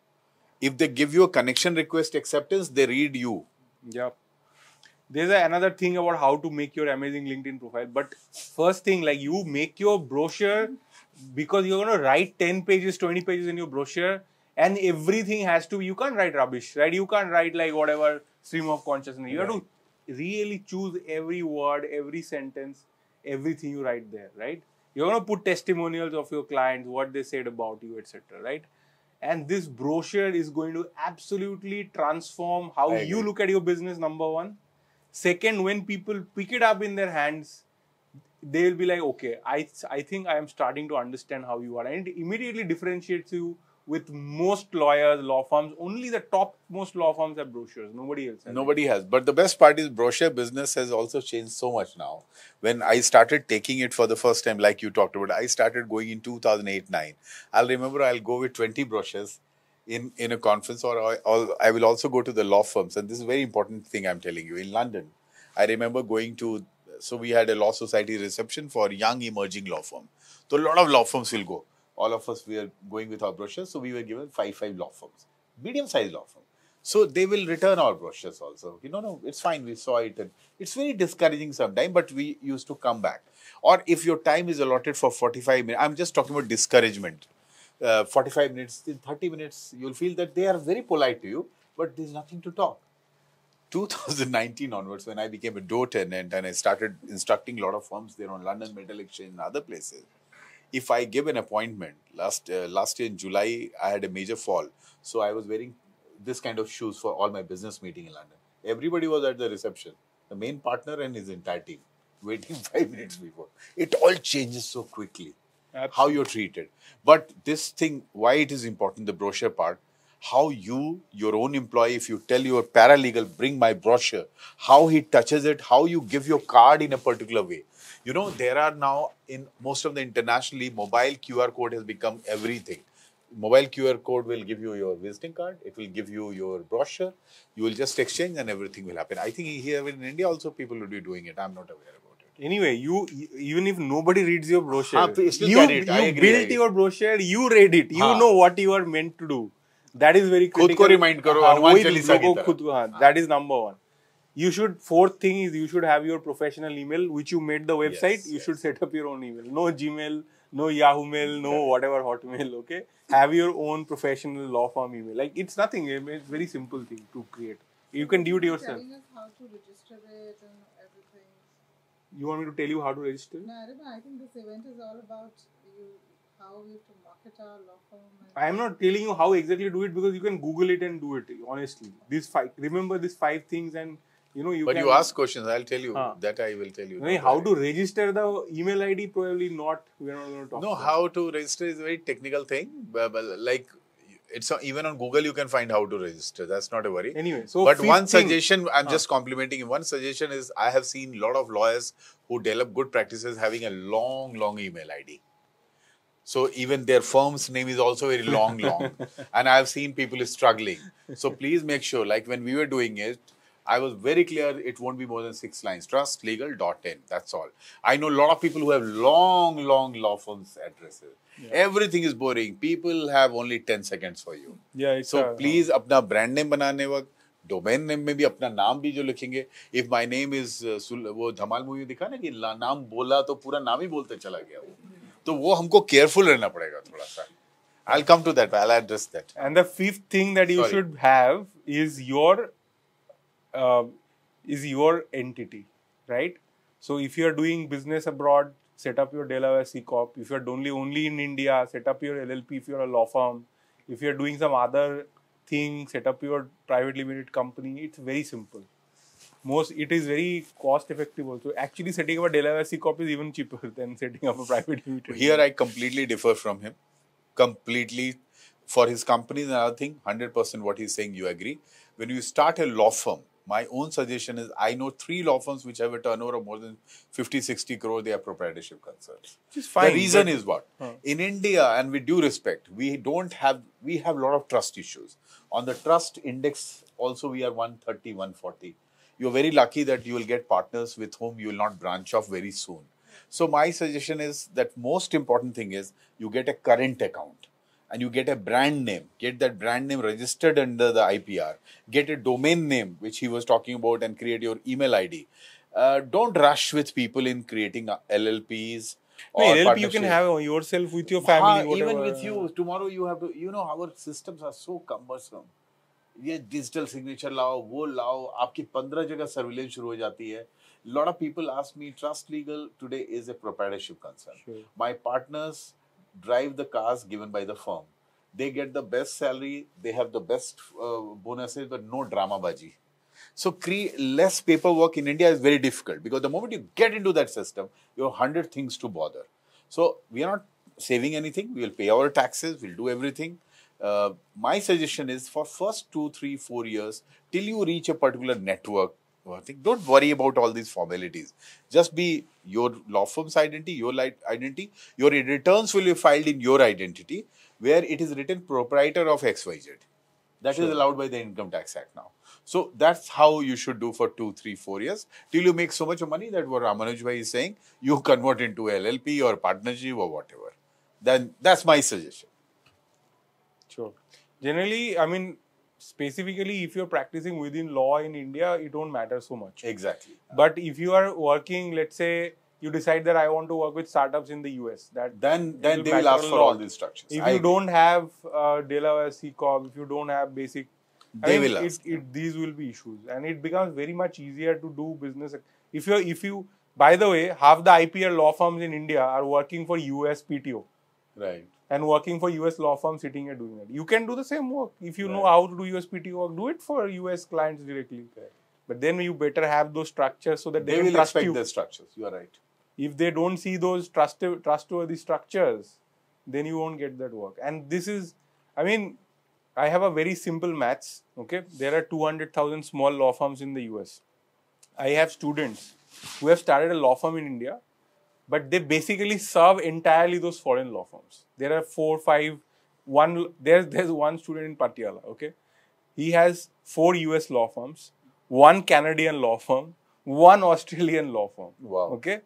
If they give you a connection request acceptance, they read you. Yeah. There's a, another thing about how to make your amazing LinkedIn profile. But first thing, like you make your brochure because you're going to write ten pages, twenty pages in your brochure, and everything has to, you can't write rubbish, right? You can't write like whatever stream of consciousness. You have to really choose every word, every sentence, everything you write there, right? You're going to put testimonials of your clients, what they said about you, et cetera, right? And this brochure is going to absolutely transform how I you agree. look at your business, number one. Second, when people pick it up in their hands, they will be like, okay, I, I think I am starting to understand how you are. And it immediately differentiates you with most lawyers, law firms. Only the top most law firms have brochures. Nobody else has. Nobody has. But the best part is brochure business has also changed so much now. When I started taking it for the first time, like you talked about, I started going in two thousand eight nine. I'll remember I'll go with twenty brochures in, in a conference, or I, I'll, I will also go to the law firms. And this is a very important thing I'm telling you. In London, I remember going to, so we had a law society reception for young emerging law firm. So a lot of law firms will go. All of us, we are going with our brochures. So we were given five, five law firms, medium-sized law firm. So they will return our brochures also. You know, no, it's fine. We saw it. And it's very discouraging sometimes, but we used to come back. Or if your time is allotted for forty-five minutes, I'm just talking about discouragement. Uh, forty-five minutes, in thirty minutes, you'll feel that they are very polite to you, but there's nothing to talk. two thousand nineteen onwards, when I became a door tenant and I started instructing a lot of firms there on London Metal Exchange and other places, if I give an appointment, last uh, last year in July, I had a major fall. So I was wearing this kind of shoes for all my business meeting in London. Everybody was at the reception, the main partner and his entire team, waiting five minutes before. It all changes so quickly, how you're treated. But this thing, why it is important, the brochure part, how you, your own employee, if you tell your paralegal, bring my brochure, how he touches it, how you give your card in a particular way. You know, there are now, in most of the internationally, mobile Q R code has become everything. Mobile Q R code will give you your visiting card, it will give you your brochure, you will just exchange and everything will happen. I think here in India also people will be doing it. I'm not aware about it. Anyway, you even if nobody reads your brochure, Ah, please still you, carry it. I you agree, built I agree. your brochure, you read it, you हाँ. know what you are meant to do. That is very खुद critical. को remind करो, हाँ, हनुमान वही चालीसा की लोगों तरह. खुद को, हाँ, that is number one. You should, fourth thing is you should have your professional email, which you made the website. Yes, you yes. should set up your own email. No Gmail, no Yahoo Mail, no whatever Hotmail, okay? Have your own professional law firm email. Like, it's nothing. It's very simple thing to create. You can do it yourself. Telling us how to register it and everything. You want me to tell you how to register? No, I don't know. I think this event is all about you, how we have to market our law firm. And I am not telling you how exactly to do it because you can Google it and do it, honestly. These five, remember these five things and, you know, you But can... you ask questions, I'll tell you. Huh. That I will tell you. I mean, how to register the email I D, probably not. We're not going to talk No, about how to register is a very technical thing. But, but like, it's a, even on Google you can find how to register. That's not a worry. Anyway, so but fifth one thing- suggestion, I'm Huh. just complimenting him. One suggestion is I have seen a lot of lawyers who develop good practices having a long, long email I D. So even their firm's name is also very long, long. And I've seen people struggling. So please make sure, like when we were doing it, I was very clear it won't be more than six lines. Trust legal dot in. That's all. I know a lot of people who have long, long law firms addresses. Everything is boring. People have only ten seconds for you. Yeah, it's So a- please, अपना brand name बनाने वक्त, domain name में भी अपना नाम भी जो लिखेंगे. If my name is uh, सुल- वो धमाल मूवी दिखा ना कि ला- नाम बोला तो पूरा नाम ही बोलते चला गया वो. तो वो हमको careful रहना पड़ेगा थोड़ा सा. I'll come to that. I'll address that. And the fifth thing that you Sorry. should have is your uh, is your entity, right? So if you are doing business abroad, set up your Delaware C Corp. If you are only only in India, set up your L L P if you are a law firm. If you are doing some other thing, set up your private limited company. It's very simple. Most it is very cost effective also. Actually, setting up a Delaware C Corp is even cheaper than setting up a private limited. Here I completely differ from him. Completely. For his company and other thing, one hundred percent what he's saying, you agree. When you start a law firm, My own suggestion is, I know three law firms which have a turnover of more than fifty, sixty crore, they are proprietorship concerns. Which is fine, The reason but- is what? Huh. In India, and with due respect, we don't have, we have a lot of trust issues. On the trust index, also we are one thirty, one forty. You're very lucky that you will get partners with whom you will not branch off very soon. So my suggestion is that most important thing is you get a current account and you get a brand name, get that brand name registered under the I P R, get a domain name, which he was talking about, and create your email I D. Uh, don't rush with people in creating uh, L L Ps. No, or L L P you can partnership. have yourself with your family. हाँ, even whatever. with you, tomorrow you have to, you know, our systems are so cumbersome. ये digital signature लाओ, वो लाओ, आपकी पंद्रह जगह surveillance शुरू हो जाती है. Lot of people ask me, Trust Legal today is a proprietorship concern. Sure. My partners drive the cars given by the firm. They get the best salary, they have the best uh, bonuses, but no drama baji. So create less paperwork in India is very difficult, because the moment you get into that system, you have hundred things to bother. So we are not saving anything. We will pay our taxes. We'll do everything. Uh, my suggestion is, for first two, three, four years, till you reach a particular network, I think, don't worry about all these formalities. Just be your law firm's identity, your light identity. Your returns will be filed in your identity, where it is written proprietor of X Y Z. That Sure. is allowed by the Income Tax Act now. So that's how you should do for two, three, four years, till you make so much money that what Ramanuj bhai is saying, you convert into L L P or partnership or whatever. Then that's my suggestion. Sure. Generally, I mean, specifically, if you're practicing within law in India, it won't matter so much. Exactly. But if you are working, let's say, you decide that I want to work with startups in the U S, that Then, then will they will matter ask a for all lot. these structures. if I you agree. don't have uh, Delaware C Corp, if you don't have basic, I They mean, will it, ask. it, these will be issues, and it becomes very much easier to do business. If you, if you, by the way, half the I P L law firms in India are working for U S P T O Right. and working for U S law firms sitting here doing it. You can do the same work if you know Right. how to do U S P T O work. Do it for U S clients directly. But then you better have those structures so that they, They can will trust respect you. the structures. You are right. If they don't see those trust, trustworthy structures, then you won't get that work. And this is, I mean, I have a very simple maths, okay? There are two hundred thousand small law firms in the U S. I have students who have started a law firm in India, but they basically serve entirely those foreign law firms. There are four, five, one, there's, there's one student in Patiala, okay? He has four U S law firms, one Canadian law firm, one Australian law firm, Wow. okay?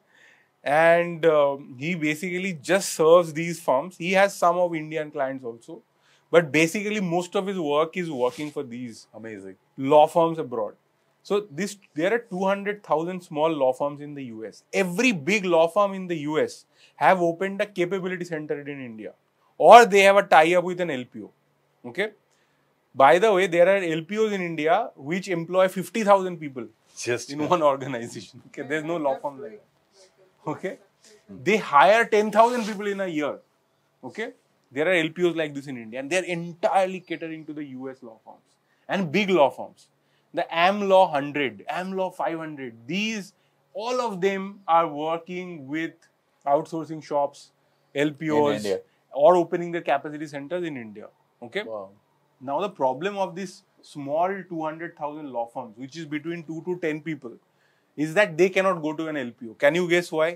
And um, he basically just serves these firms. He has some of Indian clients also, but basically most of his work is working for these Amazing. law firms abroad. So this, there are two hundred thousand small law firms in the U S. Every big law firm in the U S have opened a capability center in India, or they have a tie-up with an L P O. Okay. By the way, there are L P Os in India which employ fifty thousand people Just in one organization. Okay, there's no law That's firm like great. that. Okay, they hire ten thousand people in a year. Okay, there are L P Os like this in India, and they're entirely catering to the U S law firms and big law firms. The AmLaw one hundred, AmLaw five hundred, these, all of them are working with outsourcing shops, L P Os, India. or opening their capacity centers in India. Okay. Wow. Now the problem of this small two hundred thousand law firms, which is between two to ten people, is that they cannot go to an L P O. Can you guess why?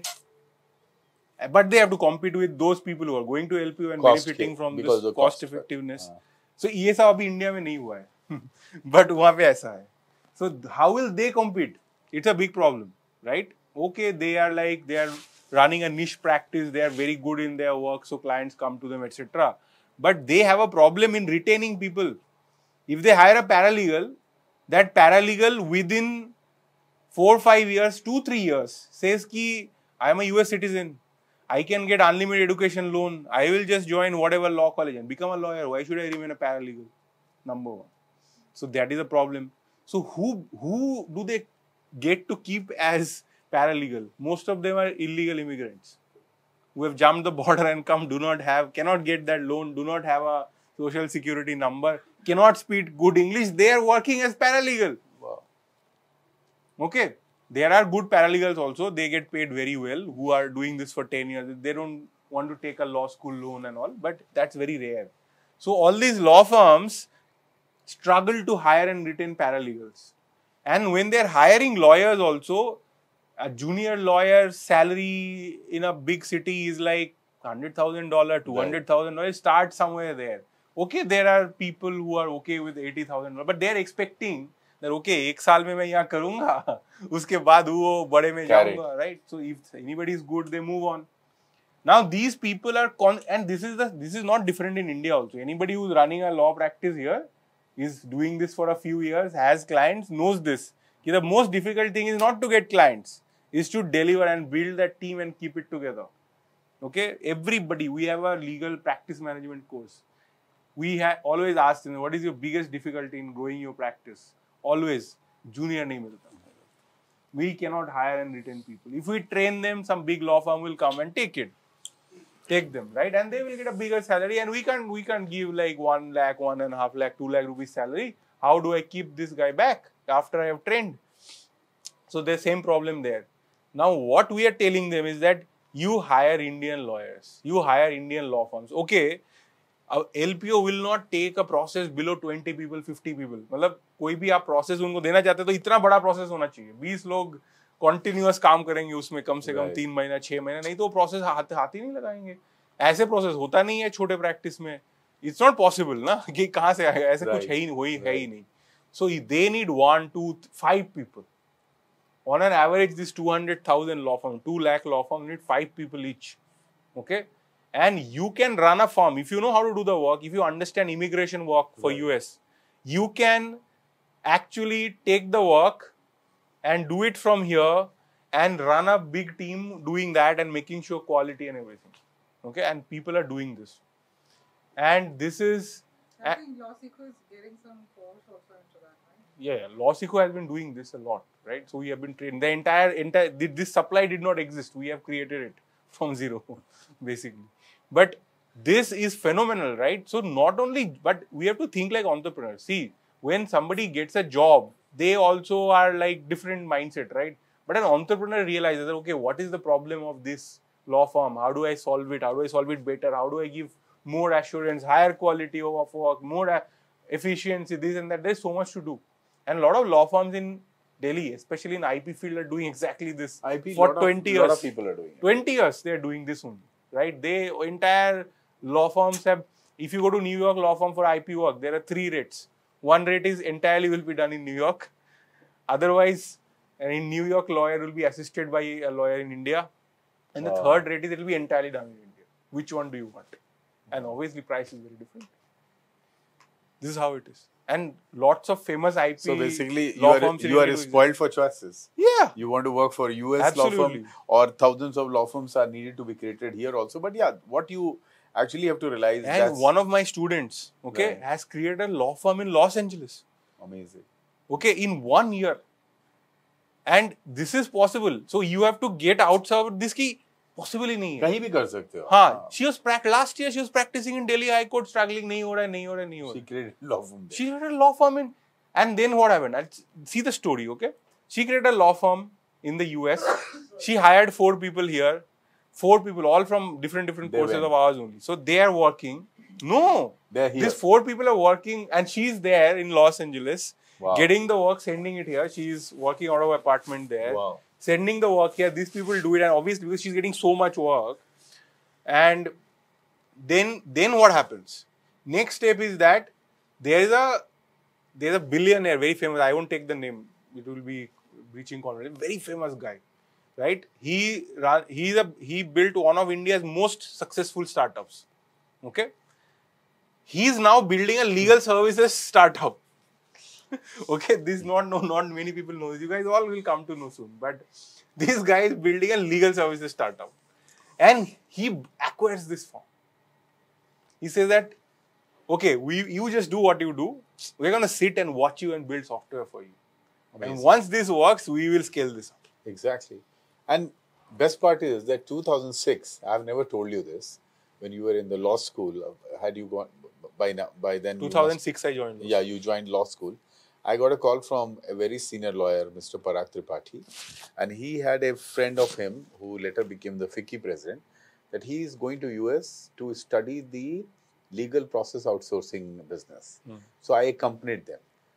But they have to compete with those people who are going to L P O and Cost benefiting के- from because this of cost cost, right? effectiveness. हाँ. So ये सब अभी India में नहीं हुआ है, but वहाँ पे ऐसा है. So how will they compete? It's a big problem, right? Okay, they are like they are running a niche practice. They are very good in their work, so clients come to them, et cetera. But they have a problem in retaining people. If they hire a paralegal, that paralegal within four, five years, two, three years says ki I am a U S citizen. I can get unlimited education loan. I will just join whatever law college and become a lawyer. Why should I remain a paralegal? Number one. So that is a problem. So who who do they get to keep as paralegal? Most of them are illegal immigrants who have jumped the border and come, do not have, cannot get that loan, do not have a social security number, cannot speak good English. They are working as paralegal. Wow. Okay. There are good paralegals also. They get paid very well who are doing this for ten years. They don't want to take a law school loan and all, but that's very rare. So all these law firms struggle to hire and retain paralegals. And when they're hiring lawyers also, a junior lawyer's salary in a big city is like one hundred thousand dollars, two hundred thousand dollars. Start somewhere there. Okay, there are people who are okay with eighty thousand dollars, but they're expecting that, okay, एक साल में मैं यहाँ करूँगा, उसके बाद वो बड़े में जाऊँगा, right? So if anybody is good, they move on. Now these people are con and this is the this is not different in India also. Anybody who's running a law practice here is doing this for a few years, has clients, knows this. The most difficult thing is not to get clients, is to deliver and build that team and keep it together. Okay, everybody, we have a legal practice management course. We have always asked them, what is your biggest difficulty in growing your practice? Always, junior nahi milta. We cannot hire and retain people. If we train them, some big law firm will come and take it. Take them, right? And they will get a bigger salary, and we can't we can't give like one lakh, one and a half lakh, two lakh rupees salary. How do I keep this guy back after I have trained? So there's same problem there. Now what we are telling them is that you hire Indian lawyers, you hire Indian law firms. Okay, L P O will not take a process below twenty people, fifty people. मतलब कोई भी आप process उनको देना चाहते हैं तो इतना बड़ा process होना चाहिए. बीस लोग continuous काम करेंगे उसमें कम से कम तीन महीना छह महीना, नहीं तो प्रोसेस हाथ हाथ ही नहीं लगाएंगे. ऐसे प्रोसेस होता नहीं है छोटे प्रैक्टिस में. इट्स नॉट पॉसिबल ना कि कहाँ से आएगा, ऐसे कुछ है ही हो ही है ही नहीं. So they need one two five people. On an average, this two hundred thousand law firm, two lakh law firm need five people each. Okay, and you can run a firm if you know how to do the work. If you understand immigration work for right. U S, you can actually take the work and do it from here and run a big team doing that and making sure quality and everything. Okay, and people are doing this. And this is... I think LawSeco is getting some course also into that, right? Yeah, LawSeco has been doing this a lot, right? So we have been trained. The entire, entire, this supply did not exist. We have created it from zero, basically. But this is phenomenal, right? So not only, but we have to think like entrepreneurs. See, when somebody gets a job, they also are like different mindset, right? But an entrepreneur realizes that, okay, what is the problem of this law firm? How do I solve it? How do I solve it better? How do I give more assurance, higher quality of work, more efficiency, this and that? There's so much to do. And a lot of law firms in Delhi, especially in I P field, are doing exactly this. I P, for lot twenty of, years. lot of people are doing it. twenty years, they are doing this only, right? They, entire law firms have, if you go to New York law firm for I P work, there are three rates. One rate is entirely will be done in New York. Otherwise, and in New York, lawyer will be assisted by a lawyer in India. And wow. the third rate is it will be entirely done in India. Which one do you want? And obviously, price is very different. This is how it is. And lots of famous I P So basically, you law are, firms you are spoiled for choices. Yeah. You want to work for U S Absolutely. law firm, or thousands of law firms are needed to be created here also. But yeah, what you actually have to realize. And that's one of my students, okay, right. has created a law firm in Los Angeles. Amazing. Okay, in one year. And this is possible. So you have to get outside this ki possible ही नहीं है. कहीं भी कर सकते हो. हाँ, she was prac last year she was practicing in Delhi High Court, struggling नहीं हो रहा है, नहीं हो रहा है, नहीं हो रहा है. She created law firm. She created a law firm in, and then what happened? I'll see the story, okay? She created a law firm in the U S. She hired four people here, four people, all from different different They courses went. of ours only. So they are working. No, They're here. these four people are working, and she's there in Los Angeles, Wow. getting the work, sending it here. She's working out of her apartment there. Wow. Sending the work here, these people do it, and obviously because she's getting so much work, and then then what happens? Next step is that there is a there is a billionaire, very famous. I won't take the name; it will be breaching confidence. Very famous guy, right? He ran, he's a he built one of India's most successful startups. Okay, he's now building a legal services startup. Okay, this is not no, not many people know this. You guys all will come to know soon. But this guy is building a legal services startup, and he acquires this firm. He says that, okay, we you just do what you do. We're gonna sit and watch you and build software for you. Amazing. And once this works, we will scale this up. Exactly. And best part is that two thousand six. I've never told you this. When you were in the law school, had you gone by now? By then, two thousand six, I joined. Yeah, you joined law school. I got a call from a very senior lawyer, Mister Parag Tripathi, and he had a friend of him who later became the FICCI president, that he is going to U S to study the legal process outsourcing business. Mm. So I accompanied them.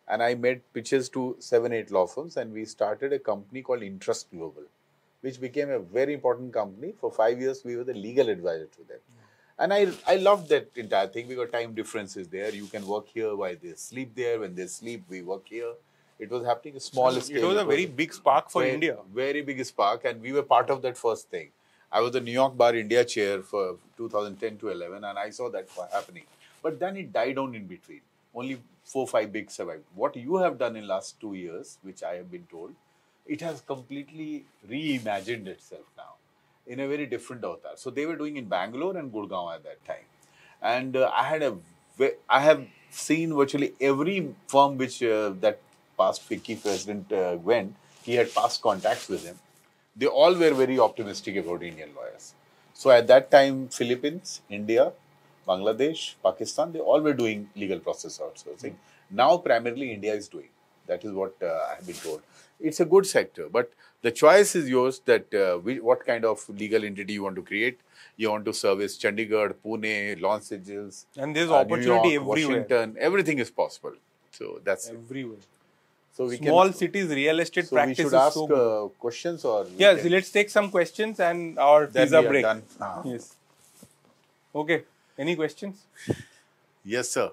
and I made pitches to seven, eight law firms, and we started a company called Interest Global, which became a very important company. For five years, we were the legal advisor to them. And I, I loved that entire thing because time differences there. You can work here while they sleep there. When they sleep, we work here. It was happening a small So scale. it was a very big spark for very, India. Very big spark, and we were part of that first thing. I was the New York Bar India chair for two thousand ten to eleven, and I saw that happening. But then it died down in between. Only four, five big survived. What you have done in last two years, which I have been told, it has completely reimagined itself now in a very different avatar. So they were doing in Bangalore and Gurgaon at that time. And uh, I had a, I have seen virtually every firm which uh, that past FICCI president uh, went, he had past contacts with him. They all were very optimistic about Indian lawyers. So at that time, Philippines, India, Bangladesh, Pakistan, they all were doing legal process outsourcing. Now, primarily, India is doing. That is what uh, I have been told. It's a good sector, but the choice is yours that uh, we, what kind of legal entity you want to create. You want to service Chandigarh, Pune, Los Angeles, And there's uh, New opportunity York, everywhere. Washington, everything is possible. So that's it. Everywhere. So we Small can, cities, real estate so we practice should is ask so good. uh, questions or we Yeah, can- so let's take some questions and our Then pizza we are break. done. Ah. Yes. Okay. Any questions? Yes, sir.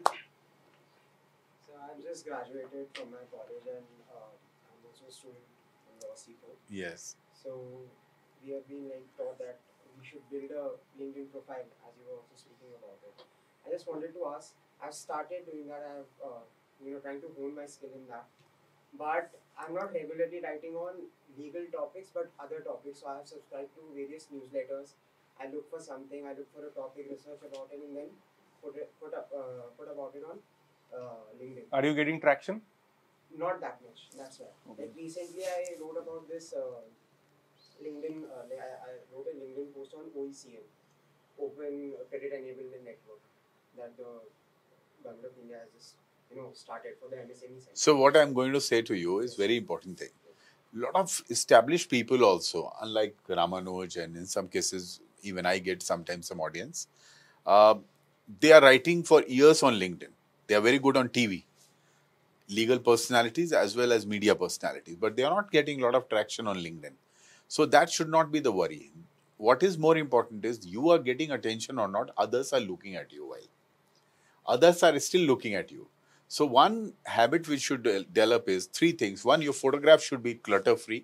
So I've just graduated from my college and uh, I'm also a student in law C four. Yes. So we have been like taught that we should build a LinkedIn profile as you were also speaking about it. I just wanted to ask, I've started doing that, I've uh, you know trying to hone my skill in that. But I'm not regularly writing on legal topics but other topics. So I have subscribed to various newsletters. I look for something, I look for a topic, research about it and then put it put up uh, put about it on uh, LinkedIn. Are you getting traction? Not that much. That's why. Like recently, I wrote about this uh, LinkedIn. Uh, like I, I wrote a LinkedIn post on O E C N, Open Credit Enablement Network, that the government of India has just you know started for the M S M E sector. So what I'm going to say to you is very important thing. A lot of established people also, unlike Ramanuj and in some cases even I get sometimes some audience, uh, they are writing for years on LinkedIn. They are very good on T V, legal personalities as well as media personalities, but they are not getting a lot of traction on LinkedIn. So that should not be the worry. What is more important is you are getting attention or not, others are looking at you while. Others are still looking at you. So one habit which should de- develop is three things. One, your photograph should be clutter-free.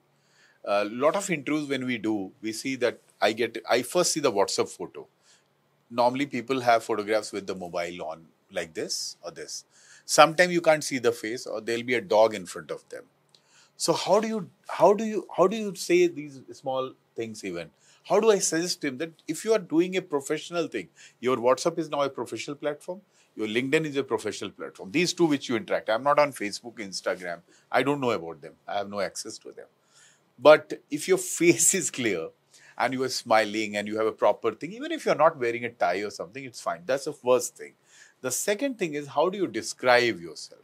A lot of interviews when we do, we see that I get, I first see the WhatsApp photo. Normally people have photographs with the mobile on like this or this. Sometimes you can't see the face or there'll be a dog in front of them. So how do you, how do you, how do you say these small things even? How do I suggest him that if you are doing a professional thing, your WhatsApp is now a professional platform, your LinkedIn is a professional platform. These two which you interact. I'm not on Facebook, Instagram. I don't know about them. I have no access to them. But if your face is clear and you are smiling and you have a proper thing, even if you're not wearing a tie or something, it's fine. That's the first thing. The second thing is how do you describe yourself?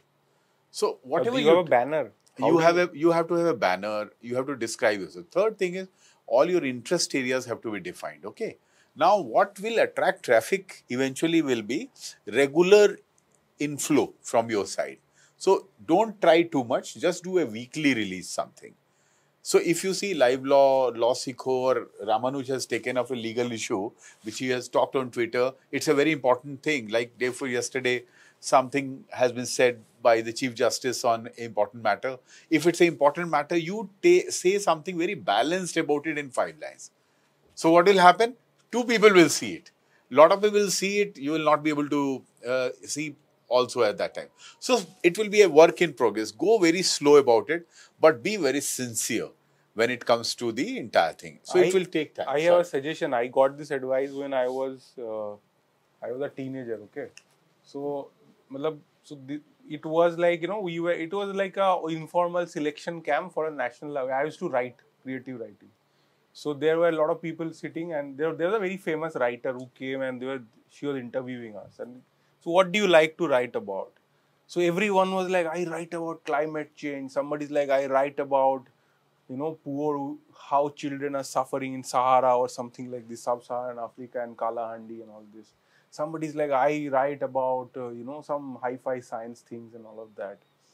So whatever you you have a banner. How you do have a you have to have a banner, you have to describe yourself. Third thing is all your interest areas have to be defined. Okay. Now what will attract traffic eventually will be regular inflow from your side. So don't try too much, just do a weekly release something. So if you see Live Law, Law Sikho or Ramanuj has taken up a legal issue which he has talked on Twitter, it's a very important thing. Like day before yesterday, something has been said by the Chief Justice on an important matter. If it's an important matter, you ta- say something very balanced about it in five lines. So what will happen? Two people will see it. A lot of people will see it. You will not be able to uh, see also at that time. So it will be a work in progress. Go very slow about it, but be very sincere when it comes to the entire thing. So I- it will take time. I have Sorry. a suggestion. I got this advice when I was uh, I was a teenager. Okay, so, matlab, so the, it was like you know we were it was like a informal selection camp for a national level. I used to write creative writing. So there were a lot of people sitting, and there there was a very famous writer who came and they were she was interviewing us. And so, what do you like to write about? So everyone was like, I write about climate change. Somebody's like, I write about you know, poor, how children are suffering in Sahara or something like this, Sub-Saharan Africa and Kalahandi and all this. Somebody's like, I write about, uh, you know, some hi-fi science things and all of that.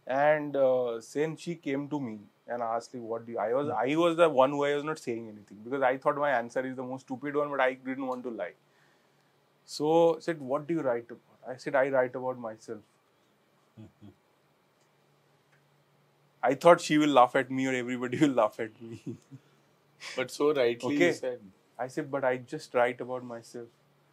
And uh, then she came to me and asked me, "What do you?" I was I was the one who I was not saying anything because I thought my answer is the most stupid one, but I didn't want to lie. So said, "What do you write about?" I said, "I write about myself." I thought she will laugh at me or everybody will laugh at me. But so rightly Okay. you said. I said, "But I just write about myself."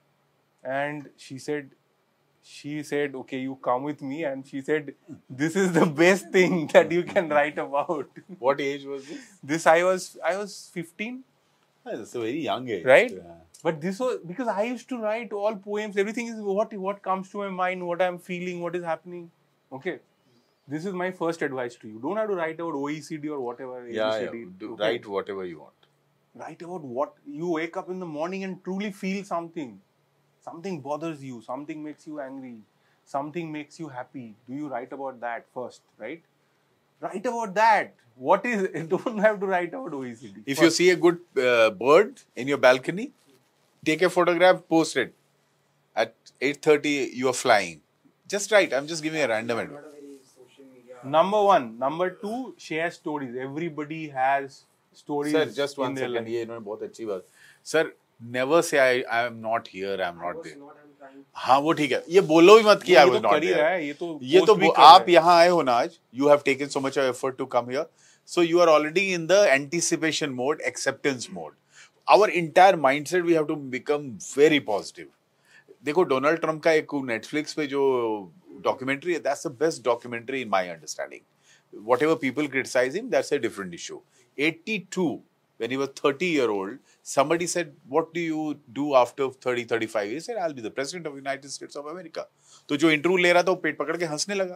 And she said, she said, "Okay, you come with me." And she said, "This is the best thing that you can write about." What age was this? This I was I was fifteen, Ah, that's a very young age. right? Yeah. But this was because I used to write all poems. Everything is what what comes to my mind, what I'm feeling, what is happening. Okay. This is my first advice to you. Don't have to write about O E C D or whatever. Yeah, A B yeah. C D. Do, Okay? Write whatever you want. Write about what you wake up in the morning and truly feel something. Something bothers you, something makes you angry, something makes you happy. Do you write about that first, right? Write about that. What is it? Don't have to write about O E C D. If you see a good uh, bird in your balcony, take a photograph, post it. At eight thirty, you are flying. Just write. I'm just giving a random I'm advice. not a very social media. Number one. Number two, share stories. Everybody has stories. Sir, just in one their second. life. ये इन्होंने बहुत अच्छी बात. Sir, never say I I am not here. I am I not was there. not, I'm trying. हाँ वो ठीक है. ये बोलो भी मत कि I ये was तो not कर ही रहा there. है, ये तो ये तो post भी वो- कर रहा आप है. यहाँ आए हो ना आज. You have taken so much of effort to come here. So you are already in the anticipation mode, acceptance mode. Our entire mindset we have to become very positive. देखो डोनाल्ड ट्रम्प का एक Netflix पे जो documentary है, that's the best documentary in my understanding. Whatever people criticize him, that's a different issue. eighty-two, when he was thirty year old, somebody said, "What do you do after thirty, thirty-five?" He said, "I'll be the president of the United States of America." तो जो interview ले रहा था वो पेट पकड़ के हंसने लगा.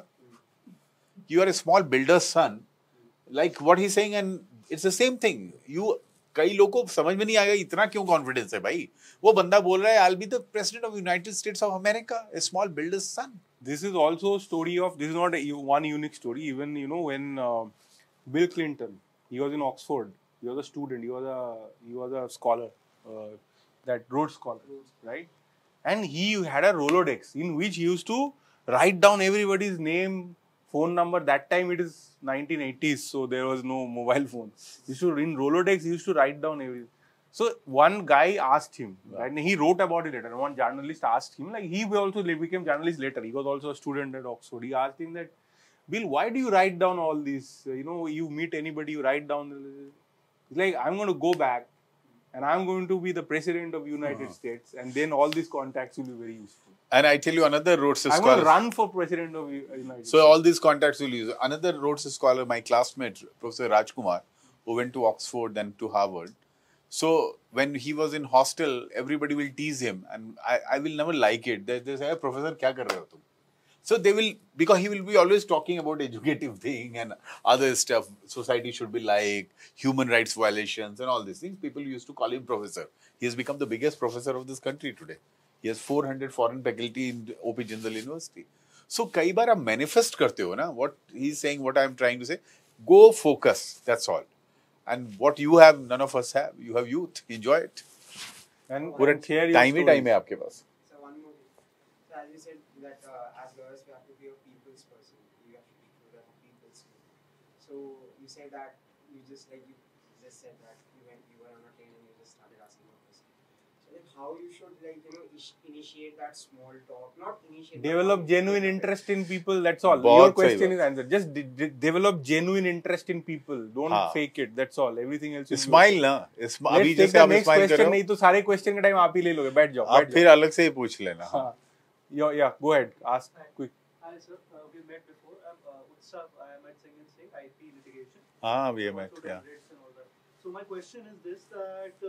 You are a small builder's son. Like what he's saying, and it's the same thing. You कई लोगों को समझ में नहीं आएगा इतना क्यों कॉन्फिडेंस है भाई. वो बंदा बोल रहा है I'll be the president of United States of America, a small builder's son. This is also a story of, this is not a, one unique story. Even, you know, when uh, Bill Clinton, he was in Oxford, he was a student, he was a, he was a scholar, uh, that Rhodes Scholar, right? And he had a Rolodex in which he used to write down everybody's name, phone number. That time it is nineteen eighties, so there was no mobile phone. He used to, in Rolodex, he used to write down everything. So one guy asked him, and he wrote about it later. One journalist asked him, like he also became journalist later. He was also a student at Oxford. He asked him that, "Bill, why do you write down all this? You know, you meet anybody, you write down." He's like, "I'm going to go back, and I'm going to be the president of United States, and then all these contacts will be very useful. And I tell you another Rhodes I'm going to scholar. run for president of U- United So States." all these contacts will use. Another Rhodes scholar, my classmate, Professor Rajkumar, who went to Oxford then to Harvard. So when he was in hostel, everybody will tease him, and I, I will never like it. They, they say, "Hey, Professor, क्या कर रहे हो तुम?" So they will, because he will be always talking about educative thing and other stuff. Society should be like, human rights violations and all these things. People used to call him professor. He has become the biggest professor of this country today. He has four hundred foreign faculty in O P Jindal University. So कई बार आप manifest करते हो ना, what he's saying, what I'm trying to say, go focus, that's all. And what you have, none of us have. You have youth, enjoy it. And, पूरा and share your time he stories. time है आपके पास. So one more thing. So as you said that uh, as lawyers we have to be a people's person. You have to be good at people's skill. So you said that you just like you just said that you went you were on a train and you just started asking a question. So then how you should like you know ish- initiate that small talk, not initiate. but Develop how- genuine interest in people. That's all. बहुत Your सही question बात. is answered. Just de- de- develop genuine interest in people. Don't हाँ. fake it. That's all. Everything else. will be Smile okay. ना. Smi- Let's अभी take जैसे the आप next smile कर question. रहे नहीं हो, तो सारे question का time आप ही ले लोगे. बैठ जाओ. आप बैठ फिर जाओ. अलग से ही पूछ लेना. हाँ. हाँ. Yeah, yeah. Go ahead. Ask quick. Hi sir, uh, we met before. I'm uh, Utsav. I am at Singh and Singh I P litigation. हाँ, we Also met. done Yeah. rates and all that. So my question is this: that uh,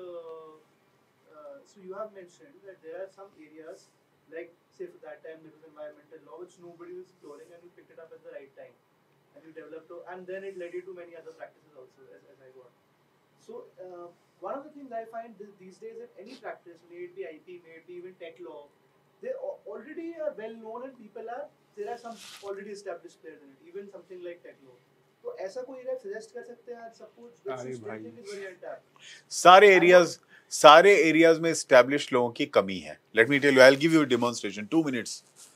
uh, so you have mentioned that there are some areas, like say for that time there was environmental law which nobody was exploring, and you picked it up at the right time, and you developed, a, and then it led you to many other practices also, as, as I got. So uh, one of the things I find th- these days in any practice, may it be I P, may it be even tech law, they al- already are well known and people are, there are some already established players in it, even something like tech law. तो ऐसा कोई area suggest कर सकते हैं suppose अरे भाई. Is very untapped. सारे areas सारे एरियाज में एस्टैब्लिश्ड लोगों की कमी है. Let me tell you, I will give you a demonstration, two minutes.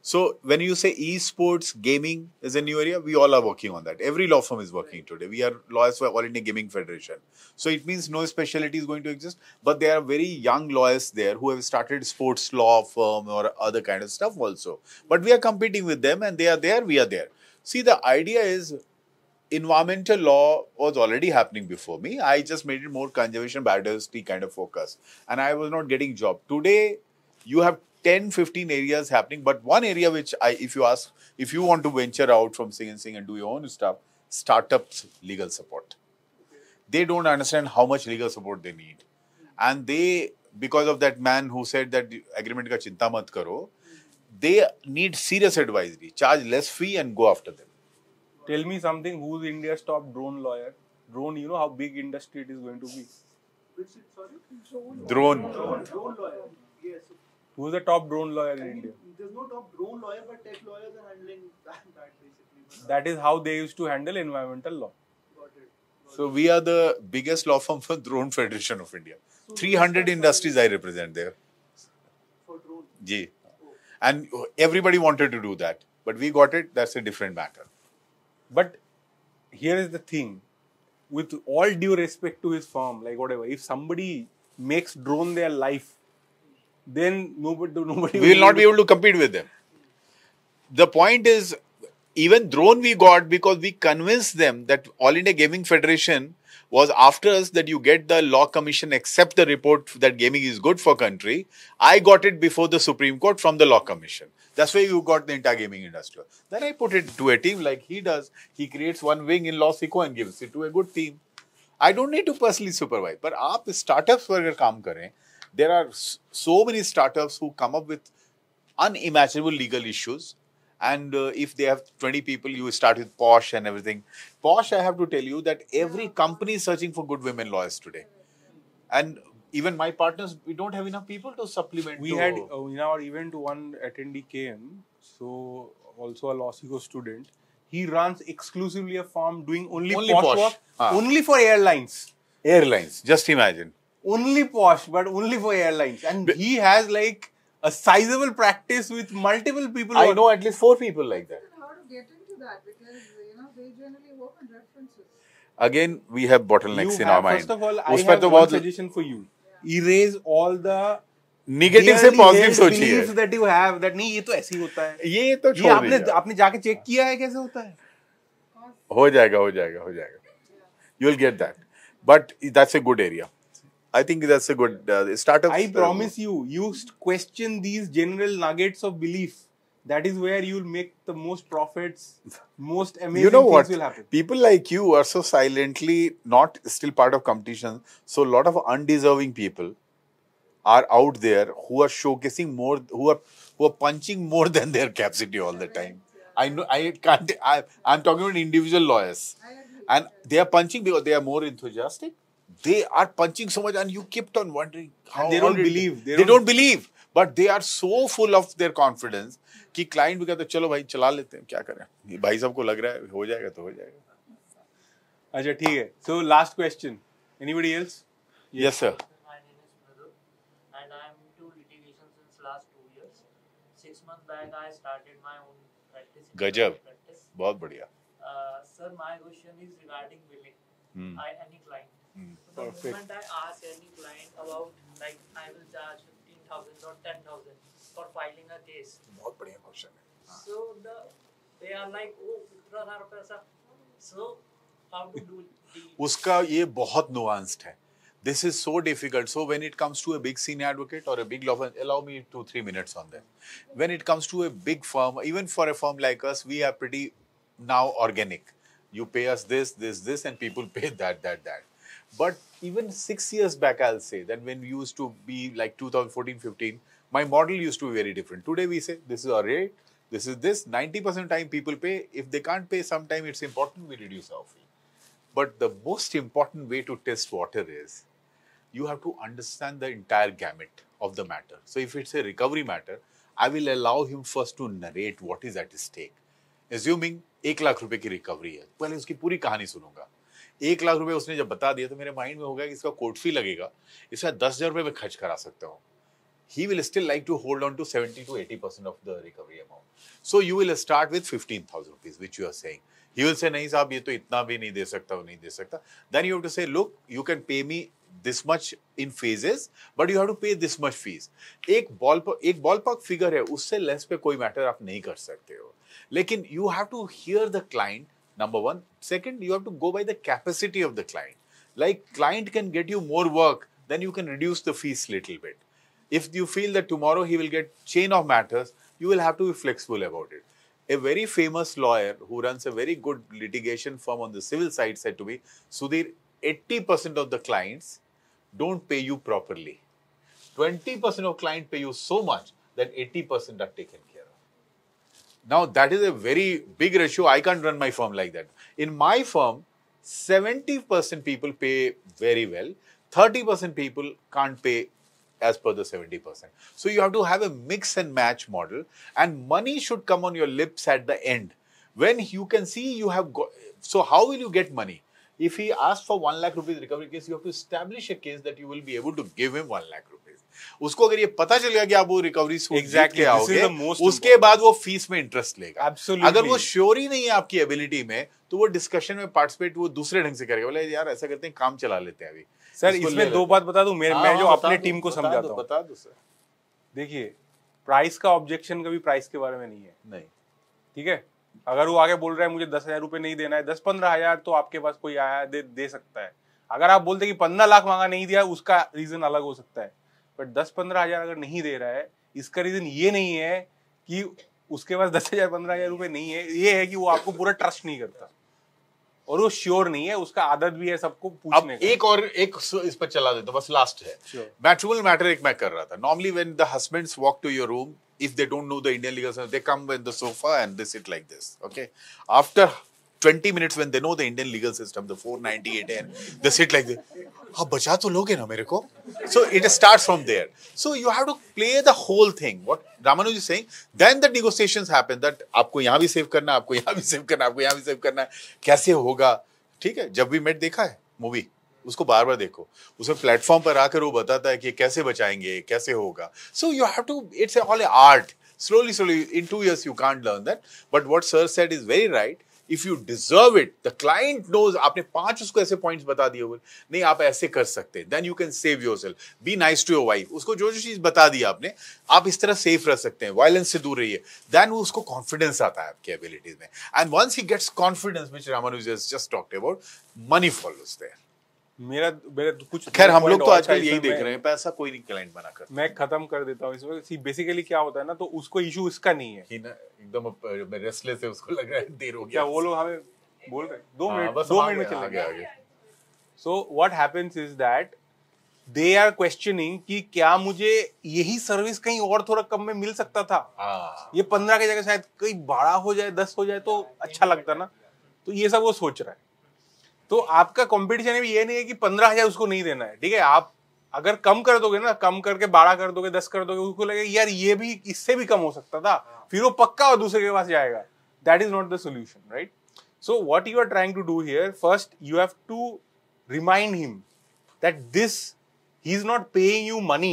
So when you say esports, gaming is a new area, we all are working on that. Every law firm is working today. We are lawyers for All India Gaming Federation. So it means no specialty is going to exist, but there are very young lawyers there who have started sports law firm or other kind of stuff also. But we are competing with them, and they are there, we are there. See, the idea is environmental law was already happening before me. I just made it more conservation, biodiversity kind of focus. And I was not getting job. Today, you have ten, fifteen areas happening. But one area which I, if you ask, if you want to venture out from Sing and Sing and do your own stuff, startups legal support. They don't understand how much legal support they need. And they, because of that man who said that agreement ka chinta mat karo, they need serious advisory. Charge less fee and go after them. Tell me something, who's India's top drone lawyer? Drone, you know how big industry it is going to be. Which is, sorry? Drone. Drone, drone lawyer. Yes. Who's the top drone lawyer in I mean, India? there's no top drone lawyer, but tech lawyers are handling that, that basically. That is how they used to handle environmental law. Got it. Got So we are the biggest law firm for Drone Federation of India. three hundred industries I represent there. it. For drone. Ji. And everybody wanted to do that. But we got it, that's a different matter. But here is the thing, with all due respect to his firm, like whatever, if somebody makes drone their life, then nobody, nobody We will not be able to compete with them. The point is, even drone we got because we convinced them that All India Gaming Federation was after us, that you get the law commission accept the report that gaming is good for country. I got it before the Supreme Court from the law commission. That's why you got the entire gaming industry. Then I put it to a team like he does. He creates one wing in Law Seco and gives it to a good team. I don't need to personally supervise. But आप startups पर अगर काम करें, there are so many startups who come up with unimaginable legal issues. And uh, if they have twenty people, you start with Posh and everything. Posh, I have to tell you that every company is searching for good women lawyers today. And even my partners, we don't have enough people to supplement. We to, had uh, in our event one attendee came, so also a Law Seco student. He runs exclusively a firm doing only, Only posh, posh. work, Ah. only for airlines. airlines. Just imagine. Only posh, but only for airlines. And he has like a sizable practice with multiple people. I who are- know at least four people like that. How to get into that, because you know they generally work on references. Again, we have bottlenecks You in have, our mind. First of all, I उस पर have तो one बहुत suggestion for you. Erase all the negative से dearly positive held सोचिए. beliefs that you have that नहीं ये तो ऐसे ही होता है. ये तो ये छोड़ आपने दीजिए. आपने जाके चेक किया है कैसे होता है? हो जाएगा, हो जाएगा, हो जाएगा. You will get that. But that's a good area. I think that's a good uh, startup. I promise you, you question these general nuggets of belief. That is where you will make the most profits, most amazing You know things what? will happen. People like you are so silently not still part of competition. So a lot of undeserving people are out there who are showcasing more, who are who are punching more than their capacity all the time. I know I can't. I, I'm talking about individual lawyers, I agree. and they are punching because they are more enthusiastic. They are punching so much, and you kept on wondering how And they how don't did believe. They, They don't, don't- believe, but they are so full of their confidence कि client भी कहते हैं चलो भाई चला लेते हैं क्या करें ये भाई साहब को लग रहा है हो जाएगा तो हो जाएगा. अच्छा ठीक है. So last question. Anybody else? Yes sir. My name is Mridul and I am into litigation since last two years. Six months back I started my own practice. गजब. Practice. बहुत बढ़िया. Uh, sir, my question is regarding billing. Hmm. I any client. Hmm. So the Perfect. moment I ask any client about like I will charge fifteen thousand or ten thousand for filing a case. बहुत बढ़िया question है. So the they are like oh इतना सारा पैसा. So how to do deal? उसका ये बहुत nuanced है. This is so difficult. So when it comes to a big senior advocate or a big law firm, allow me two, three minutes on that. When it comes to a big firm, even for a firm like us, we are pretty now organic. You pay us this, this, this, and people pay that, that, that. But even six years back, I'll say that when we used to be like two thousand fourteen, fifteen, my model used to be very different. Today we say, this is our rate, this is this. ninety percent time people pay. If they can't pay, sometime it's important, we reduce our fee. But the most important way to test water is you have to understand the entire gamut of the matter. So if it's a recovery matter, I will allow him first to narrate what is at stake. Assuming एक लाख रुपए की recovery है, पहले उसकी पूरी कहानी सुनूंगा. एक लाख रुपए उसने जब बता दिया तो मेरे माइंड में होगा कि इसका कोर्ट फी लगेगा, इसका दस हजार रुपए में खर्च करा सकता हूँ. he will still like to hold on to seventy to eighty percent of the recovery amount. So you will start with fifteen thousand rupees, which you are saying. He will say, nahi saab, ye to itna bhi nahi de sakta, nahi de sakta. Then you have to say, look, you can pay me this much in phases, but you have to pay this much fees. एक ballpark एक ballpark figure है, उससे less पे कोई matter आप नहीं कर सकते हो. लेकिन you have to hear the client, number one. Second, you have to go by the capacity of the client. Like client can get you more work, then you can reduce the fees little bit. If you feel that tomorrow he will get chain of matters, you will have to be flexible about it. A very famous lawyer who runs a very good litigation firm on the civil side said to me, Sudhir, eighty percent of the clients don't pay you properly. twenty percent of clients pay you so much that eighty percent are taken care of. Now, that is a very big ratio. I can't run my firm like that. In my firm, seventy percent people pay very well. thirty percent people can't pay as per the seventy percent. So you have to have a mix and match model, and money should come on your lips at the end. When you can see you have got, so how will you get money? If he asks for one lakh rupees recovery case, you have to establish a case that you will be able to give him one lakh rupees. उसको अगर ये पता चल गया कि आप वो recovery suit जीत के आओगे, उसके बाद वो फीस में इंटरेस्ट लेगा. अगर वो श्योर ही नहीं है आपकी एबिलिटी में, तो वो डिस्कशन में पार्टिसिपेट वो दूसरे ढंग से करेगा. बोले यार ऐसा करते हैं, काम चला लेते हैं अभी. सर इसमें दो बात बता दूं, मैं मैं जो अपने टीम को समझाता हूँ. बता दो सर. देखिए, प्राइस का ऑब्जेक्शन कभी प्राइस के बारे में नहीं है. नहीं, ठीक है. अगर वो आगे बोल रहा है मुझे दस हजार रुपए नहीं देना है, दस पंद्रह हजार तो आपके पास कोई आया दे दे सकता है. अगर आप बोलते कि पंद्रह लाख मांगा नहीं दिया, उसका रीजन अलग हो सकता है. बट दस पंद्रह हजार अगर नहीं दे रहा है, इसका रीजन ये नहीं है कि उसके पास दस हजार पंद्रह हजार रुपए नहीं है. ये है कि वो आपको पूरा ट्रस्ट नहीं करता और वो श्योर नहीं है. उसका आदत भी है सबको पूछने का. एक और एक इस पर चला देता हूं, बस लास्ट है. मैट्रिमोनियल मैटर एक मैं कर रहा था. Normally when the husbands walk to your room, if they don't know the Indian legal system, they come in the sofa and they sit like this. Okay. After twenty minutes, when they know the Indian legal system, the four ninety-eight and they sit like this. हाँ बचा तो लोगे ना मेरे को. So it starts from there. So you have to play the whole thing. What Ramanuj is saying. Then the negotiations happen. That आपको यहाँ भी सेव करना, आपको यहाँ भी सेव करना, आपको यहाँ भी सेव करना है. कैसे होगा? ठीक है. जब भी मेट देखा है मूवी, उसको बार बार देखो. उसे प्लेटफॉर्म पर आकर वो बताता है कि कैसे बचाएंगे, कैसे होगा. So you have to, it's all a art. Slowly slowly in two years you can't learn that. But what sir said is very right. If you deserve it, the client knows. आपने पांच उसको ऐसे points बता दिए, नहीं आप ऐसे कर सकते, then you can save yourself. Be nice to your wife. उसको जो जो चीज बता दी आपने, आप इस तरह सेफ रह सकते हैं, वायलेंस से दूर रहिए. देन वो उसको कॉन्फिडेंस आता है आपकी एबिलिटीज में. And once he gets confidence, which Ramanuj has just talked about, money follows there. मेरा मेरा कुछ खैर हम लोग तो आजकल यही देख रहे हैं, पैसा कोई नहीं क्लाइंट बना कर. मैं खत्म कर देता हूँ इसमें. सी बेसिकली क्या होता है ना, तो उसको इशू इसका नहीं है. ही ना एकदम रेस्टलेस है, उसको लग रहा है देर हो गया. क्या वो लोग हमें बोल रहे हैं दो मिनट बस दो मिनट में चले आगे. So what happens is that they are questioning कि क्या मुझे यही सर्विस कहीं और थोड़ा कम में मिल सकता था. हाँ. ये पंद्रह की जगह शायद कहीं बारह हो जाए, दस हो जाए तो अच्छा लगता ना. तो ये सब वो सोच रहा है. तो आपका कंपटीशन भी ये नहीं है कि पंद्रह हजार उसको नहीं देना है. ठीक है, आप अगर कम कर दोगे ना, कम करके बारह कर दोगे, दस कर दोगे, उसको लगेगा यार ये भी इससे भी कम हो सकता था, फिर वो पक्का और दूसरे के पास जाएगा. That is not the solution, right? So what you are trying to do here, first you have to remind him that this he is not paying you money,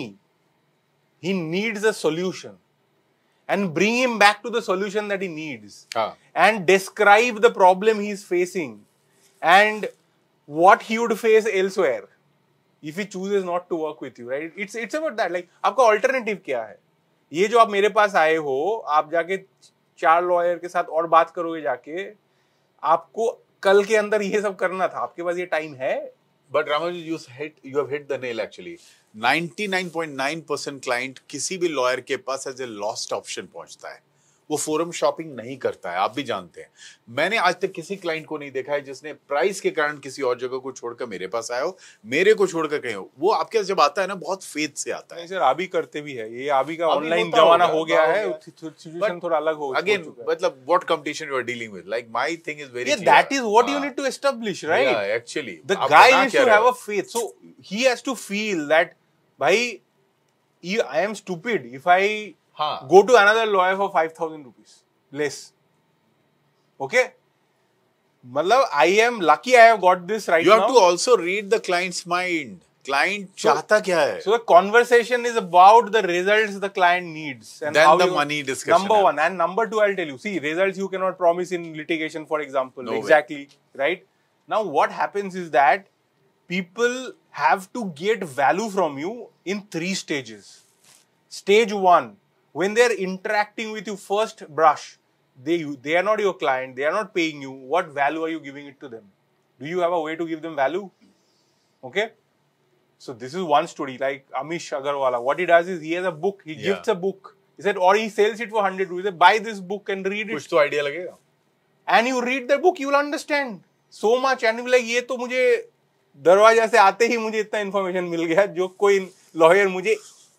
he needs a solution, and bring him back to the solution that he needs. Ah. And describe the problem he is facing and what he would face elsewhere if he chooses not to work with you, right? It's it's about that. Like आपका alternative क्या है? ये जो आप मेरे पास आए हो, आप जाके चार लॉयर के साथ और बात करोगे जाके, आपको कल के अंदर ये सब करना था, आपके पास ये टाइम है. But Ramanuj, you hit, you have hit the nail actually. ninety-nine point nine percent client किसी भी लॉयर के पास एज ए लॉस्ट ऑप्शन पहुंचता है. वो फोरम शॉपिंग नहीं करता है, आप भी जानते हैं. मैंने आज तक किसी क्लाइंट को नहीं देखा है जिसने प्राइस के कारण किसी और जगह को छोड़कर मेरे पास आया हो, मेरे को छोड़कर कहीं हो. वो आपके पास जब आता है ना, बहुत फेथ से आता है. सर अभी करते भी है ये, अभी का ऑनलाइन जमाना हो गया है, सिचुएशन थोड़ा अलग हो अगेन. मतलब what competition you are dealing with, like my thing is very clear. That is what you need to establish, right? या actually the guy needs to have a faith. So he has to feel that भाई I am stupid if I go to another lawyer for five thousand rupees less. Okay, matlab I am lucky I have got this right now. You have now. to also read the client's mind. Client चाहता क्या है? So the conversation is about the results the client needs and Then how the you, money discussion number one happens. and number two, I'll tell you. See, results you cannot promise in litigation, for example. No way. Exactly, right? Now what happens is that people have to get value from you in three stages. Stage one, when they are interacting with you first brush, they they are not your client, they are not paying you. What value are you giving it to them? Do you have a way to give them value? Okay. So this is one story, like Amish Agarwala. What he does is he has a book. He Yeah. gifts a book. He said, or he sells it for hundred rupees. He said, buy this book and read कुछ it. तो idea लगेगा. And you read the book, you will understand so much. And you will be like, ये तो मुझे दरवाजा से आते ही मुझे इतना information मिल गया जो कोई lawyer मुझे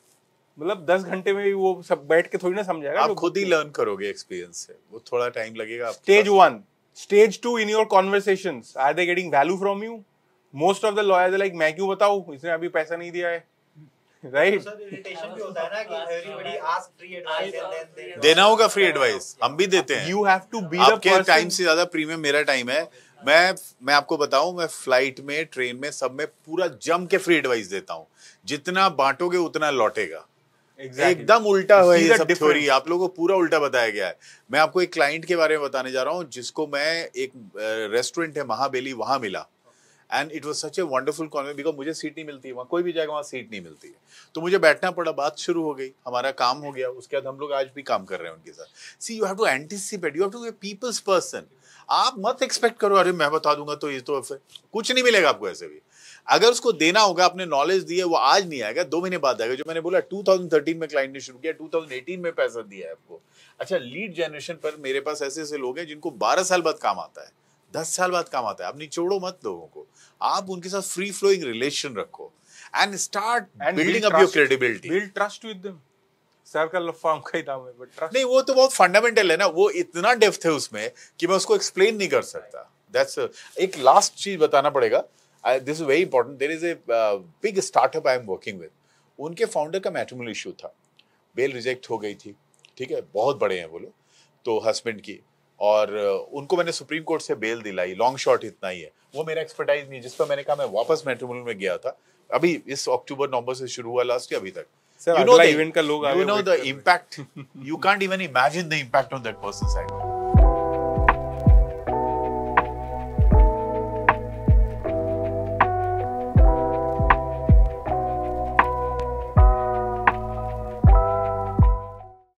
मतलब दस घंटे में वो सब बैठ के थोड़ी ना समझाएगा. आप खुद ही लर्न करोगे एक्सपीरियंस से. वो थोड़ा टाइम लगेगा. Stage one. Stage two, in your conversations, are they getting value from you? Most of the lawyers are like, मैं क्यों बताऊँ? इसने अभी पैसा नहीं दिया है. Right? सर इरिटेशन भी होता है ना कि everybody ask free advice and then they देना होगा फ्री एडवाइस. हम भी देते हैं. You have to be the आपके person. टाइम से ज्यादा प्रीमियम मेरा टाइम है. मैं मैं आपको बताऊं, मैं फ्लाइट में, ट्रेन में, सब में पूरा जम के फ्री एडवाइस देता हूं. जितना बांटोगे उतना लौटेगा. Exactly. एकदम उल्टा You है see ये the सब difference. थ्योरी. आप लोगों को पूरा उल्टा बताया गया है. मैं आपको एक क्लाइंट के बारे में बताने जा रहा हूं जिसको मैं एक रेस्टोरेंट है महाबेली, वहां मिला. And it was such a wonderful conversation because मुझे सीट नहीं मिलती है वहाँ. कोई भी जगह वहाँ सीट नहीं मिलती है, तो मुझे बैठना पड़ा. बात शुरू हो गई, हमारा काम हो गया. उसके बाद हम लोग आज भी काम कर रहे हैं उनके साथ. See you have to anticipate, you have to be people's person. आप मत एक्सपेक्ट करो अरे मैं बता दूंगा तो ये तो फिर कुछ नहीं मिलेगा आपको. ऐसे भी अगर उसको देना होगा, आपने नॉलेज दी है, वो आज नहीं आएगा, दो महीने बाद आएगा. जो मैंने बोला टू थाउजेंड थर्टीन में क्लाइंट ने शुरू किया, टू थाउजेंड एटीन में पैसा दिया है आपको. अच्छा, लीड जनरेशन पर मेरे पास ऐसे ऐसे लोग हैं जिनको बारह साल बाद काम आता है, दस साल बाद काम आता है. आप निचोड़ो मत लोगों को. आप उनके साथ फ्री फ्लोइंग रिलेशन रखो and start And building build up your trust. Credibility. Build trust with them. Circle of firm का ही नाम है, but trust. नहीं, वो तो बहुत फंडामेंटल है ना. वो इतना डेप्थ है उसमें कि मैं उसको एक्सप्लेन नहीं कर सकता. दैट्स एक लास्ट चीज बताना पड़ेगा. This is very important. There is a big startup I am working with. उनके फाउंडर का मैट्रिमोनियल इशू था. बेल रिजेक्ट हो गई थी. ठीक है, बहुत बड़े हैं वो लोग, तो हस्बैंड की. और उनको मैंने सुप्रीम कोर्ट से बेल दिलाई. लॉन्ग शॉट इतना ही है. वो मेरा एक्सपर्टाइज नहीं, जिस पर मैंने कहा मैं वापस मैट्रिमोनियल में गया था. अभी इस अक्टूबर नवंबर से शुरू हुआ लास्ट ईयर अभी तक. Sir, You know अगला the- event का लोग you आगे know wait the कर रहे हैं. impact. You can't even imagine the impact on that person's side.